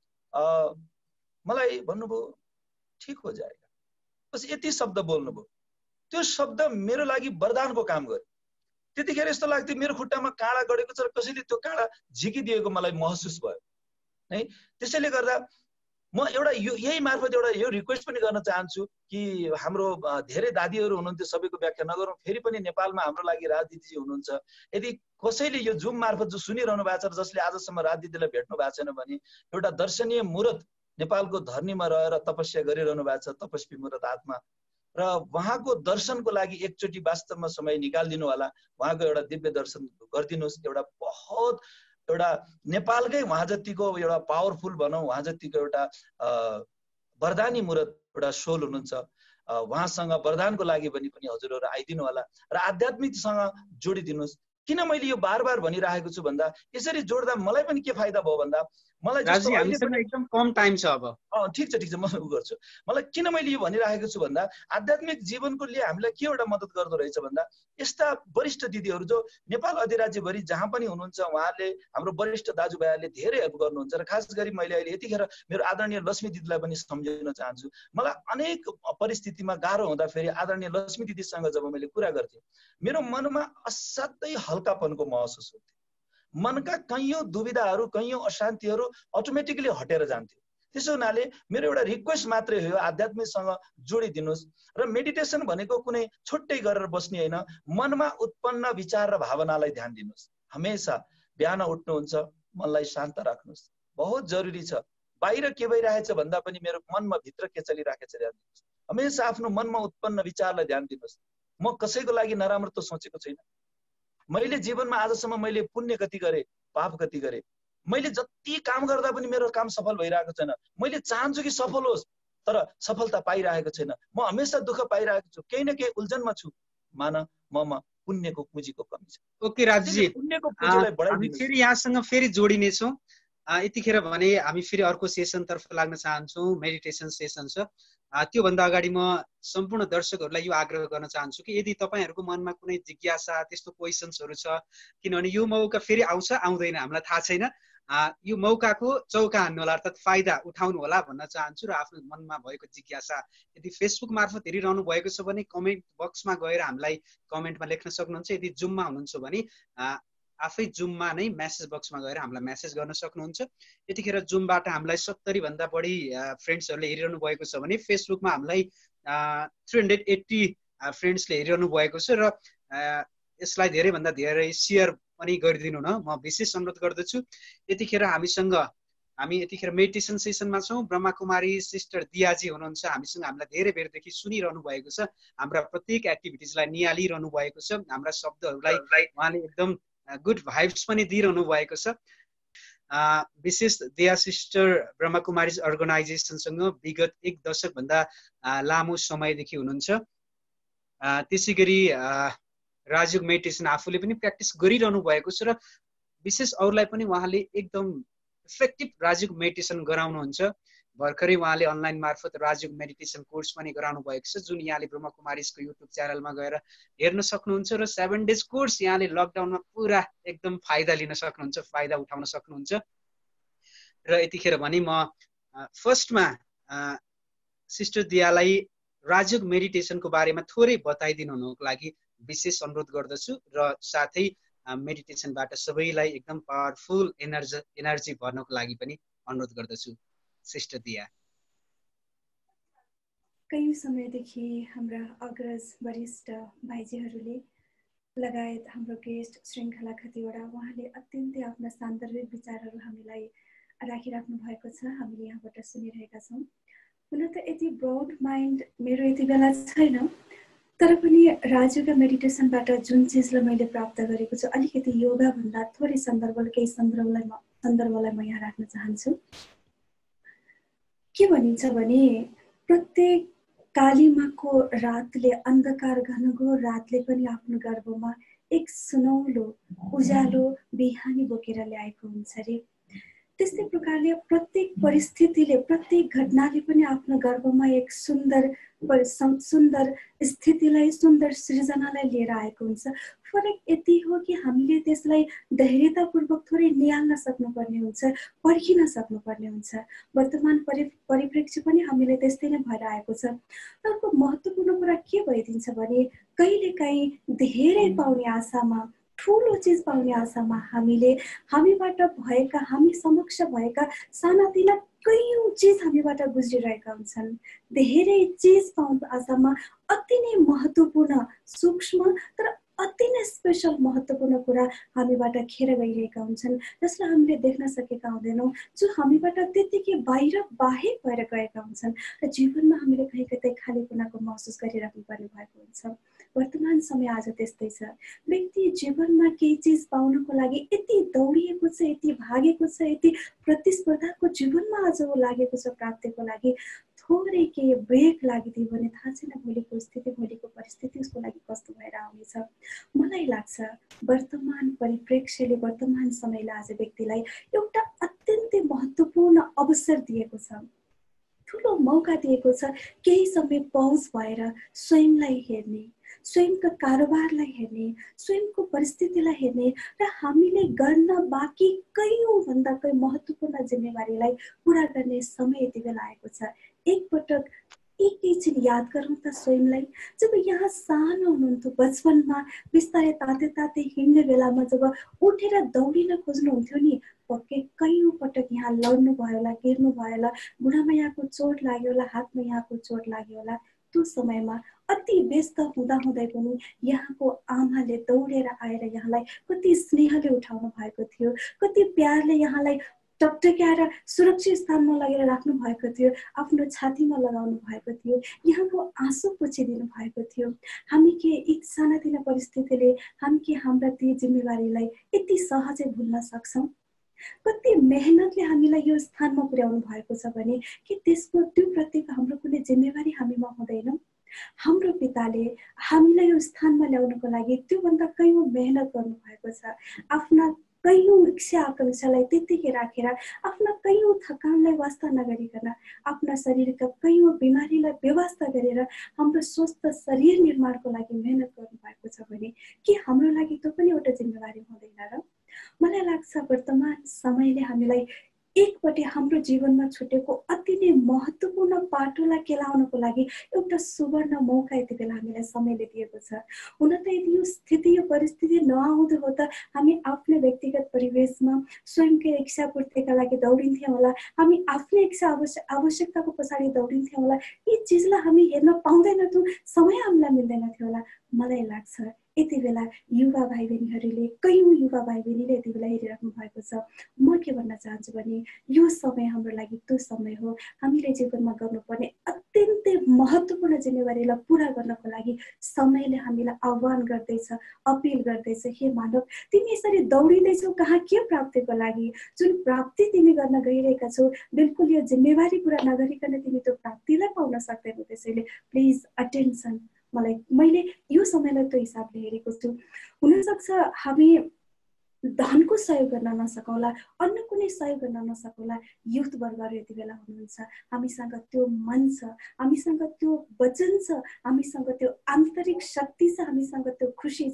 मलाई भन्नुभयो ठिक हो जाएगा, बस यति शब्द बोल्नुभयो। त्यो शब्द मेरो लागि वरदानको काम गर्यो। त्यतिखेर यस्तो लाग्थ्यो मेरो खुट्टामा काँडा गडेको छ र कसैले त्यो काँडा झिकिदिएको मलाई महसुस भयो है। त्यसैले गर्दा म एउटा यो यही मार्फत एउटा यो रिक्वेस्ट पनि गर्न चाहन्छु कि हाम्रो धेरै दादीहरू हुनुहुन्थ्यो, सबैको व्याख्या नगरौँ। फेरि पनि नेपालमा हाम्रो लागि राजदिदीजी हुनुहुन्छ। यदि कसैले यो जुम मार्फत जो सुनिरहनु भएको छ र जसले आजसम्म राजदिदीलाई भेट्नु भएको छैन भने, एउटा दर्शनीय मुरत नेपालको धरनीमा रहेर तपस्या गरिरहनु भएको छ, तपस्वी मुरत आत्मा, र उहाँको दर्शनको लागि एकचोटि वास्तवमा समय निकालिदिनु होला। उहाँको एउटा दिव्य दर्शन गरिदिनुहोस्। एउटा बहुत एउटा नेपालकै उहाँ जतिको एउटा पावरफुल भनौँ, उहाँ जतिको एउटा वरदानी मुरत एउटा सोल हुनुहुन्छ। उहाँसँग वरदानको लागि पनि पनि हजुरहरू आइदिनु होला र आध्यात्मिकसँग जोडिदिनुहोस्। किन मैले यो बार बार भनिरहेको छु भन्दा, यसरी जोड्दा मलाई पनि के फाइदा भयो भन्दा, मलाई एकदम कम टाइम छ अब। अँ ठिक छ ठिक छ म उ गर्छु। मलाई किन मैले यो भनिरहेको छु भन्दा, आध्यात्मिक जीवनको लिए हामीलाई के एउटा मद्दत गर्दो रहेछ भन्दा, यस्ता वरिष्ठ दिदीहरू जो नेपाल अधिराज्यभरि जहाँ पनि हुनुहुन्छ, उहाँहरूले हाम्रो वरिष्ठ दाजुभाइहरूले धेरै हेल्प गर्नुहुन्छ। र खास गरी मैले अहिले यतिखेर मेरो आदरणीय लक्ष्मी दिदीलाई पनि सम्झिन चाहन्छु। मलाई अनेक परिस्थितिमा गाह्रो हुँदाखेरि आदरणीय लक्ष्मी दिदीसँग जब मैले कुरा गर्थेँ, मेरो मनमा असाध्यै हल्कापनको महसुस हुन्थ्यो। मनका कैयौँ दुविधाहरू, कैयौँ अशान्तिहरू अटोमेटिकली हटेर जान्थ्यो। त्यसो हुनाले मेरो एउटा रिक्वेस्ट मात्रै हो, आध्यात्मिकसँग जोडिदिनुहोस्। र मेडिटेसन भनेको कुनै छुट्टै गरेर बस्ने होइन, मनमा उत्पन्न विचार र भावनालाई ध्यान दिनुहोस्। हमेसा बिहान उठ्नुहुन्छ, मनलाई शान्त राख्नुहोस्, बहुत जरुरी छ। बाहिर के भइरहेछ भन्दा पनि मेरो मनमा भित्र के चलिरहेको छ ध्यान दिनुहोस्। हमेसा आफ्नो मनमा उत्पन्न विचारलाई ध्यान दिनुहोस्। म कसैको लागि नराम्रो त सोचेको छैन। मैले जीवनमा आजसम्म मैले पुण्य कति गरेँ, पाप कति गरेँ, मैले जति काम गर्दा पनि मेरो काम सफल भइरहेको छैन। मैले चाहन्छु कि सफल होस्, तर सफलता पाइरहेको छैन। म हमेसा दुःख पाइरहेको छु, केही न केही उल्झनमा छु। मान ममा पुण्यको पुँजीको कमी छ। ओके राजजी, पुण्यको पुँजीलाई बढाइदिनु। फेरि यहाँसँग फेरि जोडिनेछौँ। यतिखेर भने हामी फेरि अर्को सेसनतर्फ लाग्न चाहन्छौँ, मेडिटेसन सेसन छ। त्योभन्दा अगाडि म सम्पूर्ण दर्शकहरूलाई यो आग्रह गर्न चाहन्छु कि यदि तपाईँहरूको मनमा कुनै जिज्ञासा, त्यस्तो क्वेसन्सहरू छ, किनभने यो मौका फेरि आउँछ आउँदैन हामीलाई थाहा छैन, यो मौकाको चौका हान्नु होला, अर्थात् फाइदा उठाउनु होला भन्न चाहन्छु। र आफ्नो मनमा भएको जिज्ञासा यदि फेसबुक मार्फत हेरिरहनु भएको छ भने कमेन्ट बक्समा गएर हामीलाई कमेन्टमा लेख्न सक्नुहुन्छ। यदि जुममा हुनुहुन्छ भने आफै जुममा नै मेसेज बक्समा गएर हामीलाई मेसेज गर्न सक्नुहुन्छ। यतिखेर जुमबाट हामीलाई सत्तरी भन्दा बढी फ्रेन्ड्सहरूले हेरिरहनु भएको छ भने फेसबुकमा हामीलाई थ्री हन्ड्रेड एट्टी फ्रेन्ड्सले हेरिरहनु भएको छ। र यसलाई धेरैभन्दा धेरै सेयर पनि गरिदिनु न म विशेष अनुरोध गर्दछु। यतिखेर हामीसँग हामी यतिखेर मेडिटेसन सेसनमा छौँ। ब्रह्मा कुमारी सिस्टर दियाजी हुनुहुन्छ हामीसँग, हामीलाई धेरै बेरदेखि सुनिरहनु भएको छ, हाम्रा प्रत्येक एक्टिभिटिजलाई निहालिरहनु भएको छ, हाम्रा शब्दहरूलाई उहाँले एकदम गुड भाइब्स पनि दिइरहनु भएको छ। विशेष दिया सिस्टर ब्रह्मा कुमारी अर्गनाइजेसनसँग विगत एक दशकभन्दा लामो समयदेखि हुनुहुन्छ। त्यसै गरी राजयोग मेडिटेसन आफूले पनि प्र्याक्टिस गरिरहनु भएको छ र विशेष अरूलाई पनि उहाँले एकदम इफेक्टिभ राजयोग मेडिटेसन गराउनुहुन्छ। भर्खरै उहाँले अनलाइन मार्फत राजयोग मेडिटेसन कोर्स पनि गराउनु भएको छ, जुन यहाँले ब्रह्मा कुमारीको युट्युब च्यानलमा गएर हेर्न सक्नुहुन्छ। र सेभेन डेज कोर्स यहाँले लकडाउनमा पुरा एकदम फाइदा लिन सक्नुहुन्छ, फाइदा उठाउन सक्नुहुन्छ। र यतिखेर भने म फर्स्टमा सिस्टर दियालाई राजयोग मेडिटेसनको बारेमा थोरै बताइदिनु हुनुको लागि विशेष अनुरोध गर्दछु र साथै मेडिटेसनबाट सबैलाई एकदम पावरफुल एनर्जी एनर्जी भर्नको लागि पनि अनुरोध गर्दछु। सिस्टर दिया। कयौं समयदेखि हाम्रा अग्रज वरिष्ठ भाइजीहरूले लगायत हाम्रो गेस्ट श्रृङ्खला कतिवटा उहाँले अत्यन्तै आफ्ना सान्दर्भिक विचारहरू हामीलाई राखिराख्नु भएको छ, हामीले यहाँबाट सुनिरहेका छौँ। हुन त यति ब्रोड माइन्ड मेरो यति बेला छैन, तर पनि राजयोगा मेडिटेसनबाट जुन चिजलाई मैले प्राप्त गरेको छु अलिकति योगा भन्दा थोरै सन्दर्भ केही सन्दर्भलाई म सन्दर्भलाई म यहाँ राख्न चाहन्छु। के भनिन्छ भने प्रत्येक कालीमाको रातले अन्धकार घनघोर रातले पनि आफ्नो गर्भमा एक सुनौलो उज्यालो बिहानी बोकेर ल्याएको हुन्छ रे। त्यस्तै प्रकारले प्रत्येक परिस्थितिले प्रत्येक घटनाले पनि आफ्नो गर्भमा एक सुन्दर सुन्दर स्थितिलाई सुन्दर सृजनालाई लिएर आएको हुन्छ। फरक यति हो कि हामीले त्यसलाई धैर्यतापूर्वक थोरै निहाल्न सक्नुपर्ने हुन्छ, पर्खिन सक्नुपर्ने हुन्छ। वर्तमान परि परिप्रेक्ष्य पनि हामीले त्यस्तै नै भएर आएको छ। अर्को महत्त्वपूर्ण कुरा के भइदिन्छ भने कहिलेकाहीँ धेरै पाउने आशामा ठुलो चिज पाउने आशामा हामीले हामीबाट भएका हामी समक्ष भएका सानातिना कयौं चिज हामीबाट गुज्रिरहेका हुन्छन्। धेरै चिज पाउने आशामा अति नै महत्त्वपूर्ण सूक्ष्म तर अति नै स्पेशल महत्त्वपूर्ण कुरा हामीबाट खेर गइरहेका हुन्छन्, जसलाई हामीले देख्न सकेका हुँदैनौँ, जो हामीबाट त्यतिकै बाहिर बाहेक भएर गएका हुन्छन् र जीवनमा हामीले कहीँ कतै खालीपनाको महसुस गरिराख्नु पर्ने भएको हुन्छ। वर्तमान समय आज त्यस्तै छ। व्यक्ति जीवनमा केही चिज पाउनको लागि यति दौडिएको छ, यति भागेको छ, यति प्रतिस्पर्धाको जीवनमा आज ऊ लागेको छ प्राप्तिको लागि। थोरै केही ब्रेक लागिदियो भने थाहा छैन भोलिको स्थिति भोलिको परिस्थिति उसको लागि कस्तो भएर आउनेछ। मलाई लाग्छ वर्तमान परिप्रेक्ष्यले वर्तमान समयले आज व्यक्तिलाई एउटा अत्यन्तै महत्त्वपूर्ण अवसर दिएको छ, ठुलो मौका दिएको छ। केही समय पौज भएर स्वयंलाई हेर्ने, स्वयंका कारोबारलाई हेर्ने, स्वयंको परिस्थितिलाई हेर्ने र हामीले गर्न बाँकी कयौं भन्दा कयौं महत्त्वपूर्ण जिम्मेवारीलाई पूरा गर्ने समय यति बेला आएको छ। एकपटक एकैछिन याद गरौँ त स्वयंलाई। जब यहाँ सानो हुनुहुन्थ्यो, बचपनमा बिस्तारै ताते ताते हिँड्ने बेलामा जब उठेर दौडिन खोज्नुहुन्थ्यो नि, पक्कै कयौं पटक यहाँ लड्नु भयो होला, गिर्नु भयो होला, बुढामा यहाँको चोट लाग्यो होला, हातमा यहाँको चोट लाग्यो होला। त्यो समयमा अति व्यस्त हुँदा हुँदै पनि यहाँको आमाले दौडेर आएर यहाँलाई कति स्नेहले उठाउनु भएको थियो, कति प्यारले यहाँलाई टकटक्याएर सुरक्षित स्थानमा लगेर राख्नु भएको थियो, आफ्नो छातीमा लगाउनु भएको थियो, यहाँको आँसु पोछिदिनु भएको थियो। हामी के यी सानातिना परिस्थितिले हामी के हाम्रा ती जिम्मेवारीलाई यति सहजै भुल्न सक्छौँ? कति मेहनतले हामीलाई यो स्थानमा पुर्याउनु भएको छ भने के त्यसको त्यो प्रतिको हाम्रो कुनै जिम्मेवारी हामीमा हुँदैन? हाम्रो पिताले हामीलाई यो स्थानमा ल्याउनको लागि त्योभन्दा कयौं मेहनत गर्नु भएको छ। आफ्ना कयौं इच्छा आकांक्षालाई त्यत्तिकै राखेर, आफ्ना कयौं थकानलाई वास्ता नगरिकन, आफ्ना शरीरका कयौं बिमारीलाई व्यवस्था गरेर हाम्रो स्वस्थ शरीर निर्माणको लागि मेहनत गर्नु भएको छ भने के हाम्रो लागि त्यो पनि एउटा जिम्मेवारी हुँदैन र? मलाई लाग्छ वर्तमान समयले हामीलाई एकपट्टि हाम्रो जीवनमा छुटेको अति नै महत्त्वपूर्ण पाटोलाई केलाउनको लागि एउटा सुवर्ण मौका यति बेला हामीलाई समयले दिएको छ। हुन त यदि यो स्थिति यो परिस्थिति नआउँदो हो त हामी आफ्नै व्यक्तिगत परिवेशमा स्वयंकै इच्छा पूर्तिका लागि दौडिन्थ्यौँ होला, हामी आफ्नै इच्छा आवश्यक आवश्यकताको पछाडि दौडिन्थ्यौँ होला। यी चिजलाई हामी हेर्न पाउँदैनथ्यौँ, समय हामीलाई मिल्दैन थियो होला। मलाई लाग्छ यति बेला युवा भाइ बहिनीहरूले कयौं युवा भाइ बहिनीले यति बेला हेरिराख्नु भएको छ। म के भन्न चाहन्छु भने यो समय हाम्रो लागि त्यो समय हो, हामीले जीवनमा गर्नुपर्ने अत्यन्तै महत्त्वपूर्ण जिम्मेवारीलाई पुरा गर्नको लागि समयले हामीलाई आह्वान गर्दैछ, अपिल गर्दैछ, हे मानव तिमी यसरी दौडिँदैछौ कहाँ के प्राप्तिको लागि? जुन प्राप्ति तिमी गर्न गइरहेका छौ बिल्कुल यो जिम्मेवारी पुरा नगरिकन तिमी त्यो प्राप्तिलाई पाउन सक्दैनौ। त्यसैले प्लिज अटेन्सन। मलाई मैले यो समयलाई त्यो हिसाबले हेरेको छु। हुनसक्छ हामी धनको सहयोग गर्न नसकौँला, अन्य कुनै सहयोग गर्न नसकौँला, युथ वर्गहरू यति बेला हुनुहुन्छ, हामीसँग त्यो मन छ, हामीसँग त्यो वचन छ, हामीसँग त्यो आन्तरिक शक्ति छ, हामीसँग त्यो खुसी छ।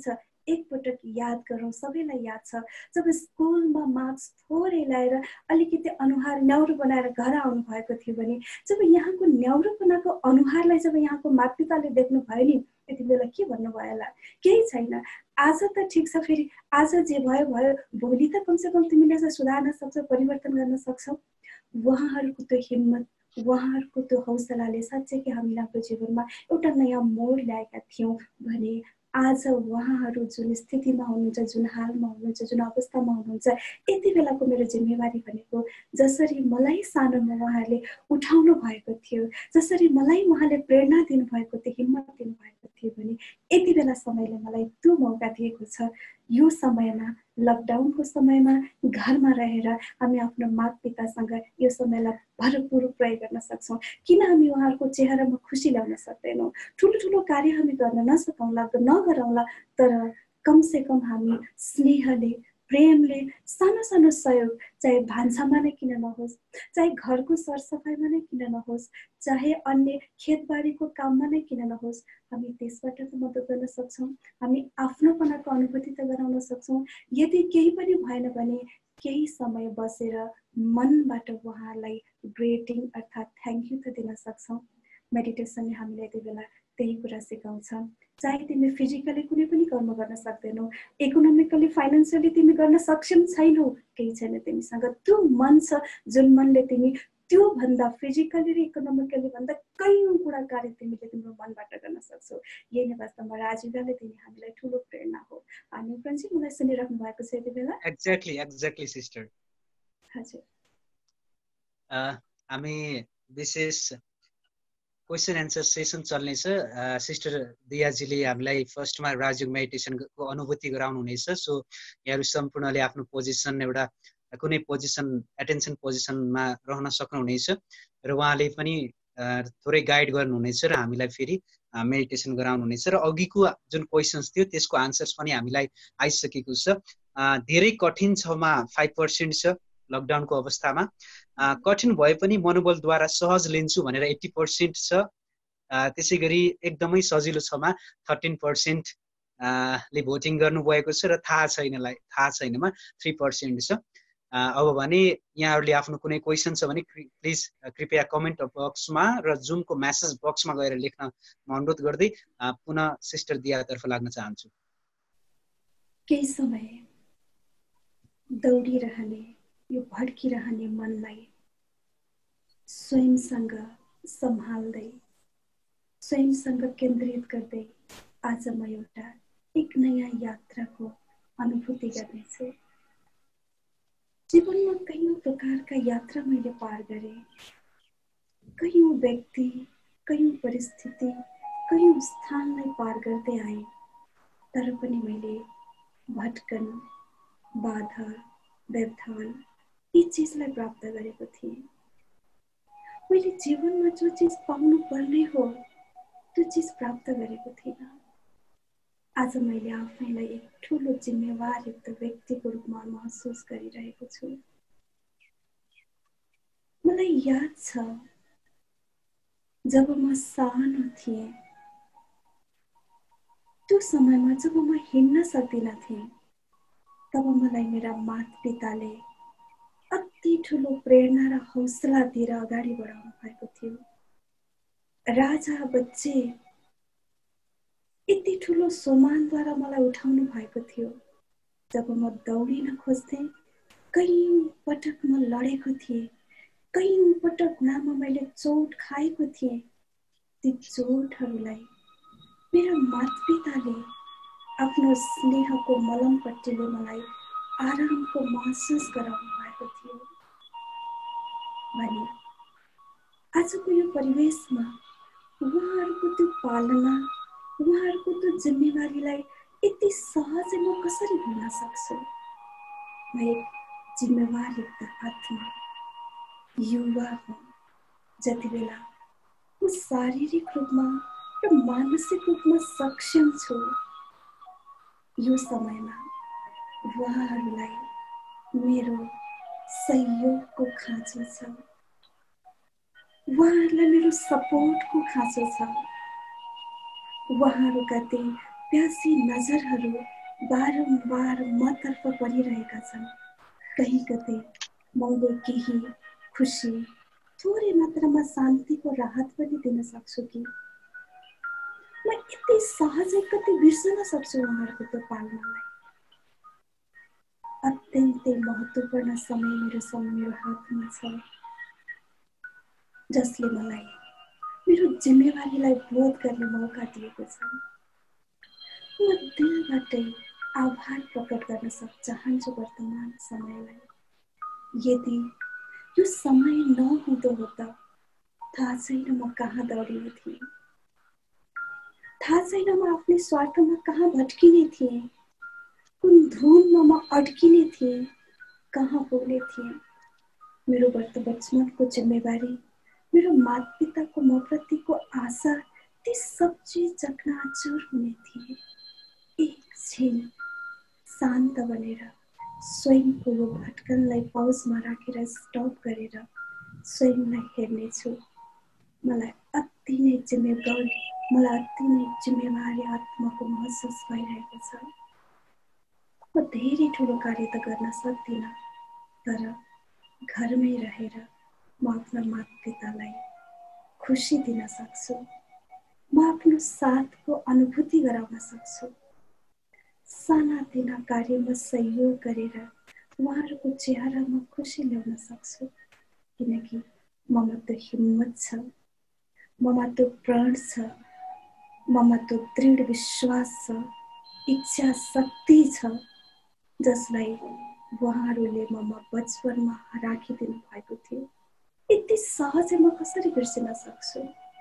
एकपटक याद गरौँ। सबैलाई याद छ जब स्कुलमा मार्क्स थोरै ल्याएर अलिकति अनुहार न्याउरो बनाएर घर आउनु भएको थियो भने जब यहाँको न्याउरोपनाको अनुहारलाई जब यहाँको मातपिताले देख्नुभयो नि त्यति बेला के भन्नुभयो होला? केही छैन, आज त ठिक छ, फेरि आज जे भयो भयो, भोलि त कमसेकम तिमीले चाहिँ सुधार्न सक्छौ, परिवर्तन गर्न सक्छौ। उहाँहरूको त्यो हिम्मत, उहाँहरूको त्यो हौसलाले साँच्चै कि हामी आफ्नो जीवनमा एउटा नयाँ मोड ल्याएका थियौँ भने आज उहाँहरू जुन स्थितिमा हुनुहुन्छ, जुन हालमा हुनुहुन्छ, जुन अवस्थामा हुनुहुन्छ, यति बेलाको मेरो जिम्मेवारी भनेको जसरी मलाई सानोमा उहाँहरूले उठाउनु भएको थियो, जसरी मलाई उहाँले प्रेरणा दिनुभएको थियो, हिम्मत दिनुभएको थियो भने यति बेला समयले मलाई त्यो मौका दिएको छ। यो समयमा, लकडाउनको समयमा घरमा रहेर हामी आफ्नो मातपितासँग यो समयलाई भरपूर प्रयोग गर्न सक्छौँ। किन हामी उहाँहरूको चेहरामा खुसी ल्याउन सक्दैनौँ? ठुलो ठुलो कार्य हामी गर्न नसकौँला, नगरौँला, तर कमसेकम हामी स्नेहले, प्रेमले सानो सानो सहयोग, चाहे भान्सामा नै किन नहोस्, चाहे घरको सरसफाइमा नै किन नहोस्, चाहे अन्य खेतबारीको काममा नै किन नहोस्, हामी त्यसबाट त मद्दत गर्न सक्छौँ। हामी आफ्नोपनाको अनुभूति त गराउन सक्छौँ। यदि केही पनि भएन भने केही समय बसेर मनबाट उहाँलाई ग्रेटिङ अर्थात् थ्याङ्क यू त दिन सक्छौँ। मेडिटेसनले हामीलाई यति बेला त्यही कुरा सिकाउँछ। चाहे तिमी फिजिकली कुनै पनि कर्म गर्न सक्दैनौ, इकोनोमिकली, फाइनेन्सियली तिमी गर्न सक्षम छैनौ, केही छैन तिमीसँग। त्यो मन छ जुन मनले तिमी त्यो भन्दा फिजिकली र इकोनोमिकली भन्दा कयौं कुरा कार्य तिमीले तिम्रो मनबाट गर्न सक्छौ। यही नै वास्तवमा राजीवले दिने हामीलाई ठुलो प्रेरणा हो। अनि प्रिन्सी, मलाई सुनिराख्नु भएको छ यति बेला? Exactly exactly sister. हजुर, हामी विशेष क्वेसन एन्सर सेसन चल्नेछ। सिस्टर दियाजीले हामीलाई फर्स्टमा राजयोग मेडिटेसनको अनुभूति गराउनु हुनेछ। सो यहाँहरू सम्पूर्णले आफ्नो पोजिसन, एउटा कुनै पोजिसन, एटेन्सन पोजिसनमा रहन सक्नुहुनेछ र उहाँले पनि थोरै गाइड गर्नुहुनेछ र हामीलाई फेरि मेडिटेसन गराउनुहुनेछ। र अघिको जुन क्वेसन्स थियो त्यसको आन्सर्स पनि हामीलाई आइसकेको छ। धेरै कठिन छमा फाइभ पर्सेन्ट छ लकडाउनको अवस्थामा। कठिन भए पनि मनोबलद्वारा सहज लिन्छु भनेर एट्टी पर्सेन्ट छ। त्यसै गरी एकदमै सजिलो छमा थर्टिन पर्सेन्ट ले भोटिङ गर्नुभएको छ र थाहा छैनलाई थाहा छैनमा थ्री पर्सेन्ट छ। अब भने यहाँहरूले आफ्नो कुनै क्वेसन छ भने प्लिज कृपया कमेन्ट बक्समा र जुमको मेसेज बक्समा गएर लेख्न म अनुरोध गर्दै पुनः सिस्टर दियातर्फ लाग्न चाहन्छु। केही समय दौडिरहने, यो भड्किरहने मनलाई स्वयंसँग सम्हाल्दै, स्वयंसँग केन्द्रित गर्दै आज म एउटा एक नयाँ यात्राको अनुभूति गर्नेछु। जीवनमा कयौं प्रकारका यात्रा मैले पार गरेँ। कयौं व्यक्ति, कयौं परिस्थिति, कयौं स्थानलाई पार गर्दै आएँ। तर पनि मैले भटकन, बाधा, व्यवधान यी चिजलाई प्राप्त गरेको थिएँ। मैले जीवनमा जो चिज पाउनु पर्ने हो त्यो चिज प्राप्त गरेको थिइनँ। आज मैले आफैलाई एक ठुलो जिम्मेवारयुक्त व्यक्तिको रूपमा महसुस गरिरहेको छु। मलाई याद छ जब म सानो थिएँ, त्यो समयमा जब म हिँड्न सक्दिनँ थिएँ, तब मलाई मेरा मातापिताले अति ठुलो प्रेरणा र हौसला दिएर अगाडि बढाउनु भएको थियो। राजा बच्चे यति ठुलो सम्मानद्वारा मलाई उठाउनु भएको थियो। जब म दौडिन खोज्थेँ, कयौं पटक म लडेको थिएँ, कयौं पटक नाममा मैले चोट खाएको थिएँ। ती चोटहरूलाई मेरा मातापिताले आफ्नो स्नेहको मलमपट्टीले मलाई आरामको महसुस गराउनु भएको थियो। भने आजको यो परिवेशमा उहाँहरूको त्यो पालना, उहाँहरूको त्यो जिम्मेवारीलाई यति सहजै म कसरी भुल्न सक्छु? म एक जिम्मेवारयुक्त आत्मा, युवा हुँ। जति बेला म शारीरिक रूपमा र मानसिक रूपमा सक्षम छु, यो समयमा उहाँहरूलाई मेरो सहयोगको खाँचो छ, उहाँहरूलाई मेरो सपोर्टको खाँचो छ। उहाँहरूका ती प्यासी नजरहरू बारम्बार मतर्फ परिरहेका छन्। कहीँ कतै महँगो केही खुसी, थोरै मात्रामा शान्तिको राहत पनि दिन सक्छु कि म यति सहजै कति बिर्सन सक्छु उहाँहरूको त्यो पालनालाई। अत्यन्तै महत्त्वपूर्ण समय मेरो समय मेरो हातमा छ, जसले मलाई मेरो जिम्मेवारीलाई बोध गर्ने मौका दिएको छ। म दिलबाटै आभार प्रकट गर्न सक् चाहन्छु वर्तमान समयलाई। यदि यो समय नहुँदो हो त थाहा छैन म कहाँ दौडिने थिएँ, थाहा छैन म आफ्नै स्वार्थमा कहाँ भट्किने थिएँ, कुन धुनमा म अड्किने थिएँ, कहाँ पुग्ने थिएँ। मेरो वर्त बचपनको जिम्मेवारी, मेरो माता-पिताको म प्रतिको आशा, ती सब चिज चकनाचुर हुने थिए। एकछिन शान्त बनेर स्वयंको यो भट्कनलाई पाउजमा राखेर स्टप गरेर स्वयंलाई हेर्नेछु। मलाई अति नै जिम्मेवारी मलाई अति नै जिम्मेवारी आत्माको महसुस भइरहेको छ। म धेरै ठुलो कार्य त गर्न सक्दिनँ, तर घरमै रहेर म आफ्ना माता-पितालाई खुसी दिन सक्छु। म आफ्नो साथको अनुभूति गराउन सक्छु। सानातिना कार्यमा सहयोग गरेर उहाँहरूको चेहरामा खुसी ल्याउन सक्छु, किनकि ममा त्यो हिम्मत छ, ममा त्यो प्रण छ, ममा त्यो दृढ विश्वास छ, इच्छा शक्ति छ, जसलाई उहाँहरूले ममा बचपनमा राखिदिनु भएको थियो। यति सहजै म कसरी बिर्सिन सक्छु,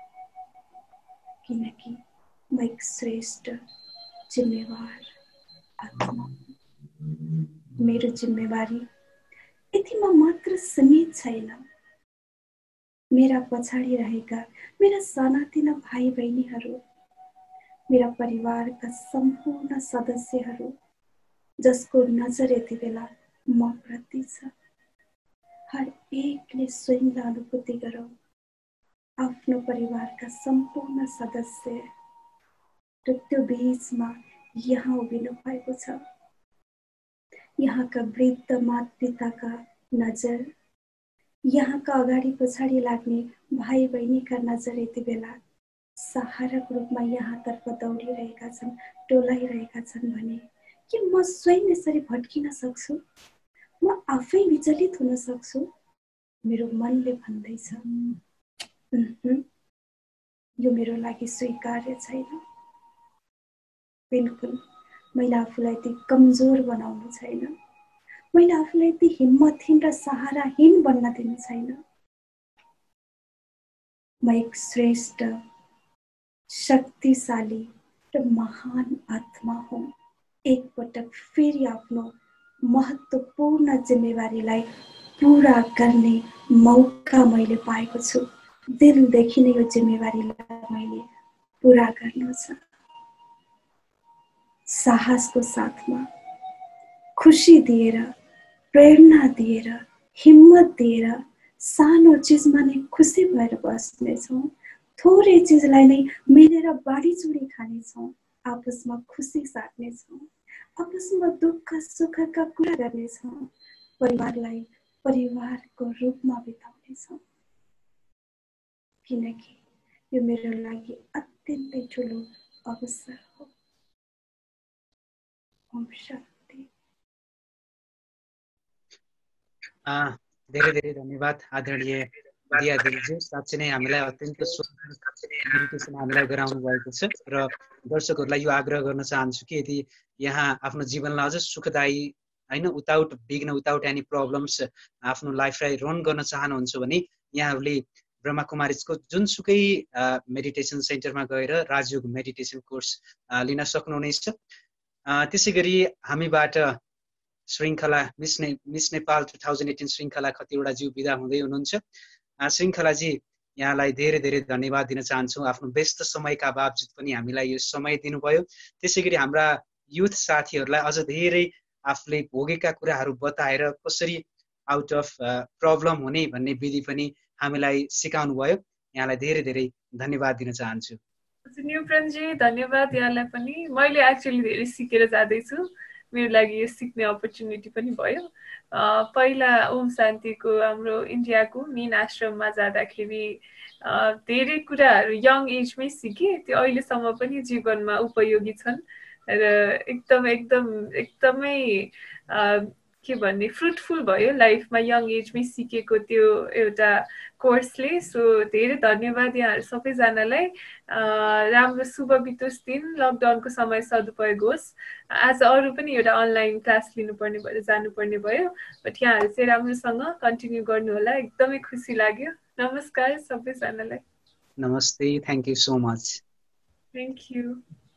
किनकि म एक श्रेष्ठ जिम्मेवार आत्मा। मेरो जिम्मेवारी यतिमा मात्र सीमित छैन। मेरा पछाडि रहेका मेरा सानातिना भाइ बहिनीहरू, मेरा परिवारका सम्पूर्ण सदस्यहरू, जसको नजर यति बेला म प्रति छ, हर एकले स्वयंलाई अनुभूति गरौँ। आफ्नो परिवारका सम्पूर्ण सदस्य र त्यो बीचमा यहाँ उभिनु भएको छ। यहाँका वृद्ध माता-पिताका नजर, यहाँका अगाडि पछाडि लाग्ने भाइ बहिनीका नजर यति बेला सहारक रूपमा यहाँतर्फ दौडिरहेका छन्, टोलाइरहेका छन् भने के म स्वयं यसरी भट्किन सक्छु? म आफै विचलित हुन सक्छु? मेरो मनले भन्दैछ यो मेरो लागि स्वीकार्य छैन। बिल्कुल मैले आफूलाई ती कमजोर बनाउनु छैन। मैले आफूलाई ती हिम्मतहीन र सहाराहीन बन्न दिनु छैन। म एक श्रेष्ठ, शक्तिशाली र महान आत्मा हुँ। एक पटक फेरि आफ्नो महत्त्वपूर्ण जिम्मेवारीलाई पूरा गर्ने मौका मैले पाएको छु। दिलदेखि नै यो जिम्मेवारीलाई मैले पूरा गर्नु छ। साहसको साथमा, खुसी दिएर, प्रेरणा दिएर, हिम्मत दिएर, सानो चिजमा नै खुसी भएर बस्नेछौँ। थोरै चिजलाई नै मिलेर बाँडीचुँडी खानेछौँ। आपसमा खुसी साट्नेछौँ। आपसमा दुःख सुखका कुरा गर्नेछौँ। परिवारलाई परिवारको रूपमा बिताउनेछौँ, किनकि यो मेरो लागि अत्यन्तै ठुलो अवसर हो। ओम शान्ति। धेरै धेरै धन्यवाद आदरणीय दिया दिदीज्यू। साँच्चै नै हामीलाई अत्यन्त सुन्दर मेडिटेसन हामीलाई गराउनु भएको छ र दर्शकहरूलाई यो आग्रह गर्न चाहन्छु कि यदि यहाँ आफ्नो जीवनलाई अझ सुखदायी होइन विदाउट बिग्न विदाउट एनी प्रब्लम्स आफ्नो लाइफलाई रन गर्न चाहनुहुन्छ भने यहाँहरूले ब्रह्मा कुमारीजको जुनसुकै मेडिटेसन सेन्टरमा गएर राजयोग मेडिटेसन कोर्स लिन सक्नुहुनेछ। त्यसै गरी हामीबाट श्रृङ्खला मिस ने Miss Nepal two thousand eighteen Shrinkhala कतिवटा ज्यू विदा हुँदै हुनुहुन्छ। श्रृङ्खलाजी यहाँलाई धेरै धेरै धन्यवाद दिन चाहन्छौँ। आफ्नो व्यस्त समयका बावजुद पनि हामीलाई यो समय दिनुभयो। त्यसै गरी हाम्रा युथ साथीहरूलाई अझ धेरै आफूले भोगेका कुराहरू बताएर कसरी आउट अफ प्रब्लम हुने भन्ने विधि पनि हामीलाई सिकाउनु भयो। यहाँलाई धेरै धेरै धन्यवाद दिन चाहन्छु। न्युप्रेनजी धन्यवाद यहाँलाई पनि। मैले एक्चुअली धेरै सिकेर जाँदैछु, मेरो लागि यो सिक्ने अपर्च्युनिटी पनि भयो। पहिला ओम शान्तिको हाम्रो इन्डियाको मेन आश्रममा जाँदाखेरि धेरै कुराहरू यङ एजमै सिकेँ, त्यो अहिलेसम्म पनि जीवनमा उपयोगी छन् र एकदम एकदम एकदमै के भन्ने फ्रुटफुल भयो लाइफमा यङ एजमै सिकेको त्यो एउटा कोर्सले। सो धेरै धन्यवाद यहाँहरू सबैजनालाई। राम्रो शुभ बितोस् दिन, लकडाउनको समय सदुपयोग होस्। आज अरू पनि एउटा अनलाइन क्लास लिनुपर्ने भएर जानुपर्ने भयो, बट यहाँहरू चाहिँ राम्रोसँग कन्टिन्यू गर्नु होला। एकदमै खुसी लाग्यो। नमस्कार सबैजनालाई। नमस्ते, thank you so much. Thank you.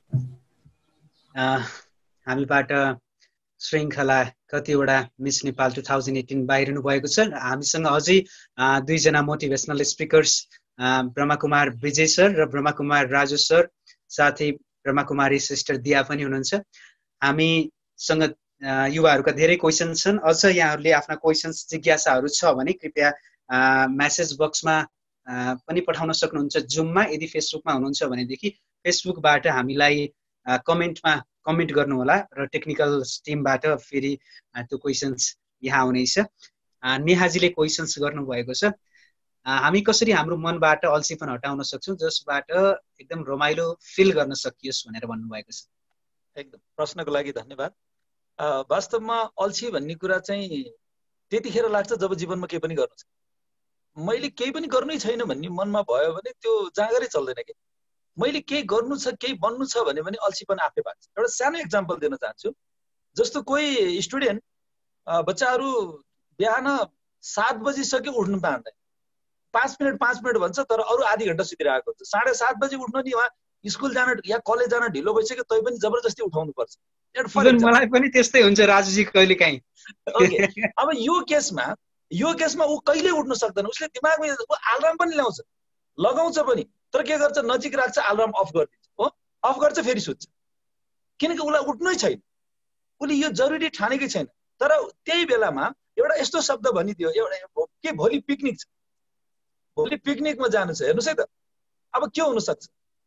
हामीबाट श्रृङ्खला कतिवटा Miss Nepal two thousand eighteen बाहिरिनु भएको छ। हामीसँग अझै दुईजना motivational speakers Brahmakumar Vijay sir र ब्रह्मकुमार राजु सर, साथै ब्रह्मकुमारी सिस्टर दिया पनि हुनुहुन्छ। हामीसँग युवाहरूका धेरै क्वेसन छन्। अझ यहाँहरूले आफ्ना क्वेसन्स जिज्ञासाहरू छ भने कृपया मेसेज बक्समा पनि पठाउन सक्नुहुन्छ जुममा। यदि फेसबुकमा हुनुहुन्छ भनेदेखि फेसबुकबाट हामीलाई कमेन्टमा कमेन्ट गर्नुहोला र टेक्निकल टिमबाट फेरि त्यो क्वेसन्स यहाँ आउनेछ। नेहाजीले क्वेसन्स गर्नुभएको छ, हामी कसरी हाम्रो मनबाट अल्छीपन हटाउन सक्छौँ जसबाट एकदम रमाइलो फिल गर्न सकियोस् भनेर भन्नुभएको छ। एकदम प्रश्नको लागि धन्यवाद। वास्तवमा अल्छी भन्ने कुरा चाहिँ त्यतिखेर लाग्छ जब जीवनमा केही पनि गर्नु छ। मैले केही पनि गर्नै छैन भन्ने मनमा भयो भने त्यो जाँगरै चल्दैन कि। मैले केही गर्नु छ, केही बन्नु छ भने पनि अल्छीपन आफै पाक्छ। एउटा सानो एक्जाम्पल दिन चाहन्छु। जस्तो कोही स्टुडेन्ट बच्चाहरू बिहान सात बजीसक्यो उठ्नु पाउँदैन, पाँच मिनट पाँच मिनट भन्छ, तर अरू आधी घन्टा सुतिरहेको हुन्छ। साढे सात बजी उठ्नु नि उहाँ स्कुल जान या कलेज जान ढिलो भइसक्यो, तै पनि जबरजस्ती उठाउनु पर्छ। मलाई पनि त्यस्तै हुन्छ राजुजी कहिले काहीँ। अब यो केसमा यो केसमा ऊ कहिले उठ्न सक्दैन। उसले दिमागमा अलार्म पनि ल्याउँछ, लगाउँछ पनि, तर के गर्छ नजिक राख्छ, अलार्म अफ गरिदिन्छ। हो, अफ गर्छ फेरि सुत्छ, किनकि उसलाई उठ्नै छैन। उसले यो जरुरी ठानेकै छैन। तर त्यही बेलामा एउटा यस्तो शब्द भनिदियो, एउटा के भोलि पिकनिक छ, भोलि पिकनिकमा जानु छ, हेर्नुहोस् है त। अब के हुनसक्छ,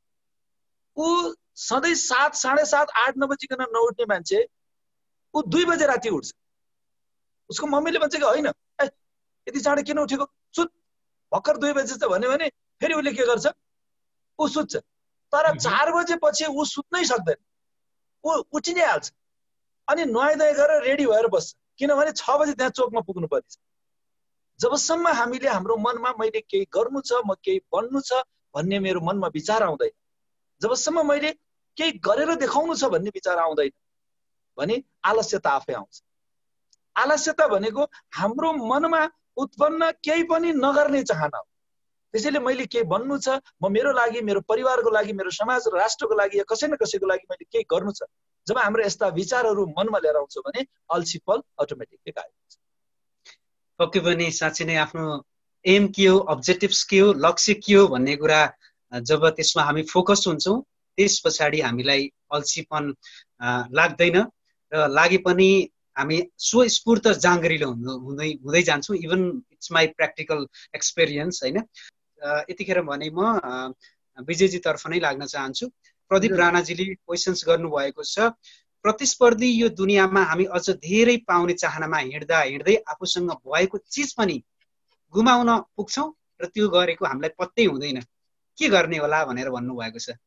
ऊ सधैँ सात साढे सात आठ नबजीकन नउठ्ने मान्छे ऊ दुई बजे राति उठ्छ। उसको मम्मीले भन्छ कि होइन ए यति चाँडो किन उठेको, सुत, भर्खर दुई बजे छ भन्यो भने फेरि उसले के गर्छ, ऊ सुत्छ। तर चार बजेपछि ऊ सुत्नै सक्दैन, ऊ उठि नै हाल्छ। अनि नुहाइधुवाइ गरेर रेडी भएर बस्छ, किनभने छ बजे त्यहाँ चोकमा पुग्नु पर्छ। जबसम्म हामीले हाम्रो मनमा मैले केही गर्नु छ, म केही बन्नु छ भन्ने मेरो मनमा विचार आउँदैन, जबसम्म मैले केही गरेर देखाउनु छ भन्ने विचार आउँदैन भने आलस्यता आफै आउँछ। आलस्यता भनेको हाम्रो मनमा उत्पन्न केही पनि नगर्ने चाहना हो। त्यसैले मैले केही बन्नु छ, म मेरो लागि, मेरो परिवारको लागि, मेरो समाज र राष्ट्रको लागि या कसै न कसैको लागि मैले केही गर्नु छ, जब हाम्रो यस्ता विचारहरू मनमा लिएर आउँछौँ भने अल्छीपन अटोमेटिकली गायब हुन्छ। पक्कै पनि साँच्चै नै आफ्नो एम के हो, अब्जेक्टिभ्स के हो, लक्ष्य के हो भन्ने कुरा जब त्यसमा हामी फोकस हुन्छौँ त्यस पछाडि हामीलाई अल्छीपन लाग्दैन र लागे पनि हामी स्वस्फूर्त जाँगरिलो हुँदै हुँदै जान्छौँ। Even it's my practical experience होइन। यतिखेर भने म विजयजीतर्फ नै लाग्न चाहन्छु। प्रदीप राणाजीले क्वेसन्स गर्नुभएको छ, प्रतिस्पर्धी यो दुनियाँमा हामी अझ धेरै पाउने चाहनामा हिँड्दा हिँड्दै आफूसँग भएको चिज पनि गुमाउन पुग्छौँ र त्यो गरेको हामीलाई पत्तै हुँदैन, के गर्ने होला भनेर भन्नुभएको छ।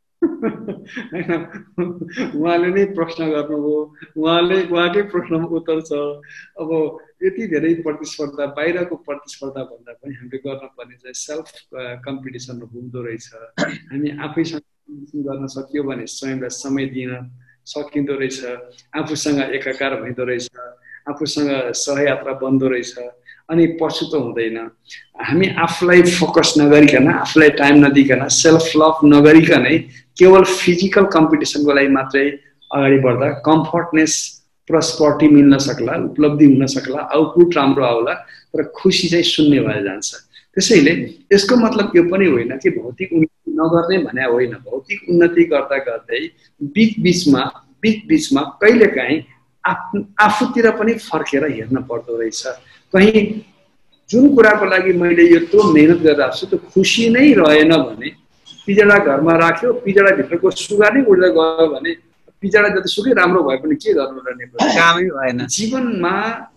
उहाँले नै प्रश्न गर्नुभयो, उहाँले उहाँकै प्रश्नमा उत्तर छ। अब यति धेरै प्रतिस्पर्धा, बाहिरको प्रतिस्पर्धा भन्दा पनि हामीले गर्नुपर्ने चाहिँ सेल्फ कम्पिटिसन हुँदो रहेछ। हामी आफैसँग गर्न सकियो भने स्वयंलाई समय दिन सकिँदो रहेछ, आफूसँग एकाकार भइदो रहेछ, आफूसँग सहयात्रा बन्दो रहेछ। अनि पछुतो हुँदैन। हामी आफूलाई फोकस नगरिकन, आफूलाई टाइम नदिकन, सेल्फ लभ नगरिकनै केवल फिजिकल कम्पिटिसनको लागि मात्रै अगाडि बढ्दा कम्फर्टनेस, प्रस्पर्टी मिल्न सक्ला, उपलब्धि हुन सक्ला, आउटपुट राम्रो आउला, तर खुसी चाहिँ शून्य भएर जान्छ। त्यसैले यसको मतलब यो पनि होइन कि भौतिक उन्नति नगर्ने भने होइन। भौतिक उन्नति गर्दा गर्दै बिच बिचमा बिच बिचमा कहिलेकाहीँ आफू आफूतिर पनि फर्केर हेर्न पर्दो रहेछ। कहीँ जुन कुराको लागि मैले यत्रो मेहनत गरिरहेको छु त्यो खुसी नै रहेन भने पिजडा घरमा राख्यो, पिजडाभित्रको सुगा नै उड्दै गयो भने पिजडा जतिसुकै राम्रो भए पनि के गर्नु र नेपाल कामै भएन। जीवनमा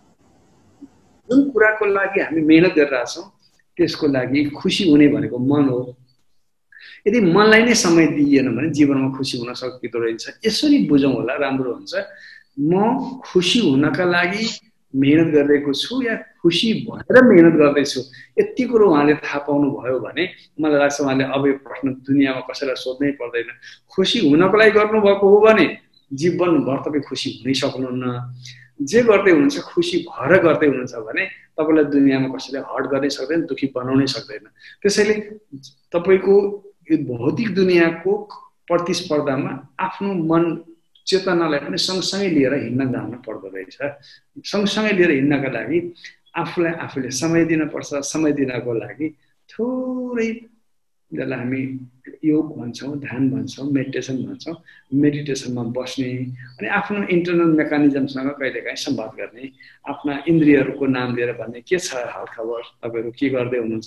जुन कुराको लागि हामी मेहनत गरिरहेछौँ त्यसको लागि खुसी हुने भनेको मन हो। यदि मनलाई नै समय दिइएन भने जीवनमा खुसी हुन सकिँदो रहेछ। यसरी बुझौँ होला राम्रो हुन्छ। म खुसी हुनका लागि मेहनत गरिरहेको छु या खुसी भएर मेहनत गर्दैछु, यति कुरो उहाँले थाहा पाउनु भयो भने मलाई लाग्छ उहाँले अब यो प्रश्न दुनियाँमा कसैलाई सोध्नै पर्दैन। खुसी हुनको लागि गर्नुभएको हो भने जीवनभर तपाईँ खुसी हुनै सक्नुहुन्न। जे गर्दै हुनुहुन्छ खुसी भएर गर्दै हुनुहुन्छ भने तपाईँलाई दुनियाँमा कसैले हर्ट गर्नै सक्दैन, दुखी बनाउनै सक्दैन। त्यसैले तपाईँको यो भौतिक दुनियाँको प्रतिस्पर्धामा आफ्नो मन चेतनालाई पनि सँगसँगै लिएर हिँड्न जानु पर्दो रहेछ। सँगसँगै लिएर हिँड्नका लागि आफूलाई आफूले समय दिनुपर्छ। समय दिनको लागि थोरै जसलाई हामी योग भन्छौँ, ध्यान भन्छौँ, मेडिटेसन भन्छौँ, मेडिटेसनमा बस्ने अनि आफ्नो इन्टरनल मेकानिजमसँग कहिलेकाहीँ संवाद गर्ने, आफ्ना इन्द्रियहरूको नाम लिएर भन्ने के छ हालखबर, तपाईँहरू के गर्दै हुनुहुन्छ,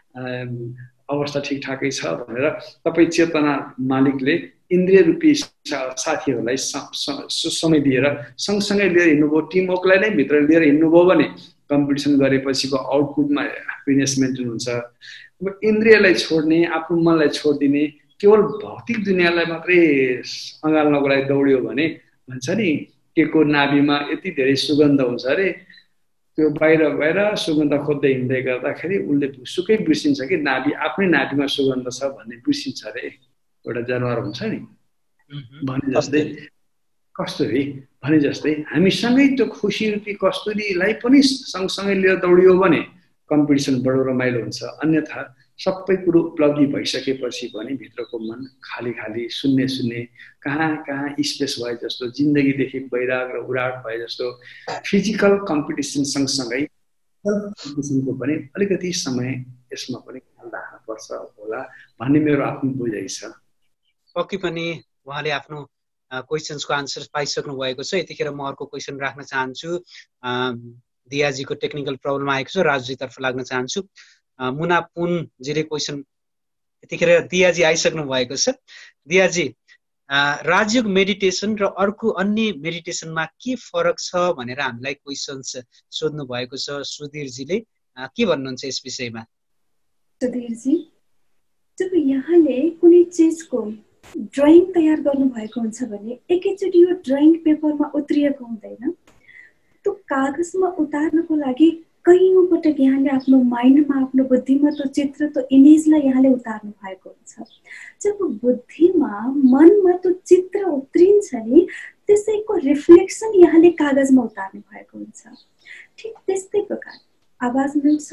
अवस्था ठिकठाकै छ भनेर तपाईँ चेतना मालिकले इन्द्रिय रूपी साथीहरूलाई समय दिएर सँगसँगै लिएर हिँड्नुभयो, टिमवर्कलाई नै भित्र लिएर हिँड्नुभयो भने कम्पिटिसन गरेपछिको आउटपुटमा ह्याप्पिनेस मेन्टेन हुन्छ। अब इन्द्रियलाई छोड्ने, आफ्नो मनलाई छोडिदिने, केवल भौतिक दुनियाँलाई मात्रै अँगाल्नको लागि दौड्यो भने भन्छ नि के को नाभिमा यति धेरै सुगन्ध हुन्छ अरे, त्यो बाहिर बाहिर सुगन्ध खोज्दै हिँड्दै गर्दाखेरि उसले सुकै बिर्सिन्छ कि नाभि आफ्नै नाभिमा सुगन्ध छ भन्ने बिर्सिन्छ अरे। एउटा जनावर हुन्छ नि भने जस्तै कस्तो है भने जस्तै हामीसँगै त्यो खुसी रूपी कस्तुरीलाई पनि सँगसँगै लिएर दौडियो भने कम्पिटिसन बडो रमाइलो हुन्छ। अन्यथा सबै कुरो उपलब्धि भइसकेपछि पनि भित्रको मन खाली खाली शून्य शून्य कहाँ कहाँ स्पेस भए जस्तो, जिन्दगीदेखि वैराग र उराट भए जस्तो फिजिकल कम्पिटिसन सँगसँगै कम्पिटिसनको पनि अलिकति समय यसमा पनि ख्याल राख्नुपर्छ होला भन्ने मेरो आफ्नो बुझाइ छ। पक्कै पनि उहाँले आफ्नो क्वेसन्सको आन्सर पाइसक्नु भएको छ। यतिखेर म अर्को क्वेसन राख्न चाहन्छु। दियाजीको टेक्निकल प्रब्लम आएको छ, राजुजीतर्फ लाग्न चाहन्छु। मुना पुनजीले क्वेसन यतिखेर दियाजी आइसक्नु भएको छ। दियाजी, राजयोग मेडिटेसन र अर्को अन्य मेडिटेसनमा के फरक छ भनेर हामीलाई क्वेसन्स सोध्नु भएको छ। सुधीरजीले के भन्नुहुन्छ यस विषयमा? सुधीरजी, जब यहाँले कुनै चिजको ड्रइङ तयार गर्नुभएको हुन्छ भने एकैचोटि यो ड्रइङ पेपरमा उत्रिएको हुँदैन। त्यो कागजमा उतार्नको लागि कैयौँ पटक यहाँले आफ्नो माइन्डमा, आफ्नो बुद्धिमा त्यो चित्र, त्यो इमेजलाई यहाँले उतार्नु भएको हुन्छ। जब बुद्धिमा, मनमा त्यो चित्र उत्रिन्छ नि, त्यसैको रिफ्लेक्सन यहाँले कागजमा उतार्नु भएको हुन्छ। ठिक त्यस्तै प्रकार आवाज मिल्छ,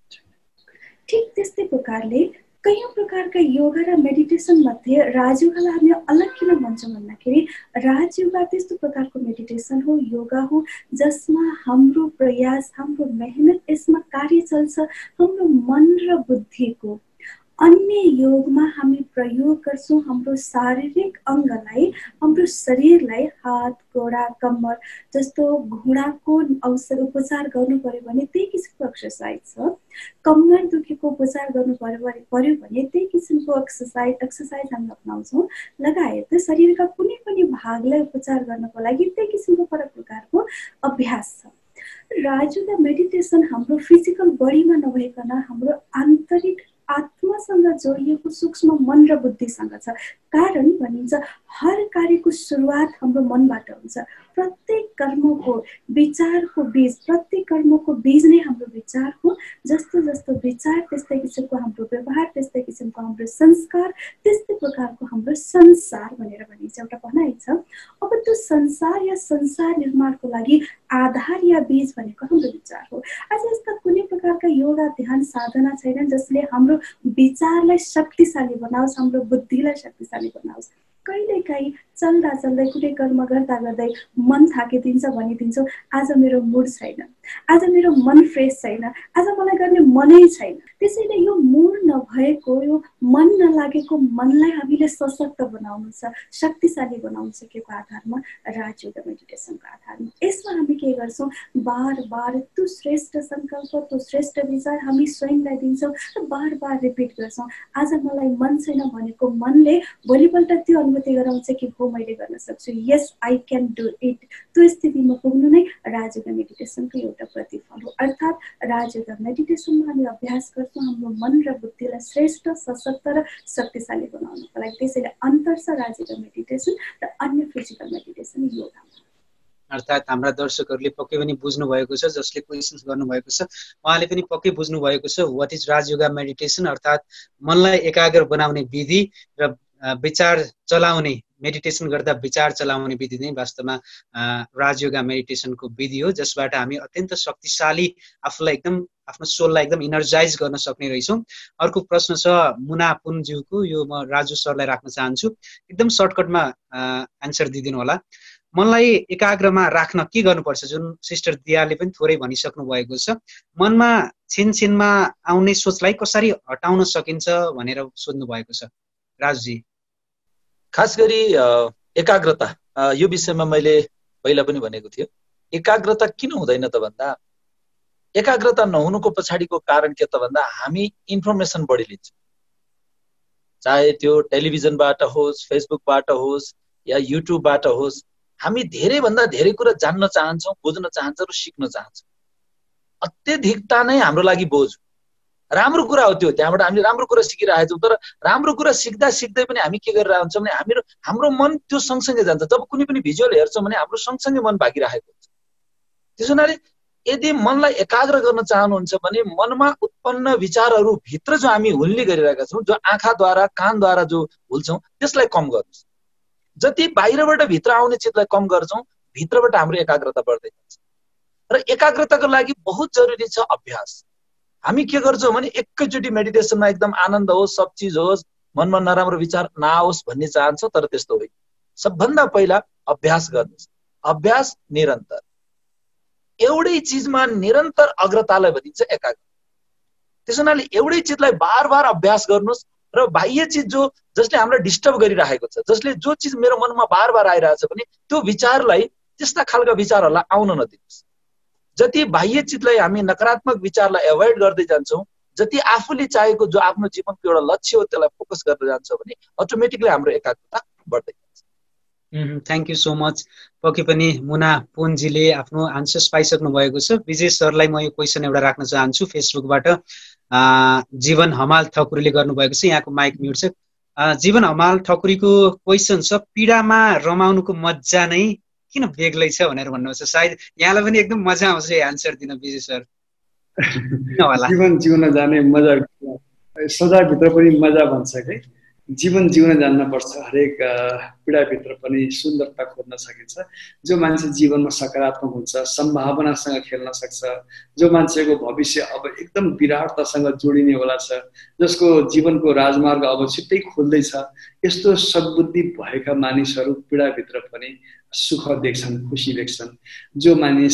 ठिक त्यस्तै प्रकारले कैयौँ प्रकारका योगा र मेडिटेसन मध्ये राजयोगालाई हामी अलग किन भन्छौँ भन्दाखेरि राजयोगा त्यस्तो प्रकारको मेडिटेसन हो, योगा हो जसमा हाम्रो प्रयास, हाम्रो मेहनत यसमा कार्य चल्छ हाम्रो मन र बुद्धिको। अन्य योगमा हामी प्रयोग गर्छौँ हाम्रो शारीरिक अङ्गलाई, हाम्रो शरीरलाई, हात, गोडा, कम्मर जस्तो घुँडाको औषध उपचार गर्नु पर्यो भने त्यही किसिमको एक्सर्साइज छ। कम्मर दुखेको उपचार गर्नु पर्यो पर्यो भने त्यही किसिमको एक्सर्साइज एक्सर्साइज हामी अपनाउँछौँ। लगायत शरीरका कुनै पनि भागलाई उपचार गर्नको लागि त्यही किसिमको फरक प्रकारको अभ्यास छ। राजयोगा मेडिटेसन हाम्रो फिजिकल बडीमा नभइकन हाम्रो आन्तरिक आत्मासँग जोडिएको सूक्ष्म मन र बुद्धिसँग छ। कारण भनिन्छ हर कार्यको सुरुवात हाम्रो मनबाट हुन्छ। प्रत्येक कर्मको विचारको बीज, प्रत्येक कर्मको बीज नै हाम्रो विचार हो। जस्तो जस्तो विचार त्यस्तै किसिमको हाम्रो व्यवहार, त्यस्तै किसिमको हाम्रो संस्कार, त्यस्तै प्रकारको हाम्रो संसार भनेर भनिन्छ, एउटा भनाइ छ। अब त्यो संसार या संसार निर्माणको लागि आधार या बीज भनेको हाम्रो विचार हो। आज यस्ता कुनै प्रकारका योगा ध्यान साधना छैनन् जसले हाम्रो विचारलाई शक्तिशाली बनाओस्, हाम्रो बुद्धिलाई शक्तिशाली बनाओस्। कहिलेकाहीँ चल्दा चल्दै कुनै कर्म गर्दा गर्दै मन थाकिदिन्छ भनिदिन्छौँ आज मेरो मुड छैन, आज मेरो मन फ्रेस छैन, आज मलाई गर्ने मनै छैन। त्यसैले यो मुड नभएको, यो मन नलागेको मनलाई हामीले सशक्त बनाउनु छ, शक्तिशाली बनाउन सकेको आधारमा राजयोग मेडिटेसनको आधारमा। यसमा हामी के गर्छौँ, बार बार त्यो श्रेष्ठ सङ्कल्प, त्यो श्रेष्ठ विचार हामी स्वयंलाई दिन्छौँ र बार बार रिपिट गर्छौँ। आज मलाई मन छैन भनेको मनले भोलिपल्ट त्यो अनुभूति गराउँछ कि हो मैले गर्न सक्छु, yes I can do it. त्यो स्थितिमा पुग्नु नै राजयोग मेडिटेसनको एउटा प्रतिफल हो। अर्थात् राजयोग मेडिटेसनमा हामी अभ्यास गर्छौँ हाम्रो मन र बुद्धिलाई श्रेष्ठ, सशक्त र शक्तिशाली बनाउनको लागि। त्यसैले अन्तर छ राजयोग मेडिटेसन र अन्य फिजिकल मेडिटेसन योगा। अर्थात् हाम्रा दर्शकहरूले पक्कै पनि बुझ्नु भएको छ, जसले क्वेसन्स गर्नुभएको छ उहाँले पनि पक्कै बुझ्नु भएको छ वाट इज राजयोगा मेडिटेसन। अर्थात् मनलाई एकाग्र बनाउने विधि र विचार चलाउने, मेडिटेसन गर्दा विचार चलाउने विधि नै वास्तवमा राजयोगा मेडिटेसनको विधि हो, जसबाट हामी अत्यन्त शक्तिशाली आफूलाई एकदम आफ्नो सोललाई एकदम इनर्जाइज गर्न सक्ने रहेछौँ। अर्को प्रश्न छ मुना पुनज्यूको, यो म राजु सरलाई राख्न चाहन्छु, एकदम सर्टकटमा एन्सर दिइदिनु होला। मनलाई एकाग्रमा राख्न के गर्नुपर्छ, जुन सिस्टर दियाले पनि थोरै भनिसक्नु भएको छ। मनमा छिनछिनमा आउने सोचलाई कसरी हटाउन सकिन्छ भनेर सोध्नु भएको छ राजुजी। खास गरी एकाग्रता, यो विषयमा मैले पहिला पनि भनेको थियो। एकाग्रता किन हुँदैन त भन्दा, एकाग्रता नहुनुको पछाडिको कारण के त भन्दा हामी इन्फर्मेसन बढी लिन्छौँ, चाहे त्यो टेलिभिजनबाट होस्, फेसबुकबाट होस् या युट्युबबाट होस्। हामी धेरैभन्दा धेरै कुरा जान्न चाहन्छौँ, बुझ्न चाहन्छौँ र सिक्न चाहन्छौँ। अत्यधिकता नै हाम्रो लागि बोझ। राम्रो कुरा हो त्यो, त्यहाँबाट हामीले राम्रो कुरा सिकिरहेछौँ, तर राम्रो कुरा सिक्दा सिक्दै पनि हामी के गरिरहेको हुन्छौँ भने हाम्रो हाम्रो मन त्यो सँगसँगै जान्छ। जब कुनै पनि भिजुअल हेर्छौँ भने हाम्रो सँगसँगै मन भागिरहेको हुन्छ। त्यसो हुनाले यदि मनलाई एकाग्र गर्न चाहनुहुन्छ भने मनमा उत्पन्न विचारहरू भित्र जो हामी हुल्ली गरिरहेका छौँ, जो आँखाद्वारा कानद्वारा जो हुल्छौँ, त्यसलाई कम गर्नुहोस्। जति बाहिरबाट भित्र आउने चिजलाई कम गर्छौँ, भित्रबाट हाम्रो एकाग्रता बढ्दै जान्छ। र एकाग्रताको लागि बहुत जरुरी छ अभ्यास। हामी के गर्छौँ भने एकैचोटि मेडिटेसनमा एकदम आनन्द होस्, सब चिज होस्, मनमा नराम्रो विचार नआओस् भन्ने चाहन्छौँ, तर त्यस्तो होइन। सबभन्दा पहिला अभ्यास गर्नुहोस्। अभ्यास निरन्तर, एउटै चिजमा निरन्तर अग्रतालाई भनिन्छ एकाग्रता। त्यसो हुनाले एउटै चिजलाई बार बार अभ्यास गर्नुहोस् र बाह्य चिज जो जसले हामीलाई डिस्टर्ब गरिरहेको छ, जसले जो चिज मेरो मनमा बार बार आइरहेछ भने त्यो विचारलाई, त्यस्ता खालका विचारहरूलाई आउन नदिनुहोस्। जति बाह्य चिजलाई हामी नकारात्मक विचारलाई एभोइड गर्दै जान्छौँ, जति आफूले चाहेको जो आफ्नो जीवनको एउटा लक्ष्य हो त्यसलाई फोकस गर्दै जान्छौँ भने अटोमेटिकली हाम्रो एकाग्रता बढ्दै जान्छ। Thank you so much. पक्कै पनि मुना पुनजीले आफ्नो आन्सर्स पाइसक्नु भएको छ। विजय सरलाई म यो क्वेसन एउटा राख्न चाहन्छु फेसबुकबाट। जीवन हमाल ठकुरीले गर्नुभएको छ, यहाँको माइक म्युट छ। जीवन हमाल ठकुरीको क्वेसन छ, पीडामा रमाउनुको मजा नै किन बेग्लै छ भनेर भन्नुहुन्छ। सायद यहाँलाई पनि एकदम मजा आउँछ एन्सर दिन विजय सर। जीवन जिउन जाने मजा, सजाभित्र पनि मजा भन्छ कि जीवन जिउन जान्नुपर्छ। हरेक पीडाभित्र पनि सुन्दरता खोज्न सकिन्छ। जो मान्छे जीवनमा सकारात्मक हुन्छ, सम्भावनासँग खेल्न सक्छ, जो मान्छेको भविष्य अब एकदम विराटतासँग जोडिनेवाला छ, जसको जीवनको राजमार्ग अब छिट्टै खोल्दैछ, यस्तो सद्बुद्धि भएका मानिसहरू पीडाभित्र पनि सुख देख्छन्, खुसी देख्छन्। जो मानिस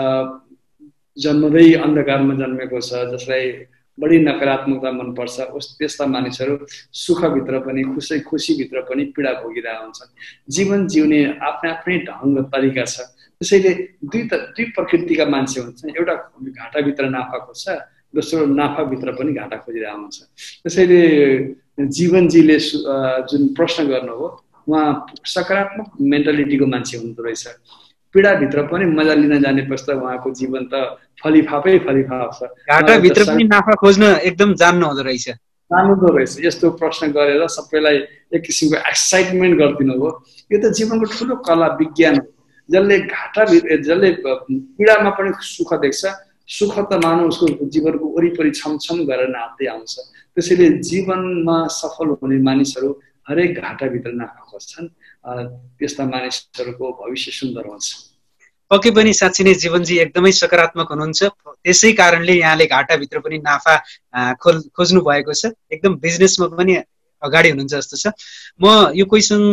जन्मदै अन्धकारमा जन्मेको छ, जसलाई बढी नकारात्मकता मनपर्छ, उस त्यस्ता मानिसहरू सुखभित्र पनि, खुसी खुसीभित्र पनि पीडा भोगिरहेका हुन्छन्। जीवन जिउने आफ्नै आफ्नै ढङ्ग तरिका छ। त्यसैले दुई त दुई प्रकृतिका मान्छे हुन्छन्। एउटा घाटाभित्र नाफा खोज्छ, दोस्रो नाफाभित्र पनि घाटा खोजिरहेको हुन्छ। त्यसैले जीवनजीले जुन प्रश्न गर्नुभयो, उहाँ सकारात्मक मेन्टालिटीको मान्छे हुँदो रहेछ। पीडाभित्र पनि मजा लिन जाने पश्चात उहाँको जीवन त फलिफापै फलिफाप छ। घाटाभित्र पनि नाफा खोज्न एकदम जान्नु हुँदो रहेछ जान्नुहुँदो रहेछ। यस्तो प्रश्न गरेर सबैलाई एक किसिमको एक्साइटमेन्ट गरिदिनु हो। यो त जीवनको ठुलो कला विज्ञान हो। जसले घाटा जसले पीडामा पनि सुख देख्छ, सुख त मानव उसको जीवनको वरिपरि छमछम गरेर नाच्दै आउँछ। त्यसैले जीवनमा सफल हुने मानिसहरू हरेक घाटाभित्र नाफा खोज्छन्। त्यस्ता मानिसहरूको भविष्य सुन्दर हुन्छ। पक्कै पनि साँच्चै नै जीवनजी एकदमै सकारात्मक हुनुहुन्छ। त्यसै कारणले यहाँले घाटाभित्र पनि नाफा खोज खोज्नु भएको छ। एकदम बिजनेसमा पनि अगाडि हुनुहुन्छ जस्तो छ। म यो क्वेसन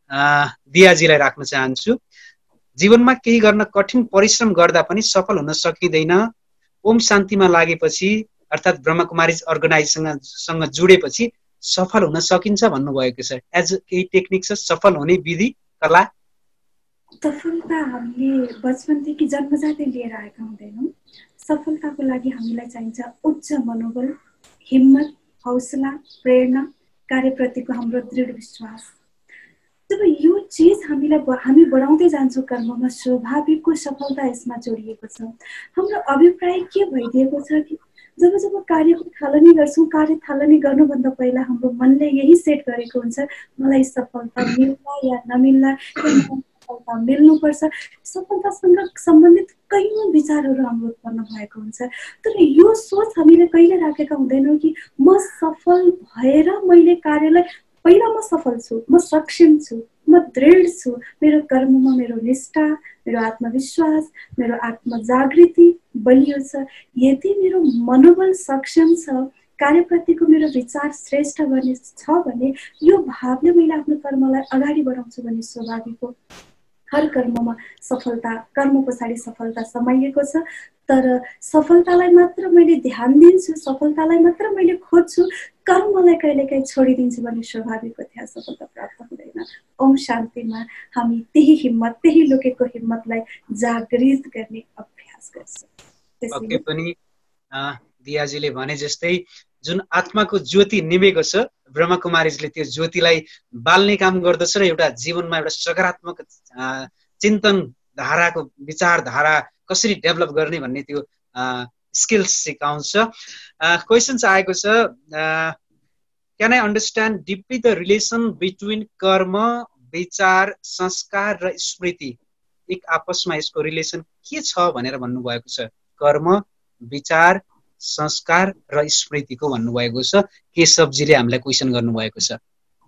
दियाजीलाई राख्न चाहन्छु। जीवनमा केही गर्न कठिन परिश्रम गर्दा पनि सफल हुन सकिँदैन। ओम शान्तिमा लागेपछि अर्थात् ब्रह्मकुमारी अर्गनाइजेसनसँग सँग जुडेपछि सफल हुन सकिन्छ भन्नुभएको छ। एज केही टेक्निक छ सफल हुने विधि कला? सफलता हामीले बचपनदेखि जन्मजातै लिएर आएका हुँदैनौँ। सफलताको लागि हामीलाई चाहिन्छ उच्च मनोबल, हिम्मत, हौसला, प्रेरणा, कार्यप्रतिको हाम्रो दृढ विश्वास। जब यो चिज हामीलाई हामी बढाउँदै जान्छौँ कर्ममा, स्वाभाविकको सफलता यसमा जोडिएको छ। हाम्रो अभिप्राय के भइदिएको छ कि जब जब कार्यको थालनी गर्छौँ, कार्य थालनी गर्नुभन्दा पहिला हाम्रो मनले यही सेट गरेको हुन्छ, मलाई सफलता मिल्ला या नमिल्ला, सफलता मिल्नुपर्छ। सफलतासँग सम्बन्धित कैयौँ विचारहरू हाम्रो उत्पन्न भएको हुन्छ। तर यो सोच हामीले कहिले राखेका हुँदैनौँ कि म सफल भएर मैले कार्यलाई, पहिला म सफल छु, म सक्षम छु, म दृढ छु, मेरो कर्ममा मेरो निष्ठा, मेरो आत्मविश्वास, मेरो आत्मजागृति बलियो छ। यदि मेरो मनोबल सक्षम छ, कार्यप्रतिको मेरो विचार श्रेष्ठ गर्ने छ भने यो भावले मैले आफ्नो कर्मलाई अगाडि बढाउँछु भने स्वाभाविक हो हर कर्ममा सफलता, कर्म पछाडि सफलता समाइएको छ। तर सफलतालाई मात्र मैले ध्यान दिन्छु, सफलतालाई मात्र मैले खोज्छु, कर्मलाई कहिलेकाहीँ छोडिदिन्छु भने स्वाभाविक हो त्यहाँ सफलता प्राप्त हुँदैन। ओम शान्तिमा हामी त्यही हिम्मत, त्यही लुकेको हिम्मतलाई जागृत गर्ने अभ्यास गर्छौँ। पक्कै पनि दियाजीले भने जस्तै जुन आत्माको ज्योति निमेको छ, ब्रह्मकुमारीले त्यो ज्योतिलाई बाल्ने काम गर्दछ र एउटा जीवनमा एउटा सकारात्मक चिन्तन धाराको विचारधारा कसरी डेभलप गर्ने भन्ने त्यो स्किल्स सिकाउँछ। क्वेसन आएको छ, can I understand deeply the relation between कर्म, विचार, संस्कार र स्मृति? एक आपसमा यसको रिलेसन के छ भनेर भन्नुभएको छ। कर्म, विचार, संस्कार र स्मृतिको भन्नुभएको छ। केशवजीले हामीलाई क्वेसन गर्नुभएको छ।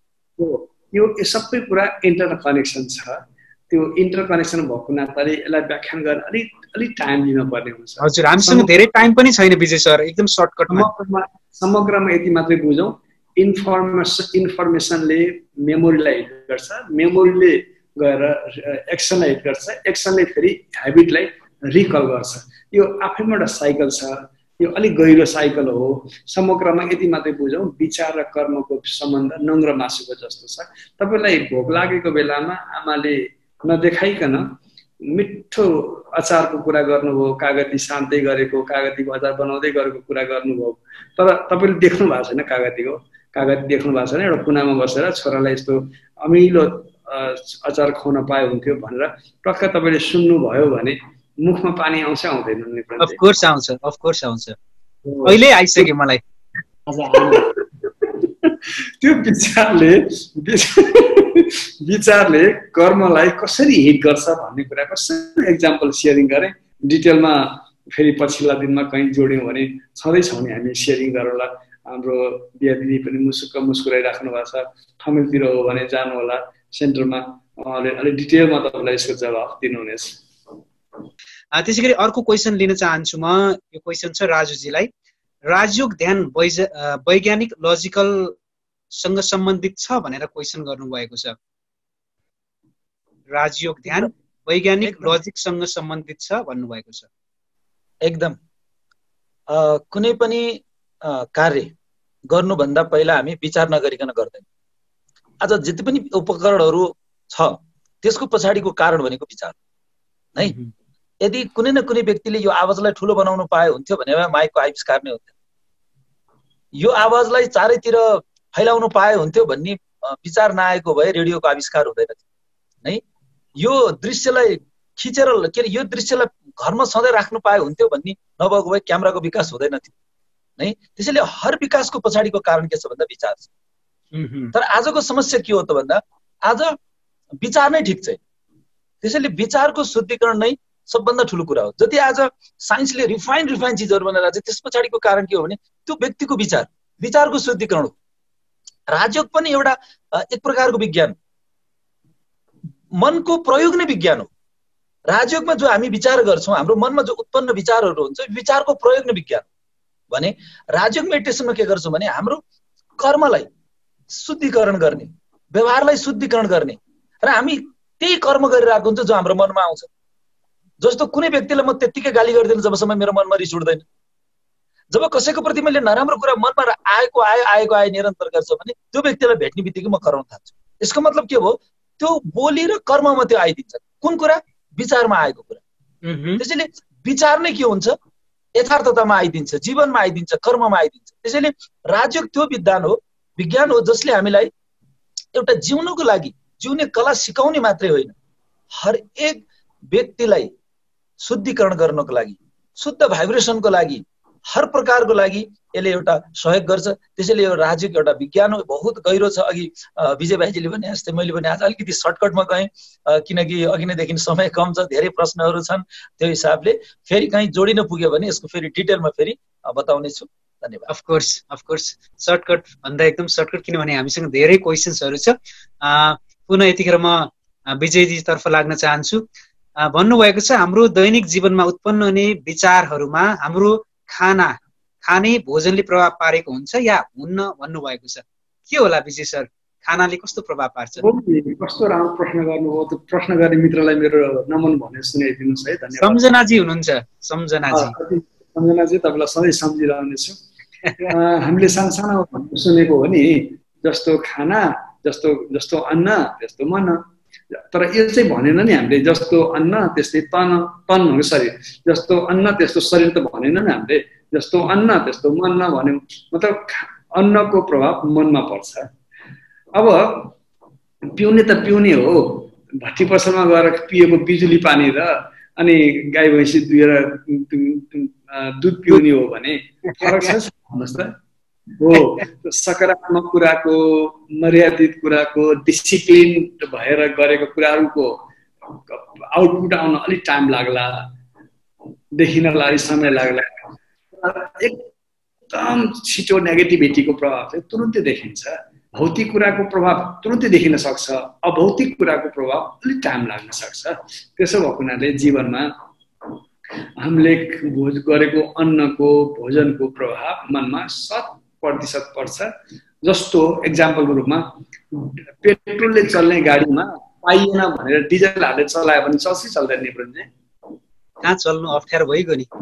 यो सबै कुरा इन्टर कनेक्सन छ। त्यो इन्टर कनेक्सन भएको नाताले यसलाई व्याख्यान गर्न अलिक अलिक टाइम दिनुपर्ने हुन्छ। हजुर, हामीसँग धेरै टाइम पनि छैन विजय सर, एकदम सर्टकटमा। समग्रमा यति मात्रै बुझौँ, इन्फर्मेसन इन्फर्मेसनले मेमोरीलाई हिट गर्छ, मेमोरीले गएर एक्सनलाई हिट गर्छ, एक्सनले फेरि हेबिटलाई रिकल गर्छ। यो आफैमा एउटा साइकल छ, यो अलिक गहिरो साइकल हो। समग्रमा यति मात्रै बुझौँ, विचार र कर्मको सम्बन्ध नङ्ग्र मासुको जस्तो छ। तपाईँलाई भोक लागेको बेलामा आमाले नदेखाइकन मिठो अचारको कुरा गर्नुभयो, कागती सान्दै गरेको, कागतीको अचार बनाउँदै गरेको कुरा गर्नुभयो, तर तपाईँले देख्नु भएको छैन, कागतीको कागती देख्नु भएको छैन। एउटा कुनामा बसेर छोरालाई यस्तो अमिलो अचार खुवाउन पाए हुन्थ्यो भनेर टक्क तपाईँले सुन्नुभयो भने मुखमा पानी आउँछ आउँदैन? अफ कोर्स आउँछ, अफ कोर्स आउँछ, अहिले आइसक्यो मलाई। त्यो विचारले विचारले कर्मलाई कसरी हिट गर्छ भन्ने कुरा कसरी एक्जाम्पल सेयरिङ गरेँ। डिटेलमा फेरि पछिल्ला दिनमा कहीँ जोड्यौँ भने छँदैछौँ नि हामी सेयरिङ गरौँला। हाम्रो बिहा दिदी पनि मुसुक्क मुस्कुराइराख्नु भएको छ, ठमेलतिर हो भने जानु होला सेन्टरमा, उहाँले अलिक डिटेलमा तपाईँलाई यसको जवाफ दिनुहुनेछ। त्यसै गरी अर्को क्वेसन लिन चाहन्छु म। यो क्वेसन छ राजुजीलाई। राजयोग ध्यान वैज्ञानिक लजिकल सँग सम्बन्धित छ भनेर क्वेसन गर्नुभएको छ। राजयोग ध्यान वैज्ञानिक लजिकसँग सम्बन्धित छ भन्नुभएको छ। एकदम। कुनै पनि कार्य गर्नुभन्दा पहिला हामी विचार नगरिकन गर्दैनौँ। आज जति पनि उपकरणहरू छ त्यसको पछाडिको कारण भनेको विचार है। यदि कुनै न कुनै व्यक्तिले यो आवाजलाई ठुलो बनाउनु पाए हुन्थ्यो भने माइकको आविष्कार नै हुन्थ्यो। यो आवाजलाई चारैतिर फैलाउनु पाए हुन्थ्यो भन्ने विचार नआएको भए रेडियोको आविष्कार हुँदैन थियो है। यो दृश्यलाई खिचेर के अरे यो दृश्यलाई घरमा सधैँ राख्नु पाए हुन्थ्यो भन्ने नभएको भए क्यामेराको विकास हुँदैन थियो है। त्यसैले हर विकासको पछाडिको कारण के छ भन्दा विचार छ। तर आजको समस्या के हो त भन्दा आज विचार नै ठिक छैन। त्यसैले विचारको शुद्धिकरण नै सबभन्दा ठुलो कुरा हो। जति आज साइन्सले रिफाइन रिफाइन चिजहरू बनाएर त्यस पछाडिको कारण के हो भने त्यो व्यक्तिको विचार, विचारको शुद्धिकरण हो। राजयोग पनि एउटा एक प्रकारको विज्ञान, मनको प्रयोग नै विज्ञान हो। राजयोगमा जो हामी विचार गर्छौँ, हाम्रो मनमा जो उत्पन्न विचारहरू हुन्छ, विचारको प्रयोग नै विज्ञान हो। भने राजयोग मेडिटेसनमा के गर्छौँ भने हाम्रो कर्मलाई शुद्धिकरण गर्ने, व्यवहारलाई शुद्धिकरण गर्ने, र हामी त्यही कर्म गरिरहेको हुन्छ जो हाम्रो मनमा आउँछ। जस्तो कुनै व्यक्तिलाई म त्यत्तिकै गाली गर्दिनँ जबसम्म मेरो मनमा रिस उठ्दैन। जब कसैको प्रति मैले नराम्रो कुरा मनमा आएको आयो आएको आयो निरन्तर गर्छ भने त्यो व्यक्तिलाई भेट्ने बित्तिकै म कराउन थाल्छु। यसको मतलब के हो? त्यो बोली र कर्ममा त्यो आइदिन्छ। कुन कुरा? विचारमा आएको कुरा। त्यसैले विचार नै के हुन्छ? यथार्थतामा आइदिन्छ, जीवनमा आइदिन्छ, कर्ममा आइदिन्छ। त्यसैले राजयोग त्यो विज्ञान हो विज्ञान हो जसले हामीलाई एउटा जिउनको लागि जिउने कला सिकाउने मात्रै होइन, हरेक व्यक्तिलाई शुद्धिकरण गर्नको लागि, शुद्ध भाइब्रेसनको लागि, हर प्रकारको लागि यसले एउटा सहयोग गर्छ। त्यसैले यो राजयोग एउटा विज्ञान हो, बहुत गहिरो छ। अघि विजय भाइजीले भने जस्तै मैले भने आज अलिकति सर्टकटमा गएँ किनकि अघि नैदेखि समय कम छ, धेरै प्रश्नहरू छन्। त्यो हिसाबले फेरि कहीँ जोडिन पुग्यो भने यसको फेरि डिटेलमा फेरि बताउने छु। धन्यवाद। अफकोर्स अफकोर्स सर्टकट भन्दा एकदम सर्टकट, किनभने हामीसँग धेरै क्वेसन्सहरू छ। पुनः यतिखेर म विजयजीतर्फ लाग्न चाहन्छु। भन्नुभएको छ हाम्रो दैनिक जीवनमा उत्पन्न हुने विचारहरूमा हाम्रो खाना खाने भोजनले प्रभाव पारेको हुन्छ या हुन्न भन्नुभएको छ। के होला विजय सर, खानाले कस्तो प्रभाव पार्छ? कस्तो राम्रो प्रश्न गर्नुभयो। त्यो प्रश्न गर्ने मित्रलाई मेरो नमन भने सुनाइदिनुहोस् है। धन्यवाद। सम्झनाजी हुनुहुन्छ। सम्झनाजी सम्झनाजी तपाईँलाई सधैँ सम्झिरहनेछु। हामीले सानसानो सुनेको हो नि, जस्तो खाना जस्तो जस्तो अन्न त्यस्तो मन। तर यो चाहिँ भनेन नि हामीले जस्तो अन्न त्यस्तै तन तन हो शरीर, जस्तो अन्न त्यस्तो शरीर त भनेन नि हामीले। जस्तो अन्न त्यस्तो मन नभन्यो मतलब अन्नको प्रभाव मनमा पर्छ। अब पिउने त पिउने हो, भट्टी पसलमा गएर पिएको बिजुली पानी र अनि गाई भैँसी दुहेर दुध पिउने हो भने फरक छ भन्नुहोस् त। हो, सकारात्मक कुराको, मर्यादित कुराको, डिसिप्लिन भएर गरेको कुराहरूको आउटपुट आउन अलिक टाइम लाग्ला, देखिनलाई अलिक समय लाग्ला। एकदम छिटो नेगेटिभिटीको प्रभाव चाहिँ तुरुन्तै देखिन्छ। भौतिक कुराको प्रभाव तुरुन्तै देखिन सक्छ, अभौतिक कुराको प्रभाव अलिक टाइम लाग्न सक्छ। त्यसो भएको हुनाले जीवनमा हामीले भोज गरेको अन्नको भोजनको प्रभाव मनमा शत प्रतिशत पर्छ। जस्तो एक्जाम्पलको रूपमा पेट्रोलले चल्ने गाडीमा पाइएन भनेर डिजल हालेर चलायो भने चल्छ चल्दैन नि ब्रन्जे? कहाँ चल्नु अप्ठ्यारो भइगयो नि।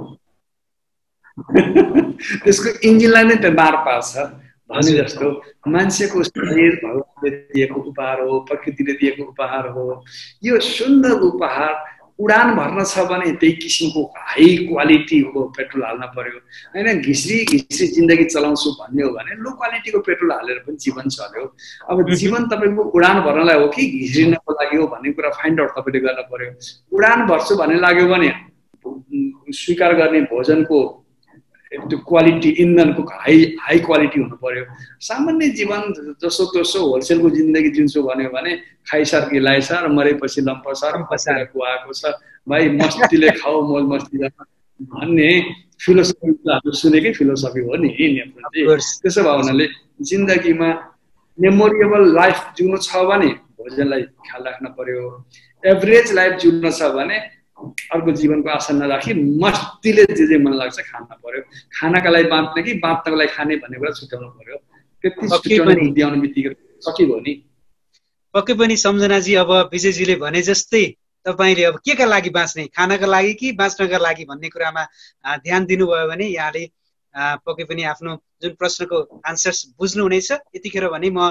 त्यसको इन्जिनलाई नै त्यो मार पार्छ। भने जस्तो मान्छेको शरीर भगवानले दिएको उपहार हो, प्रकृतिले दिएको उपहार हो। यो सुन्दर उपहार उडान भर्न छ भने त्यही किसिमको हाई क्वालिटीको पेट्रोल हाल्न पर्यो होइन। घिस्री घिस्री जिन्दगी चलाउँछु भन्ने हो भने लो क्वालिटीको पेट्रोल हालेर पनि जीवन चल्यो। अब जीवन तपाईँको उडान भर्नलाई हो कि घिस्रिनको लागि हो भन्ने कुरा फाइन्ड आउट तपाईँले गर्न पर्यो। उडान भर्छु भन्ने लाग्यो भने स्वीकार गर्ने भोजनको त्यो क्वालिटी, इन्धनको हाई हाई क्वालिटी हुनु पर्यो। सामान्य जीवन जसो तसो होलसेलको जिन्दगी जिन्छु भन्यो भने खाइसार गिलाइसार मरेपछि लम्पसार पसाएको आएको छ भाइ, मस्तीले खाऊ मौज मस्ती भन्ने फिलोसफी हाम्रो सुनेकै फिलोसफी हो नि नेपालले। त्यसो भए हुनाले जिन्दगीमा मेमोरेबल लाइफ जिउनु छ भने भोजनलाई ख्याल राख्न पर्यो। एभरेज लाइफ जिउनु छ भने अर्को जीवनको आशा नराखी मस्तीले जे जे मन लाग्छ खान पर्यो। खानाका लागि बाँच्ने कि बाँच्नको लागि खाने भन्ने कुरा छुट्याउनु पर्यो। त्यति छुट्याउने दियाउने बित्तिकै सकियो नि। पक्कै पनि सम्झनाजी, अब विजयजीले भने जस्तै तपाईँले अब के का लागि बाँच्ने, खानाका लागि कि बाँच्नका लागि भन्ने कुरामा ध्यान दिनुभयो भने यहाँले पक्कै पनि आफ्नो जुन प्रश्नको आन्सर्स बुझ्नुहुनेछ। यतिखेर भने म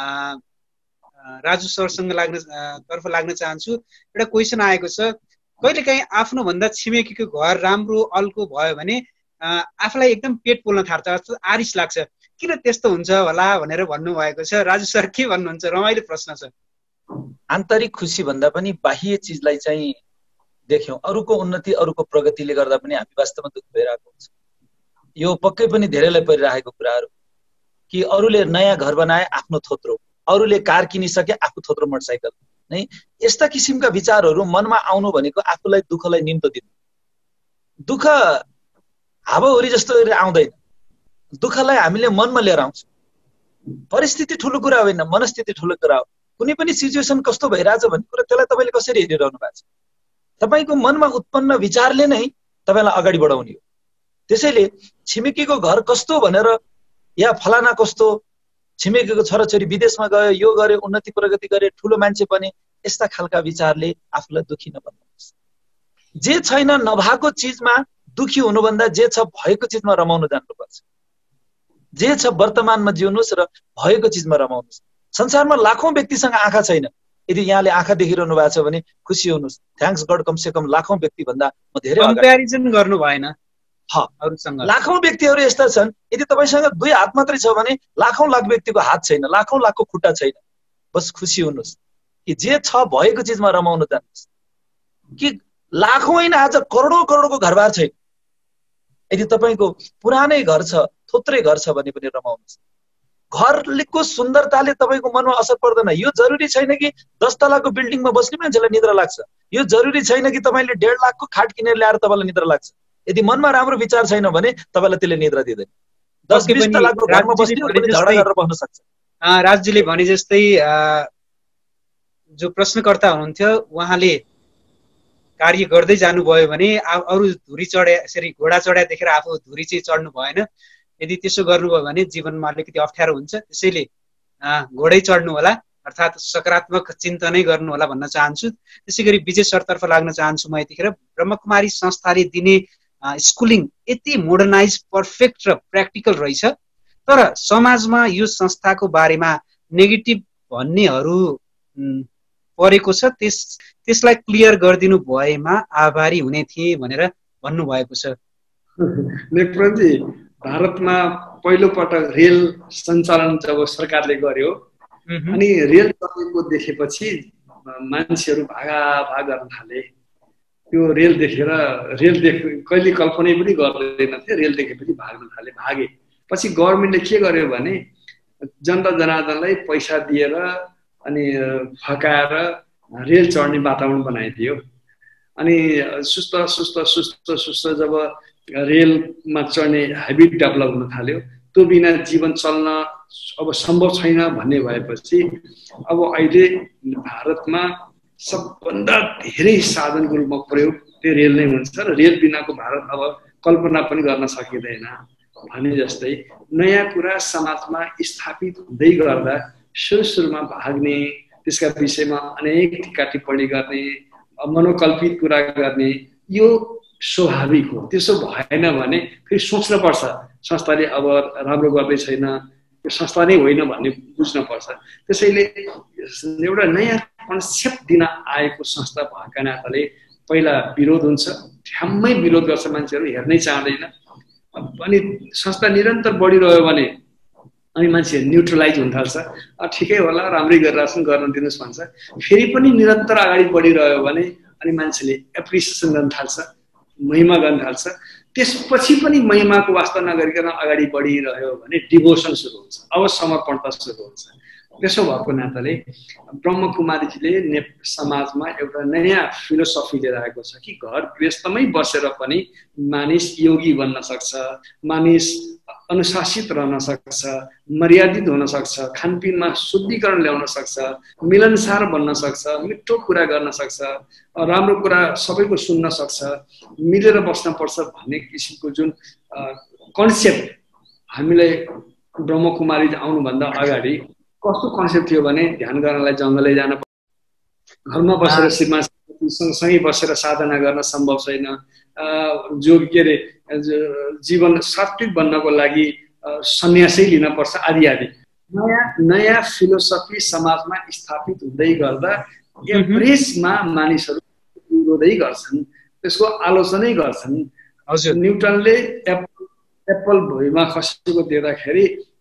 राजु सरसँग लाग्न तर्फ लाग्न चाहन्छु। एउटा क्वेसन आएको छ, कहिलेकाहीँ आफ्नो भन्दा छिमेकीको घर राम्रो अल्को भयो भने आफूलाई एकदम पेट पोल्न थाल्छ, आरिस लाग्छ, किन त्यस्तो हुन्छ होला भनेर भन्नुभएको छ। राजु सर के भन्नुहुन्छ? रमाइलो प्रश्न छ। आन्तरिक खुसी भन्दा पनि बाह्य चिजलाई चाहिँ देख्यौँ, अरूको उन्नति अरूको प्रगतिले गर्दा पनि हामी वास्तवमा दुःख भइरहेको हुन्छ। यो पक्कै पनि धेरैलाई परिरहेको कुराहरू कि अरूले नयाँ घर बनाए आफ्नो थोत्रो, अरूले कार किनिसके आफू थोत्रो मोटरसाइकल नै, यस्ता किसिमका विचारहरू मनमा आउनु भनेको आफूलाई दुःखलाई निम्तो दिनु। दुःख हावाहुरी जस्तो आउँदैन, दुःखलाई हामीले मनमा लिएर आउँछौँ। परिस्थिति ठुलो कुरा होइन, मनस्थिति ठुलो कुरा हो। कुनै पनि सिचुएसन कस्तो भइरहेछ भन्ने कुरा त्यसलाई तपाईँले कसरी हेरिरहनु भएको छ? तपाईँको मनमा उत्पन्न विचारले नै तपाईँलाई अगाडि बढाउने हो। त्यसैले छिमेकीको घर कस्तो भनेर या फलाना कस्तो, छिमेकीको छोराछोरी विदेशमा गयो, यो गर्यो, उन्नति प्रगति गरे, ठुलो मान्छे बने, यस्ता खालका विचारले आफूलाई दुखी नबनाउनुहोस्। जे छैन नभएको चिजमा दुखी हुनुभन्दा जे छ भएको चिजमा रमाउन जान्नुपर्छ। जे छ वर्तमानमा जिउनुहोस् र भएको चिजमा रमाउनुहोस्। संसारमा लाखौं व्यक्तिसँग आँखा छैन, यदि यहाँले आँखा देखिरहनु भएको छ भने खुसी हुनुहोस्। थ्याङ्क्स गड, कमसे कम लाखौं व्यक्ति भन्दा म धेरै कम्प्यारिजन गर्नु भएन। लाखौं व्यक्तिहरू यस्ता छन्, यदि तपाईसँग दुई हात मात्रै छ भने लाखौं लाख व्यक्तिको हात छैन, लाखौं लाखको खुट्टा छैन। बस खुसी हुनुहोस् कि जे छ भएको चिजमा रमाउन जानुहोस्। कि लाखौं होइन, आज करोडौं करोडको घरबार छैन, यदि तपाईँको पुरानै घर छ, थोत्रै घर छ भने पनि रमाउनुहोस्। घरको सुन्दरताले तपाईँको मनमा असर पर्दैन। यो जरुरी छैन कि दस तलाको बिल्डिङमा बस्ने मान्छेलाई निद्रा लाग्छ। यो जरुरी छैन कि तपाईँले डेढ लाखको खाट किनेर ल्याएर तपाईँलाई निद्रा लाग्छ। यदि मनमा राम्रो विचार छैन भने तपाईँलाई त्यसले निद्रा दिँदैन। दस बिस तलाको घरमा बस्ने पनि झगडा गरेर बस्न सक्छ। राजजीले भने जस्तै जो प्रश्नकर्ता हुनुहुन्थ्यो उहाँले कार्य गर्दै जानुभयो भने अरू धुरी चढे यसरी घोडा चढाए देखेर आफू धुरी चाहिँ चढ्नु भएन। यदि त्यसो गर्नुभयो भने जीवनमा अलिकति अप्ठ्यारो हुन्छ। त्यसैले घोडै चढ्नु होला, अर्थात् सकारात्मक चिन्तनै गर्नु होला भन्न चाहन्छु। त्यसै गरी विजय सरतर्फ लाग्न चाहन्छु म। यतिखेर ब्रह्मकुमारी संस्थाले दिने स्कुलिङ यति मोडर्नाइज, पर्फेक्ट र प्र्याक्टिकल रहेछ, तर समाजमा यो संस्थाको बारेमा नेगेटिभ भन्नेहरू परेको छ। त्यस त्यसलाई क्लियर गरिदिनु भएमा आभारी हुने थिए भनेर भन्नुभएको छ। नेकप्रजी, भारतमा पहिलो पटक रेल सञ्चालन जब सरकारले गर्यो अनि रेल चलेको देखेपछि मान्छेहरू भागाभाग गर्न थाले। त्यो रेल देखेर रेल देख कहिले कल्पना पनि गर्दैनथे, रेल देखेपछि भाग्न थाले, भागे। पछि गभर्मेन्टले के गर्यो भने जनता जनार्दनलाई पैसा दिएर अनि फकाएर रेल चढ्ने वातावरण बनाइदियो। अनि सुस्त सुस्त सुस्त सुस्त जब रेलमा चढ्ने हेबिट डेभलप हुन थाल्यो, त्यो बिना जीवन चल्न अब सम्भव छैन भन्ने भएपछि अब अहिले भारतमा सबभन्दा धेरै साधनको रूपमा प्रयोग त्यो रेल नै हुन्छ र रेल बिनाको भारत अब कल्पना पनि गर्न सकिँदैन भने जस्तै नयाँ कुरा समाजमा स्थापित हुँदै गर्दा सुरु सुरुमा भाग्ने, त्यसका विषयमा अनेक टिका टिप्पणी गर्ने, मनोकल्पित कुरा गर्ने, यो स्वाभाविक हो। त्यसो भएन भने फेरि सोच्न पर्छ संस्थाले अब राम्रो गर्दै छैन, यो संस्था नै होइन भन्ने बुझ्न पर्छ। त्यसैले एउटा नयाँ कन्सेप्ट दिन आएको संस्था भएका नाताले पहिला विरोध हुन्छ, ठ्याम्मै विरोध गर्छ, मान्छेहरू हेर्नै चाहँदैन। अनि संस्था निरन्तर बढिरह्यो भने अनि मान्छे न्युट्रलाइज हुन थाल्छ, ठिकै होला राम्रै गरिरहेछन् गर्न दिनुहोस् भन्छ। फेरि पनि निरन्तर अगाडि बढिरह्यो भने अनि मान्छेले एप्रिसिएसन गर्न थाल्छ, महिमा गर्न थाल्छ। त्यसपछि पनि महिमाको वास्ता नगरिकन अगाडि बढिरह्यो भने डिभोसन सुरु हुन्छ, अब समर्पणता सुरु हुन्छ। त्यसो भएको नाताले ब्रह्मकुमारीजीले ने समाजमा एउटा नयाँ फिलोसफी लिएर आएको छ कि घर गृहस्थमै बसेर पनि मानिस योगी बन्न सक्छ, मानिस अनुशासित रहन सक्छ, मर्यादित हुन सक्छ, खानपिनमा शुद्धिकरण ल्याउन सक्छ, मिलनसार बन्न सक्छ, मिठो कुरा गर्न सक्छ, राम्रो कुरा सबैको सुन्न सक्छ, मिलेर बस्न पर्छ भन्ने किसिमको जुन कन्सेप्ट हामीलाई ब्रह्मकुमारी आउनुभन्दा अगाडि कस्तो कन्सेप्ट थियो भने ध्यान गर्नलाई जङ्गलै जान पर्छ, घरमा बसेर श्रीमान सँगसँगै बसेर साधना गर्न सम्भव छैन, जो के अरे जीवन सात्विक बन्नको लागि सन्यासै लिन पर्छ आदि आदि नयाँ नयाँ फिलोसफी समाजमा स्थापित हुँदै गर्दा एभरेजमा मानिसहरू विरोधै गर्छन्, त्यसको आलोचनै गर्छन्। हजुर, न्युटनले एप्पल एप्पल भुइँमा खसेको देख्दाखेरि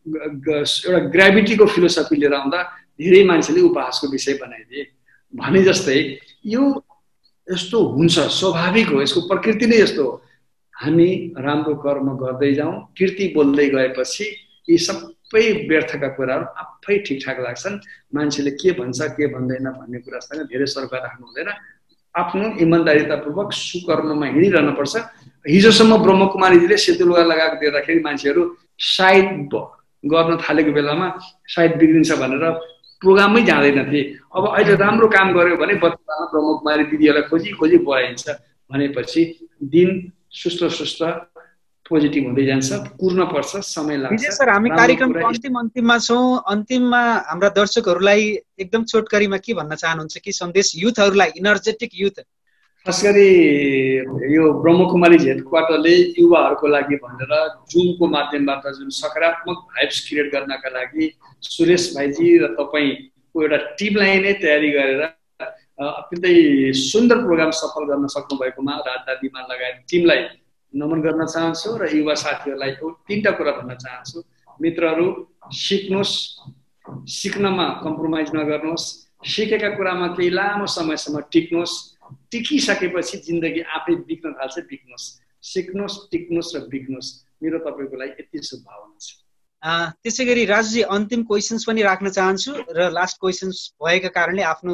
एउटा ग्राभिटीको फिलोसफी लिएर आउँदा धेरै मान्छेले उपहासको विषय बनाइदिए भने जस्तै यो यस्तो हुन्छ, स्वाभाविक हो, यसको प्रकृति नै यस्तो हो। हामी राम्रो कर्म गर्दै जाउँ, कीर्ति बोल्दै गएपछि यी सबै व्यर्थका कुराहरू आफै ठिकठाक लाग्छन्। मान्छेले के भन्छ के भन्दैन भन्ने कुरासँग धेरै सर्का राख्नु हुँदैन, आफ्नो इमान्दारितापूर्वक सुकर्ममा हिँडिरहनु पर्छ। हिजोसम्म ब्रह्मकुमारीजीले सेतो लुगा लगाएको देख्दाखेरि मान्छेहरू सायद गर्न थालेको बेलामा सायद बिग्रिन्छ भनेर प्रोग्राममै जाँदैनथे। अब अहिले राम्रो काम गर्यो भने बच्चामा ब्रह्मकुमारी दिदीहरूलाई खोजी खोजी बोलाइन्छ भनेपछि दिन सुस्त सुस्त पोजिटिभ हुँदै जान्छ, कुर्न पर्छ, समय लाग्छ। विजय सर, हामी कार्यक्रमको अन्तिम अन्तिममा छौँ। अन्तिममा हाम्रा दर्शकहरूलाई एकदम छोटकरीमा के भन्न चाहनुहुन्छ, के सन्देश युथहरूलाई, इनर्जेटिक युथ? खास गरी यो ब्रह्मकुमारी हेडक्वार्टरले युवाहरूको लागि भनेर जुमको माध्यमबाट जुन सकारात्मक भाइब्स क्रिएट गर्नका लागि सुरेश भाइजी र तपाईँको एउटा टिमलाई नै तयारी गरेर अत्यन्तै सुन्दर प्रोग्राम सफल गर्न सक्नुभएकोमा राजदादीमा लगायत टिमलाई नमन गर्न चाहन्छु र युवा साथीहरूलाई तीनटा कुरा भन्न चाहन्छु। मित्रहरू, सिक्नुहोस्, सिक्नमा कम्प्रोमाइज नगर्नुहोस्, सिकेका कुरामा केही लामो समयसम्म टिक्नुहोस्, टिकिसकेपछि जिन्दगी आफै बिक्न थाल्छ, बिक्नुहोस्, सिक्नुहोस्, टिक्नुहोस् र बिक्नुहोस्। मेरो तपाईँको लागि यति शुभभावना छ। त्यसै गरी राजुजी, अन्तिम क्वेसन्स पनि राख्न चाहन्छु र लास्ट क्वेसन्स भएका कारणले आफ्नो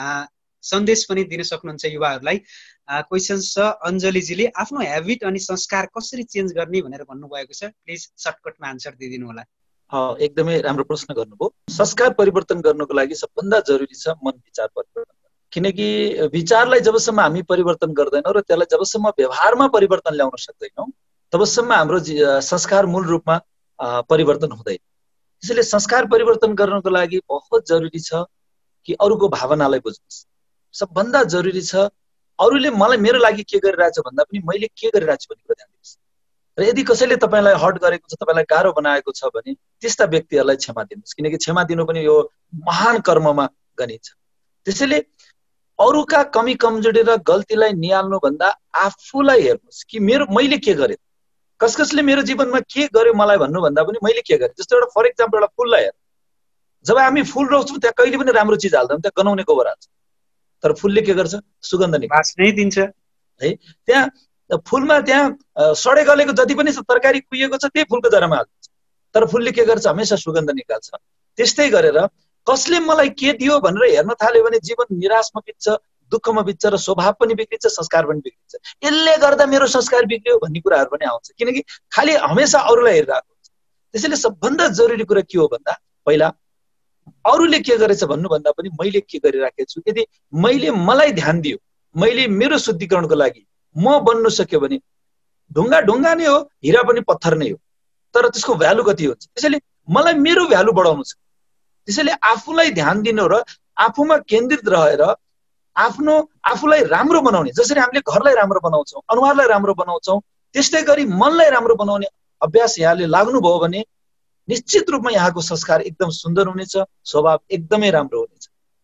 सन्देश पनि दिन सक्नुहुन्छ युवाहरूलाई। क्वेसन छ, अञ्जलीजीले आफ्नो हेबिट अनि संस्कार कसरी चेन्ज गर्ने भनेर भन्नुभएको छ, प्लिज सर्टकटमा आन्सर दिइदिनु होला। एकदमै राम्रो प्रश्न गर्नुभयो। संस्कार परिवर्तन गर्नको लागि सबभन्दा जरुरी छ मन विचार परिवर्तन, किनकि विचारलाई जबसम्म हामी परिवर्तन गर्दैनौँ र त्यसलाई जबसम्म व्यवहारमा परिवर्तन ल्याउन सक्दैनौँ तबसम्म हाम्रो संस्कार मूल रूपमा परिवर्तन हुँदैन। त्यसैले संस्कार परिवर्तन गर्नको लागि बहुत जरुरी छ कि अरूको भावनालाई बुझ्नुहोस्। सबभन्दा जरुरी छ अरूले मलाई मेरो लागि के गरिरहेछ भन्दा पनि मैले के गरिरहेछु भन्ने कुरा ध्यान दिनुहोस्। र यदि कसैले तपाईँलाई हर्ट गरेको छ, तपाईँलाई गाह्रो बनाएको छ भने त्यस्ता व्यक्तिहरूलाई क्षमा दिनुहोस्, किनकि क्षमा दिनु पनि यो महान कर्ममा गनिन्छ। त्यसैले अरूका कमी कमजोरी र गल्तीलाई निहाल्नु भन्दा आफूलाई हेर्नुहोस् कि मेरो मैले के गरेँ, कस कसले मेरो जीवनमा के गर्यो मलाई भन्नु भन्दा पनि मैले के गरेँ। जस्तो एउटा फर इक्जाम्पल एउटा फुललाई हेर, जब हामी फुल रोप्छौँ त्यहाँ कहिले पनि राम्रो चिज हाल्दैनौँ, त्यहाँ गनाउने गोबर हाल्छ, तर फुलले के गर्छ, सुगन्ध निकाल्छ दिन्छ है। त्यहाँ फुलमा त्यहाँ सडे गलेको जति पनि तरकारी कुहिएको छ त्यही फुलको जरामा हाल्छ, तर फुलले के गर्छ, हमेसा सुगन्ध निकाल्छ। त्यस्तै गरेर कसले मलाई के दियो भनेर हेर्न थाल्यो भने जीवन निराशमा बित्छ, दुःखमा बित्छ र स्वभाव पनि बिग्रिन्छ, संस्कार पनि बिग्रिन्छ। यसले गर्दा मेरो संस्कार बिग्रियो भन्ने कुराहरू पनि आउँछ, किनकि खालि हमेसा अरूलाई हेरिरहेको हुन्छ। त्यसैले सबभन्दा जरुरी कुरा के हो भन्दा पहिला अरूले के गरेछ भन्नुभन्दा पनि मैले के गरिराखेको छु। यदि मैले मलाई ध्यान दियो, मैले मेरो शुद्धिकरणको लागि म बन्नु सक्यो भने ढुङ्गा ढुङ्गा नै हो, हिरा पनि पत्थर नै हो, तर त्यसको भ्यालु कति हुन्छ। त्यसैले मलाई मेरो भ्यालु बढाउनु छ। त्यसैले आफूलाई ध्यान दिनु र आफूमा केन्द्रित रहेर आफ्नो आफूलाई राम्रो बनाउने, जसरी हामीले घरलाई राम्रो बनाउँछौँ, अनुहारलाई राम्रो बनाउँछौँ, त्यस्तै गरी मनलाई राम्रो बनाउने अभ्यास यहाँले लाग्नुभयो भने निश्चित रूपमा यहाँको संस्कार एकदम सुन्दर हुनेछ, स्वभाव एकदमै राम्रो हुनेछ।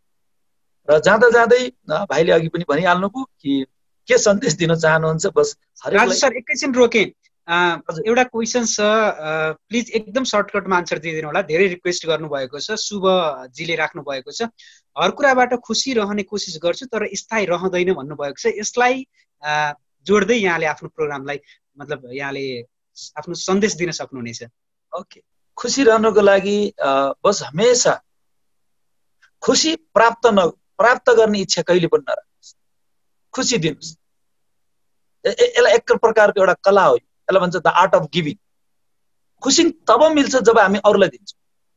र जाँदा जाँदै भाइले अघि पनि भनिहाल्नुभयो कि के सन्देश दिन चाहनुहुन्छ। बस राजु सर एकैछिन रोके, एउटा क्वेसन छ, प्लिज एकदम सर्टकटमा आन्सर दिइदिनु होला। धेरै रिक्वेस्ट गर्नुभएको छ, शुभजीले राख्नु भएको छ, हर कुराबाट खुसी रहने कोसिस गर्छु तर स्थायी रहँदैन भन्नुभएको छ। यसलाई जोड्दै यहाँले आफ्नो प्रोग्रामलाई मतलब यहाँले आफ्नो सन्देश दिन सक्नुहुनेछ। ओके, खुसी रहनको लागि बस हमेसा खुसी प्राप्त न प्राप्त गर्ने इच्छा कहिले पनि नराख्नुहोस्, खुसी दिनुहोस्। यसलाई एक प्रकारको एउटा कला हो, यसलाई भन्छ द आर्ट अफ गिभिङ। खुसी तब मिल्छ जब हामी अरूलाई दिन्छौँ।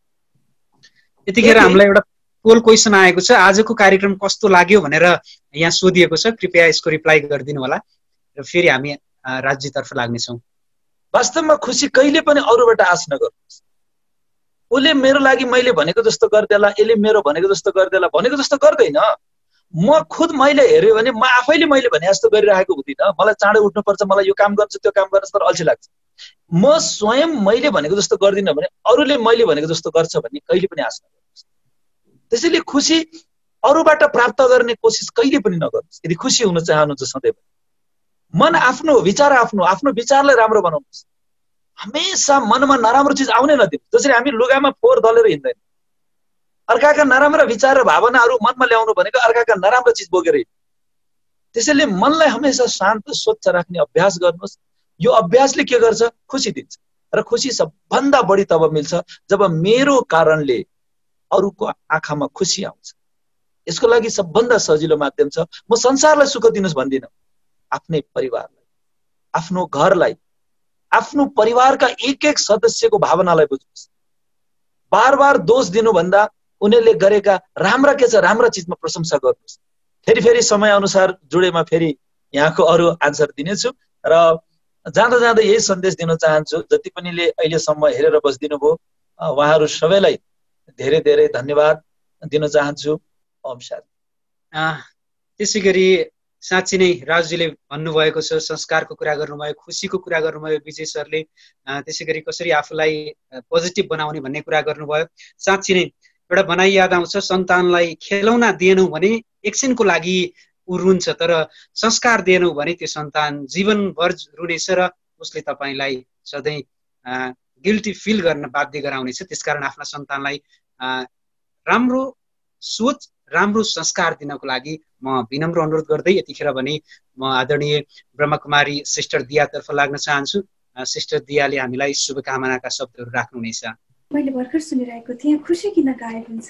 यतिखेर हामीलाई एउटा पोल क्वेसन आएको छ, आजको कार्यक्रम कस्तो लाग्यो भनेर यहाँ सोधिएको छ, कृपया यसको रिप्लाई गरिदिनु होला र फेरि हामी राज्यतर्फ लाग्नेछौँ। वास्तवमा खुसी कहिले पनि अरूबाट आश नगर्नुहोस्। उसले मेरो लागि मैले भनेको जस्तो गरिदेला, यसले मेरो भनेको जस्तो गरिदेला, भनेको जस्तो गर्दैन। म खुद मैले हेऱ्यो भने म आफैले मैले भने जस्तो गरिरहेको हुँदिनँ। मलाई चाँडो उठ्नुपर्छ, मलाई यो काम गर्छ त्यो काम गर्छ, तर अल्छी लाग्छ। म स्वयं मैले भनेको जस्तो गर्दिनँ भने अरूले मैले भनेको जस्तो गर्छ भन्ने कहिले पनि आश नगर्नुहोस्। त्यसैले खुसी अरूबाट प्राप्त गर्ने कोसिस कहिले पनि नगर्नुहोस्। यदि खुसी हुन चाहनुहुन्छ सधैँ मन आफ्नो, विचार आफ्नो, आफ्नो विचारलाई राम्रो बनाउनुहोस्। हमेसा मनमा नराम्रो चिज आउनै नदिनुहोस्। जसरी हामी लुगामा फोहोर दलेर हिँड्दैन, अर्काका नराम्रा विचार र भावनाहरू मनमा ल्याउनु भनेको अर्काका नराम्रो चिज बोकेर हिँड्नु। त्यसैले मनलाई हमेसा शान्त स्वच्छ राख्ने अभ्यास गर्नुहोस्। यो अभ्यासले के गर्छ, खुसी दिन्छ। र खुसी सबभन्दा बढी तब मिल्छ जब मेरो कारणले अरूको आँखामा खुसी आउँछ। यसको लागि सबभन्दा सजिलो माध्यम छ, म संसारलाई सुख दिनुहोस् भन्दिनँ, आफ्नै परिवारलाई, आफ्नो घरलाई, आफ्नो परिवारका एक एक सदस्यको भावनालाई बुझ्नुहोस्। बार बार दोष दिनुभन्दा उनीहरूले गरेका राम्रा के छ राम्रा चिजमा प्रशंसा गर्नुहोस्। फेरि फेरि समय अनुसार जुडेमा फेरि यहाँको अरू आन्सर दिनेछु। र जाँदा जाँदा यही सन्देश दिन चाहन्छु, जति पनिले अहिलेसम्म हेरेर बसिदिनु भयो उहाँहरू सबैलाई धेरै धेरै धन्यवाद दिन चाहन्छु। ओम शान्ति। त्यसै गरी साँच्ची नै राजुजीले भन्नुभएको छ, संस्कारको कुरा गर्नुभयो, खुसीको कुरा गर्नुभयो विजय सरले, त्यसै गरी कसरी आफूलाई पोजिटिभ बनाउने भन्ने कुरा गर्नुभयो। साँच्ची नै एउटा भनाइ याद आउँछ, सन्तानलाई खेलौना दिएनौँ भने एकछिनको लागि ऊ रुन्छ, तर संस्कार दिएनौँ भने त्यो सन्तान जीवनभर रुनेछ र उसले तपाईँलाई सधैँ गिल्टी फिल गर्न बाध्य गराउनेछ। त्यसकारण आफ्ना सन्तानलाई राम्रो सोच, राम्रो संस्कार दिनको लागि म विनम्र अनुरोध गर्दै यतिखेर भने म आदरणीय ब्रह्मकुमारी सिस्टर दियातर्फ लाग्न चाहन्छु। सिस्टर दियाले हामीलाई शुभकामनाका शब्दहरू राख्नुहुनेछ। मैले भर्खर सुनिरहेको थिएँ, खुसी किन गायब हुन्छ?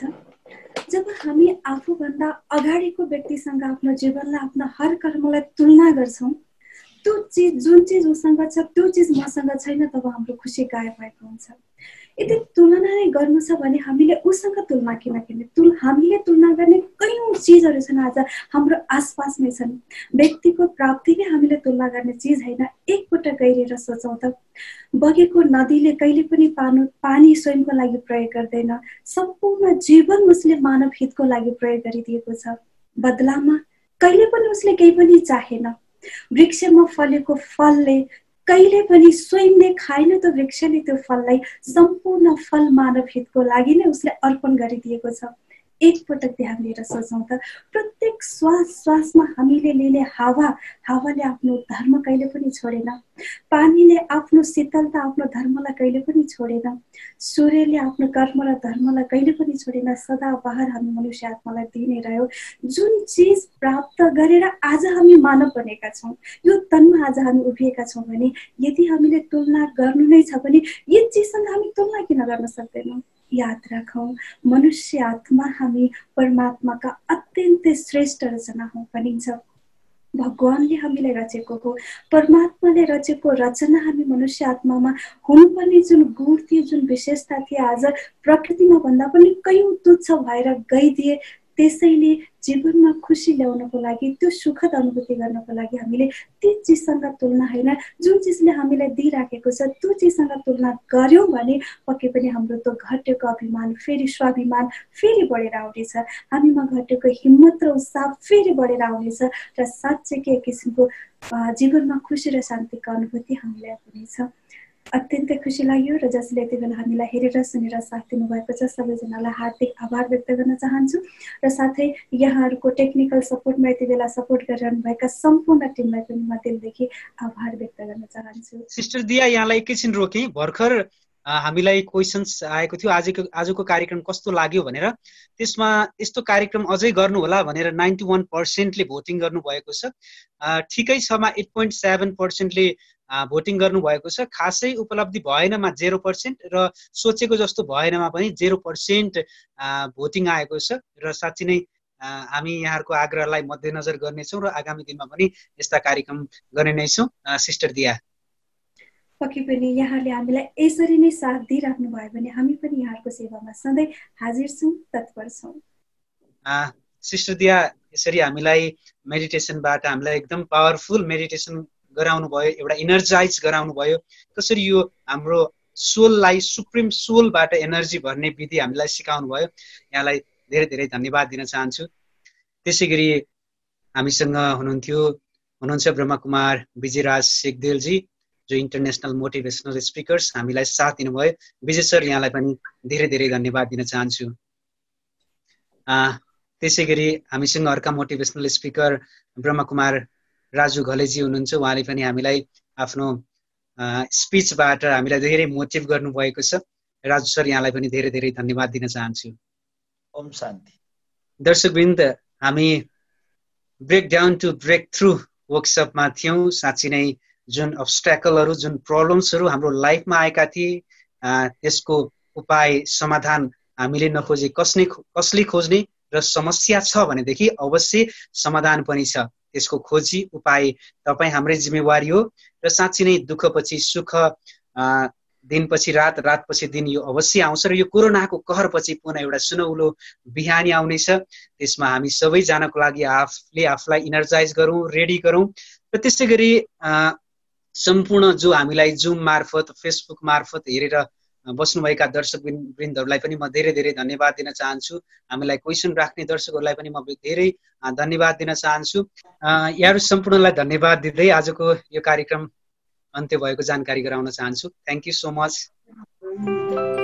जब हामी आफूभन्दा अगाडिको व्यक्तिसँग आफ्नो जीवनलाई, आफ्नो हर कर्मलाई तुलना गर्छौँ, त्यो चिज जुन चिज उसँग छ त्यो चिज मसँग छैन, तब हाम्रो खुसी गायब भएको हुन्छ। यदि तुलना नै गर्नु छ भने हामीले उसँग तुलना किन गर्ने? तुल हामीले तुलना गर्ने कयौँ चिजहरू छन् आज हाम्रो आसपासमै छन्। व्यक्तिको प्राप्ति नै हामीले तुलना गर्ने चिज होइन। एकपटक गहिरेर सोचौँ त, बगेको नदीले कहिले पनि पानी पानी स्वयंको लागि प्रयोग गर्दैन, सम्पूर्ण जीवन उसले मानव हितको लागि प्रयोग गरिदिएको छ। बदलामा कहिले पनि उसले केही पनि चाहेन। वृक्षमा फलेको फलले कहिले पनि स्वयंले खाएन, त वृक्षले त्यो फललाई सम्पूर्ण फल मानव हितको लागि नै उसले अर्पण गरिदिएको छ। एकपटक ध्यान दिएर सोचौँ त, प्रत्येक श्वास श्वासमा हामीले लिने हावा, हावाले आफ्नो धर्म कहिले पनि छोडेन। पानीले आफ्नो शीतलता, आफ्नो धर्मलाई कहिले पनि छोडेन। सूर्यले आफ्नो कर्म र धर्मलाई कहिले पनि छोडेन। सदाबहार हामी मनुष्य आत्मालाई दिइ नै रह्यो। जुन चिज प्राप्त गरेर आज हामी मानव बनेका छौँ, यो तनमा आज हामी उभिएका छौँ भने यदि हामीले तुलना गर्नु नै छ भने यी चिजसँग हामी तुलना किन गर्न सक्दैनौँ? याद राखौँ, मनुष्य आत्मा हामी परमात्माका अत्यन्तै श्रेष्ठ रचना हौँ भनिन्छ। भगवानले हामीलाई रचेको हो, परमात्माले रचेको रचना हामी मनुष्य आत्मामा हुनुपर्ने जुन गुण थियो, जुन विशेषता थियो, आज प्रकृतिमा भन्दा पनि कयौँ तुच्छ भएर गइदिए। त्यसैले जीवनमा खुसी ल्याउनको लागि, त्यो सुखद अनुभूति गर्नको लागि हामीले ती चिजसँग तुलना होइन, जुन चिजले हामीलाई दिइराखेको छ त्यो चिजसँग तुलना गऱ्यौँ भने पक्कै पनि हाम्रो त्यो घटेको अभिमान फेरि स्वाभिमान फेरि बढेर आउनेछ। हामीमा घटेको हिम्मत र उत्साह फेरि बढेर आउनेछ र साँच्चैकै एक किसिमको जीवनमा खुसी र शान्तिको अनुभूति हामीलाई हुनेछ। अत्यन्तै खुसी लाग्यो र जसले यति बेला हामीलाई हेरेर सुनेर साथ दिनुभएको छ सबैजनालाई हार्दिक आभार व्यक्त गर्न चाहन्छु र साथै यहाँहरूको टेक्निकल सपोर्टमा यति बेला सपोर्ट गरिरहनुभएका सम्पूर्ण टिमलाई पनि म दिलदेखि आभार व्यक्त गर्न चाहन्छु। सिस्टर दिया, यहाँलाई एकैछिन रोकेँ। भर्खर हामीलाई क्वेसन्स आएको थियो, आजको आजको कार्यक्रम कस्तो लाग्यो भनेर। त्यसमा यस्तो कार्यक्रम अझै गर्नु होला भनेर नाइन्टी वान पर्सेन्टले भोटिङ गर्नुभएको छ। ठिकै छमा एट पोइन्ट सेभेन पर्सेन्टले भोटिङ गर्नुभएको छ। खासै उपलब्धि भएनमा जेरो पर्सेन्ट र सोचेको जस्तो भएनमा पनि जेरो पर्सेन्ट भोटिङ आएको छ र साँच्ची नै हामी यहाँहरूको आग्रहलाई मध्यनजर गर्नेछौँ र आगामी दिनमा पनि यस्ता कार्यक्रम गर्ने नै छौँ। सिस्टर दिया, पक्कै पनि यहाँले हामीलाई यसरी नै साथ दिइराख्नु भयो भने हामी पनि यहाँहरूको सेवामा सधैँ हाजिर छौँ, तत्पर छौँ। सिस्टर दिया, यसरी हामीलाई मेडिटेसनबाट हामीलाई एकदम पावरफुल मेडिटेसन गराउनु भयो, एउटा इनर्जाइज गराउनु भयो। कसरी यो हाम्रो सोललाई, सुप्रिम सोलबाट एनर्जी भर्ने विधि हामीलाई सिकाउनु भयो। यहाँलाई धेरै धेरै धन्यवाद दिन चाहन्छु। त्यसै गरी हामीसँग हुनुहुन्थ्यो हुनुहुन्छ ब्रह्मकुमार विजयराज सेकदेलजी, जो इन्टरनेसनल मोटिभेसनल स्पिकर्स, हामीलाई साथ दिनुभयो। विजय सर, यहाँलाई पनि धेरै धेरै धन्यवाद दिन चाहन्छु। त्यसै गरी हामीसँग अर्का मोटिभेसनल स्पिकर ब्रह्मकुमार राजु घलेजी हुनुहुन्छ। उहाँले पनि हामीलाई आफ्नो स्पिचबाट हामीलाई धेरै मोटिभ गर्नुभएको छ। राजु सर, यहाँलाई पनि धेरै धेरै धन्यवाद दिन चाहन्छु। ओम शान्ति। दर्शकवृन्द, हामी breakdown to breakthrough वर्कसपमा थियौँ। साँच्ची नै जुन अब्स्ट्याकलहरू, जुन प्रब्लम्सहरू हाम्रो लाइफमा आएका थिए, त्यसको उपाय समाधान हामीले नखोजे कसले कसले खोज्ने र समस्या छ भनेदेखि अवश्य समाधान पनि छ। त्यसको खोजी उपाय तपाईँ हाम्रै जिम्मेवारी हो र साँच्ची नै दुःखपछि सुख, दिनपछि रात, रातपछि दिन यो अवश्य आउँछ र यो कोरोनाको कहरपछि पुनः एउटा सुनौलो बिहानी आउनेछ। त्यसमा हामी सबैजनाको लागि आफूले आफूलाई इनर्जाइज गरौँ, रेडी गरौँ र त्यसै गरी सम्पूर्ण जो हामीलाई जुम मार्फत फेसबुक मार्फत हेरेर बस्नुभएका दर्शक वृन्दहरूलाई पनि म धेरै धेरै धन्यवाद दिन चाहन्छु। हामीलाई क्वेसन राख्ने दर्शकहरूलाई पनि म धेरै धन्यवाद दिन चाहन्छु। यहाँहरू सम्पूर्णलाई धन्यवाद दिँदै आजको यो कार्यक्रम अन्त्य भएको जानकारी गराउन चाहन्छु। Thank you so much.